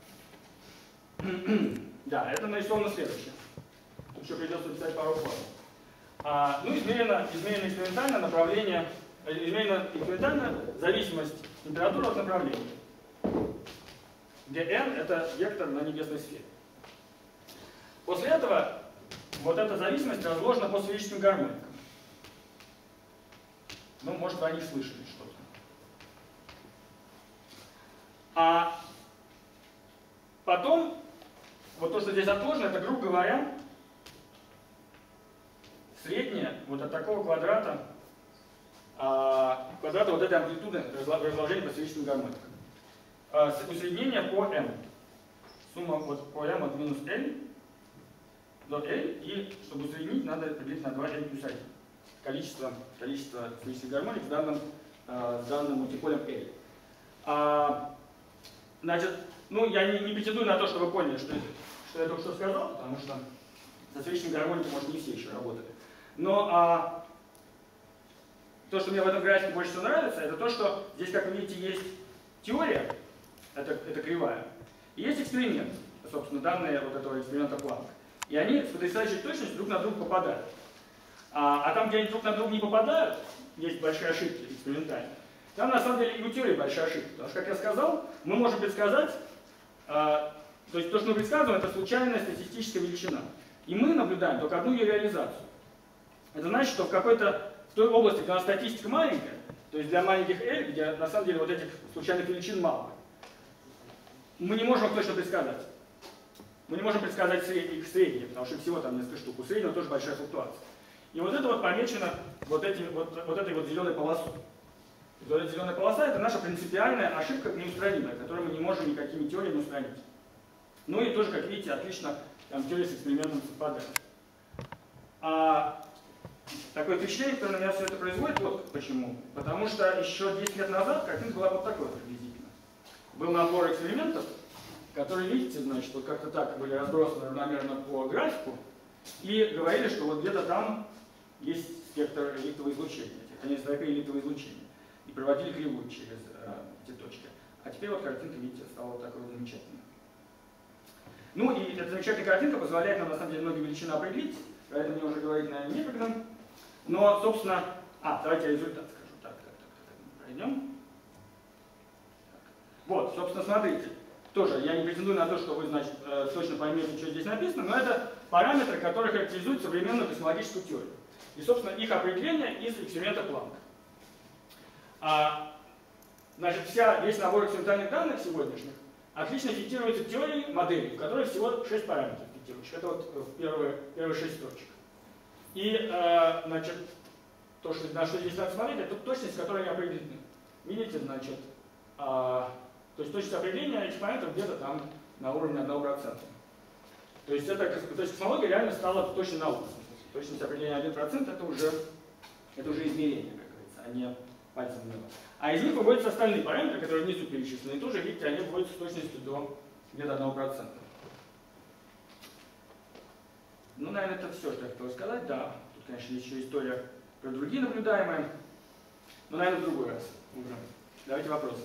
да, это нарисовано следующее. Тут еще придется написать пару формул. Измерено экспериментально направление, измерена экспериментально зависимость температуры от направления, где n это вектор на небесной сфере. После этого вот эта зависимость разложена по сферическим гармоникам. Может, вы о них слышали что-то. А потом, вот то, что здесь отложено, это, грубо говоря, среднее вот от такого квадрата вот этой амплитуды разложения по сферическим гармоникам. Усреднение по m. Сумма вот по m от минус l до l, и чтобы усреднить, надо поделить на 2l плюс 1. Количество сферических гармоник с данным мультиполем l. Значит, я не претендую на то, что вы поняли, что я только что сказал, потому что со сферическими гармониками, может, не все еще работали. Но то, что мне в этом графике больше всего нравится, это то, что здесь, как вы видите, есть теория, это кривая, и есть эксперимент, собственно, данные вот этого эксперимента Планка. И они с потрясающей точностью друг на друга попадают. А там, где они друг на друга не попадают, есть большие ошибки экспериментальные. Там, на самом деле, и у теории большая ошибка. Потому что, как я сказал, мы можем предсказать, то есть то, что мы предсказываем, это случайная статистическая величина. И мы наблюдаем только одну ее реализацию. Это значит, что в той области, где у нас статистика маленькая, то есть для маленьких L, где на самом деле вот этих случайных величин мало, мы не можем их точно предсказать. Мы не можем предсказать их средние, потому что всего там несколько штук. У среднего тоже большая флуктуация. И вот это вот помечено вот этой вот зеленой полосой. Вот эта зеленая полоса — это наша принципиальная ошибка неустранимая, которую мы не можем никакими теориями устранить. И тоже, как видите, отлично теория с экспериментом совпадает. Такое впечатление, которое на меня все это производит, вот почему. Потому что еще 10 лет назад картинка была вот такой приблизительно. Был набор экспериментов, которые, видите, значит, вот как-то так были разбросаны равномерно по графику, и говорили, что вот где-то там есть спектр реликтового излучения, конец тропы реликтового излучения. И проводили кривую через эти точки. А теперь вот картинка, видите, стала вот такой вот замечательной. И эта замечательная картинка позволяет нам, на самом деле, многие величины определить. Про это мне уже говорить, наверное, некогда. Но, собственно, давайте я результат скажу. Так, пройдем. Вот, собственно, смотрите. Тоже я не претендую на то, что вы, значит, точно поймете, что здесь написано, но это параметры, которые характеризуют современную космологическую теорию. И, собственно, их определение из эксперимента Планка. Значит, весь набор экспериментальных данных сегодняшних отлично фитируется теорией модели, в которой всего 6 параметров точек. Это вот первые 6 точек. И, значит, то, что, на что здесь надо смотреть, это точность, которая не определены. Видите, значит, то есть точность определения экспонентов где-то там на уровне 1%. То есть космология реально стала точной наукой. Точность определения 1% это уже измерение, как говорится, а не пальцем в небо. А из них выводятся остальные параметры, которые внизу перечислены. И тоже, видите, они выводятся с точностью до где-то 1%. Ну, наверное, это все, что я хотел сказать. Да, тут, конечно, есть еще история про другие наблюдаемые. Но, наверное, в другой раз уже. Давайте вопросы.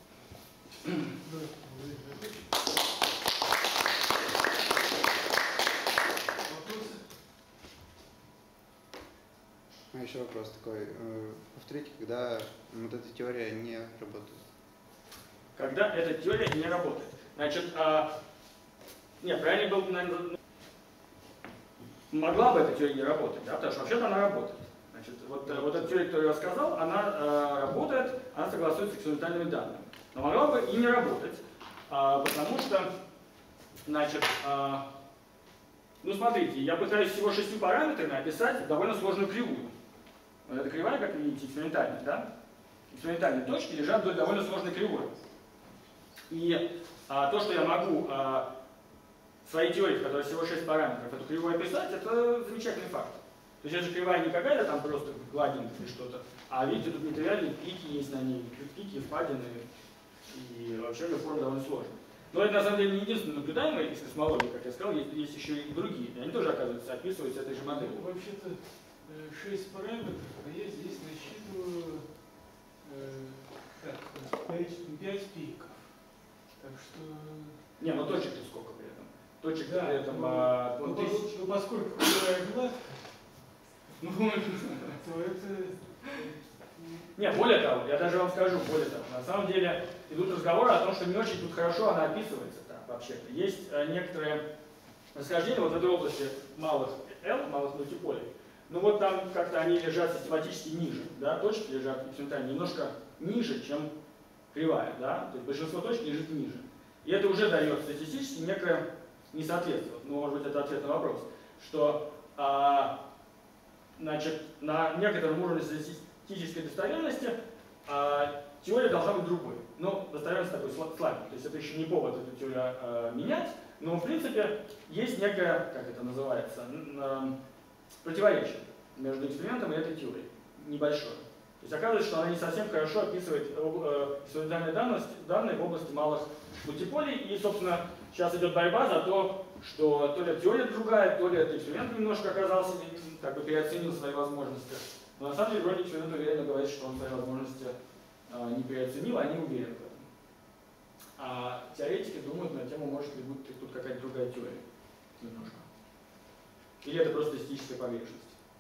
А еще вопрос такой. Повторите, когда вот эта теория не работает. Когда эта теория не работает. Значит, нет, правильно было бы, наверное, могла бы эта теория не работать, да, потому что вообще-то она работает. Значит, вот эта теория, которую я сказал, она работает, она согласуется с экспериментальными данными. Но могла бы и не работать, потому что, значит, ну смотрите, я пытаюсь всего 6 параметрами описать довольно сложную кривую. Вот эта кривая, как видите, экспериментальная, да? Экспериментальные точки лежат вдоль довольно сложной кривой. И то, что я могу в своей теории, в которой всего 6 параметров, эту кривую описать, это замечательный факт. То есть эта кривая не какая-то там просто гладинка или что-то, а видите, тут нетривиальные пики есть на ней, пики, впадины, и вообще форма довольно сложная. Но это на самом деле не единственное наблюдаемое из космологии, как я сказал, есть еще и другие. И они тоже, оказывается, описываются этой же моделью. Вообще-то 6 параметров, а я здесь насчитываю 5 пиков. Так что... Не, ну точек-то сколько при этом? Точек да, при этом... ну, поскольку кривая гладкая, то это... Не, более того, я даже вам скажу, более того, на самом деле идут разговоры о том, что не очень тут хорошо она описывается так вообще-то. Есть некоторые расхождения вот в этой области малых L, малых мультиполей. Ну вот там как-то они лежат систематически ниже, да, точки лежат экспериментально немножко ниже, чем кривая, да, то есть большинство точек лежит ниже. И это уже дает статистически некое несоответствие. Ну, может быть, это ответ на вопрос, что значит, на некотором уровне статистической достоверности теория должна быть другой. Но достоверность такой слабенькой. То есть это еще не повод эту теорию менять, но в принципе есть некое, как это называется, противоречие между экспериментом и этой теорией. Небольшое. То есть оказывается, что она не совсем хорошо описывает экспериментальные данные в области малых мультиполей. И, собственно, сейчас идет борьба за то, что то ли теория другая, то ли этот эксперимент немножко оказался, как бы переоценил свои возможности. Но на самом деле вроде эксперимент уверенно говорит, что он свои возможности не переоценил, а не уверен в этом. А теоретики думают на тему, может ли быть тут какая-то другая теория. Немножко. Или это просто статистическая погрешность.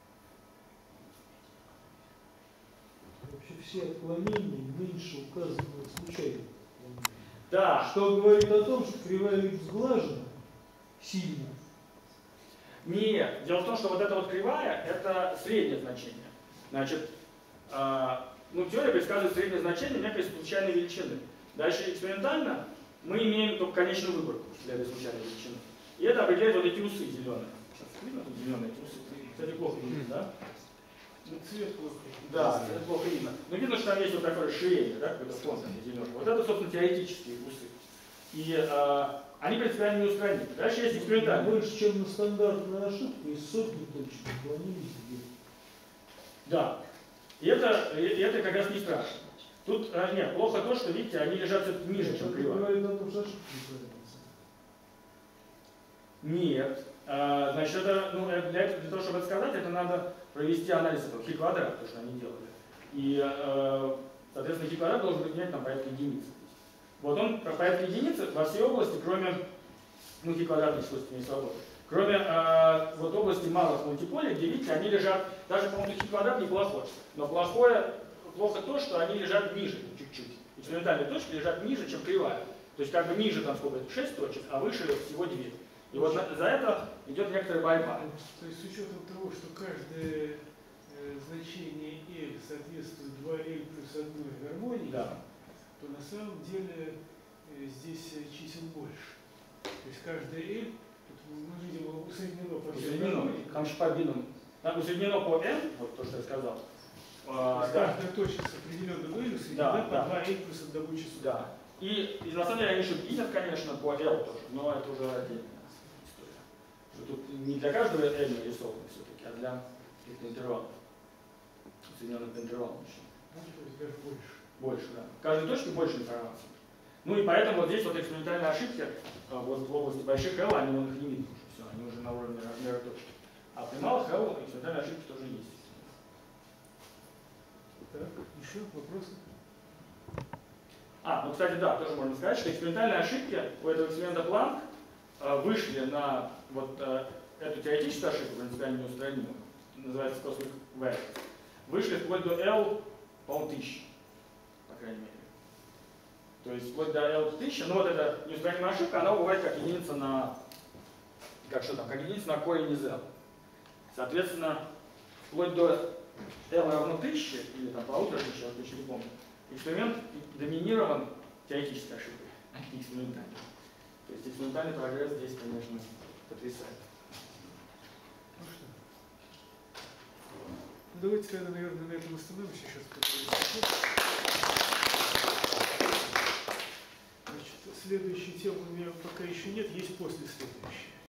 Вообще все отклонения меньше указывают случайно. Да. Что говорит о том, что кривая ведь сглажена сильно. Нет. Дело в том, что вот эта вот кривая – это среднее значение. Значит, ну, теория предсказывает среднее значение некой случайной величины. Дальше экспериментально мы имеем только конечную выборку для этой случайной величины. И это определяет вот эти усы зеленые. Сейчас видно тут зеленые эти усы? Кстати, плохо видно, да? Ну, цвет плохо. Да, цвет плохо видно. Но видно, что там есть вот такое ширение, да, какой-то фон зеленый. Вот это, собственно, теоретические усы. И они принципиально не устранимы. Дальше есть экспериментальные. Больше, чем на стандартную ошибку, из сотни точек отклонились. Да. И это как раз не страшно. Тут нет, плохо то, что, видите, они лежат все-таки ниже, чем кривая. Говорит о том, что ошибка не Нет. Значит, это, ну, для того, чтобы это сказать, это надо провести анализ этого хи-квадрат, то, что они делали. И, соответственно, хи-квадрат должен быть менять на порядка единицы. Вот он по порядку единицы во всей области, кроме, ну, хи-квадратной искусственной свободы, кроме вот области малых мультиполей, где, видите, они лежат, даже, по-моему, хи-квадрат неплохой, но плохо то, что они лежат ниже чуть-чуть. Экспериментальные точки лежат ниже, чем кривая. То есть как бы ниже там сколько, 6 точек, а выше всего 2. И вот за это идет некоторая борьба. То есть с учетом того, что каждое значение L соответствует 2L плюс 1 гармонии, Да. то на самом деле здесь чисел больше. То есть каждое L, тут Ну, видимо, усреднено по Усреднено. Там же по бинам. Там усреднено по n, вот то, что я сказал. Да. Каждая точка с определенной долей усреднена по 2n плюс одному часу. Да. И на самом деле они еще бинят, конечно, по L тоже, но это уже отдельная история. Тут не для каждого L нарисовано все-таки, а для каких-то интервалов. Соединенных по интервалам еще. Ну, то есть даже больше. Больше, да. В каждой точке больше информации. Ну и поэтому вот здесь вот экспериментальные ошибки, вот в области больших L, они их не видно уже, все, они уже на уровне размера точки. А при малых L экспериментальные ошибки тоже есть. Так, еще вопросы? Ну, кстати, да, тоже можно сказать, что экспериментальные ошибки у этого эксперимента Планк вышли на вот эту теоретическую ошибку, принципиально неустранимую, называется cosmic variance, вышли вплоть до L, по-моему, 1000, по крайней мере. То есть вплоть до L 1000, но вот эта неустранимая ошибка, она бывает как единица на, как единица на корень из L. Соответственно, вплоть до L равно 1000, или там 1500, я точно не помню, эксперимент доминирован теоретической ошибкой, а не экспериментальной. То есть экспериментальный прогресс здесь, конечно, потрясает. Ну что? Ну, давайте тогда, наверное, на этом остановимся. Сейчас следующей темы у меня пока еще нет, есть после следующей.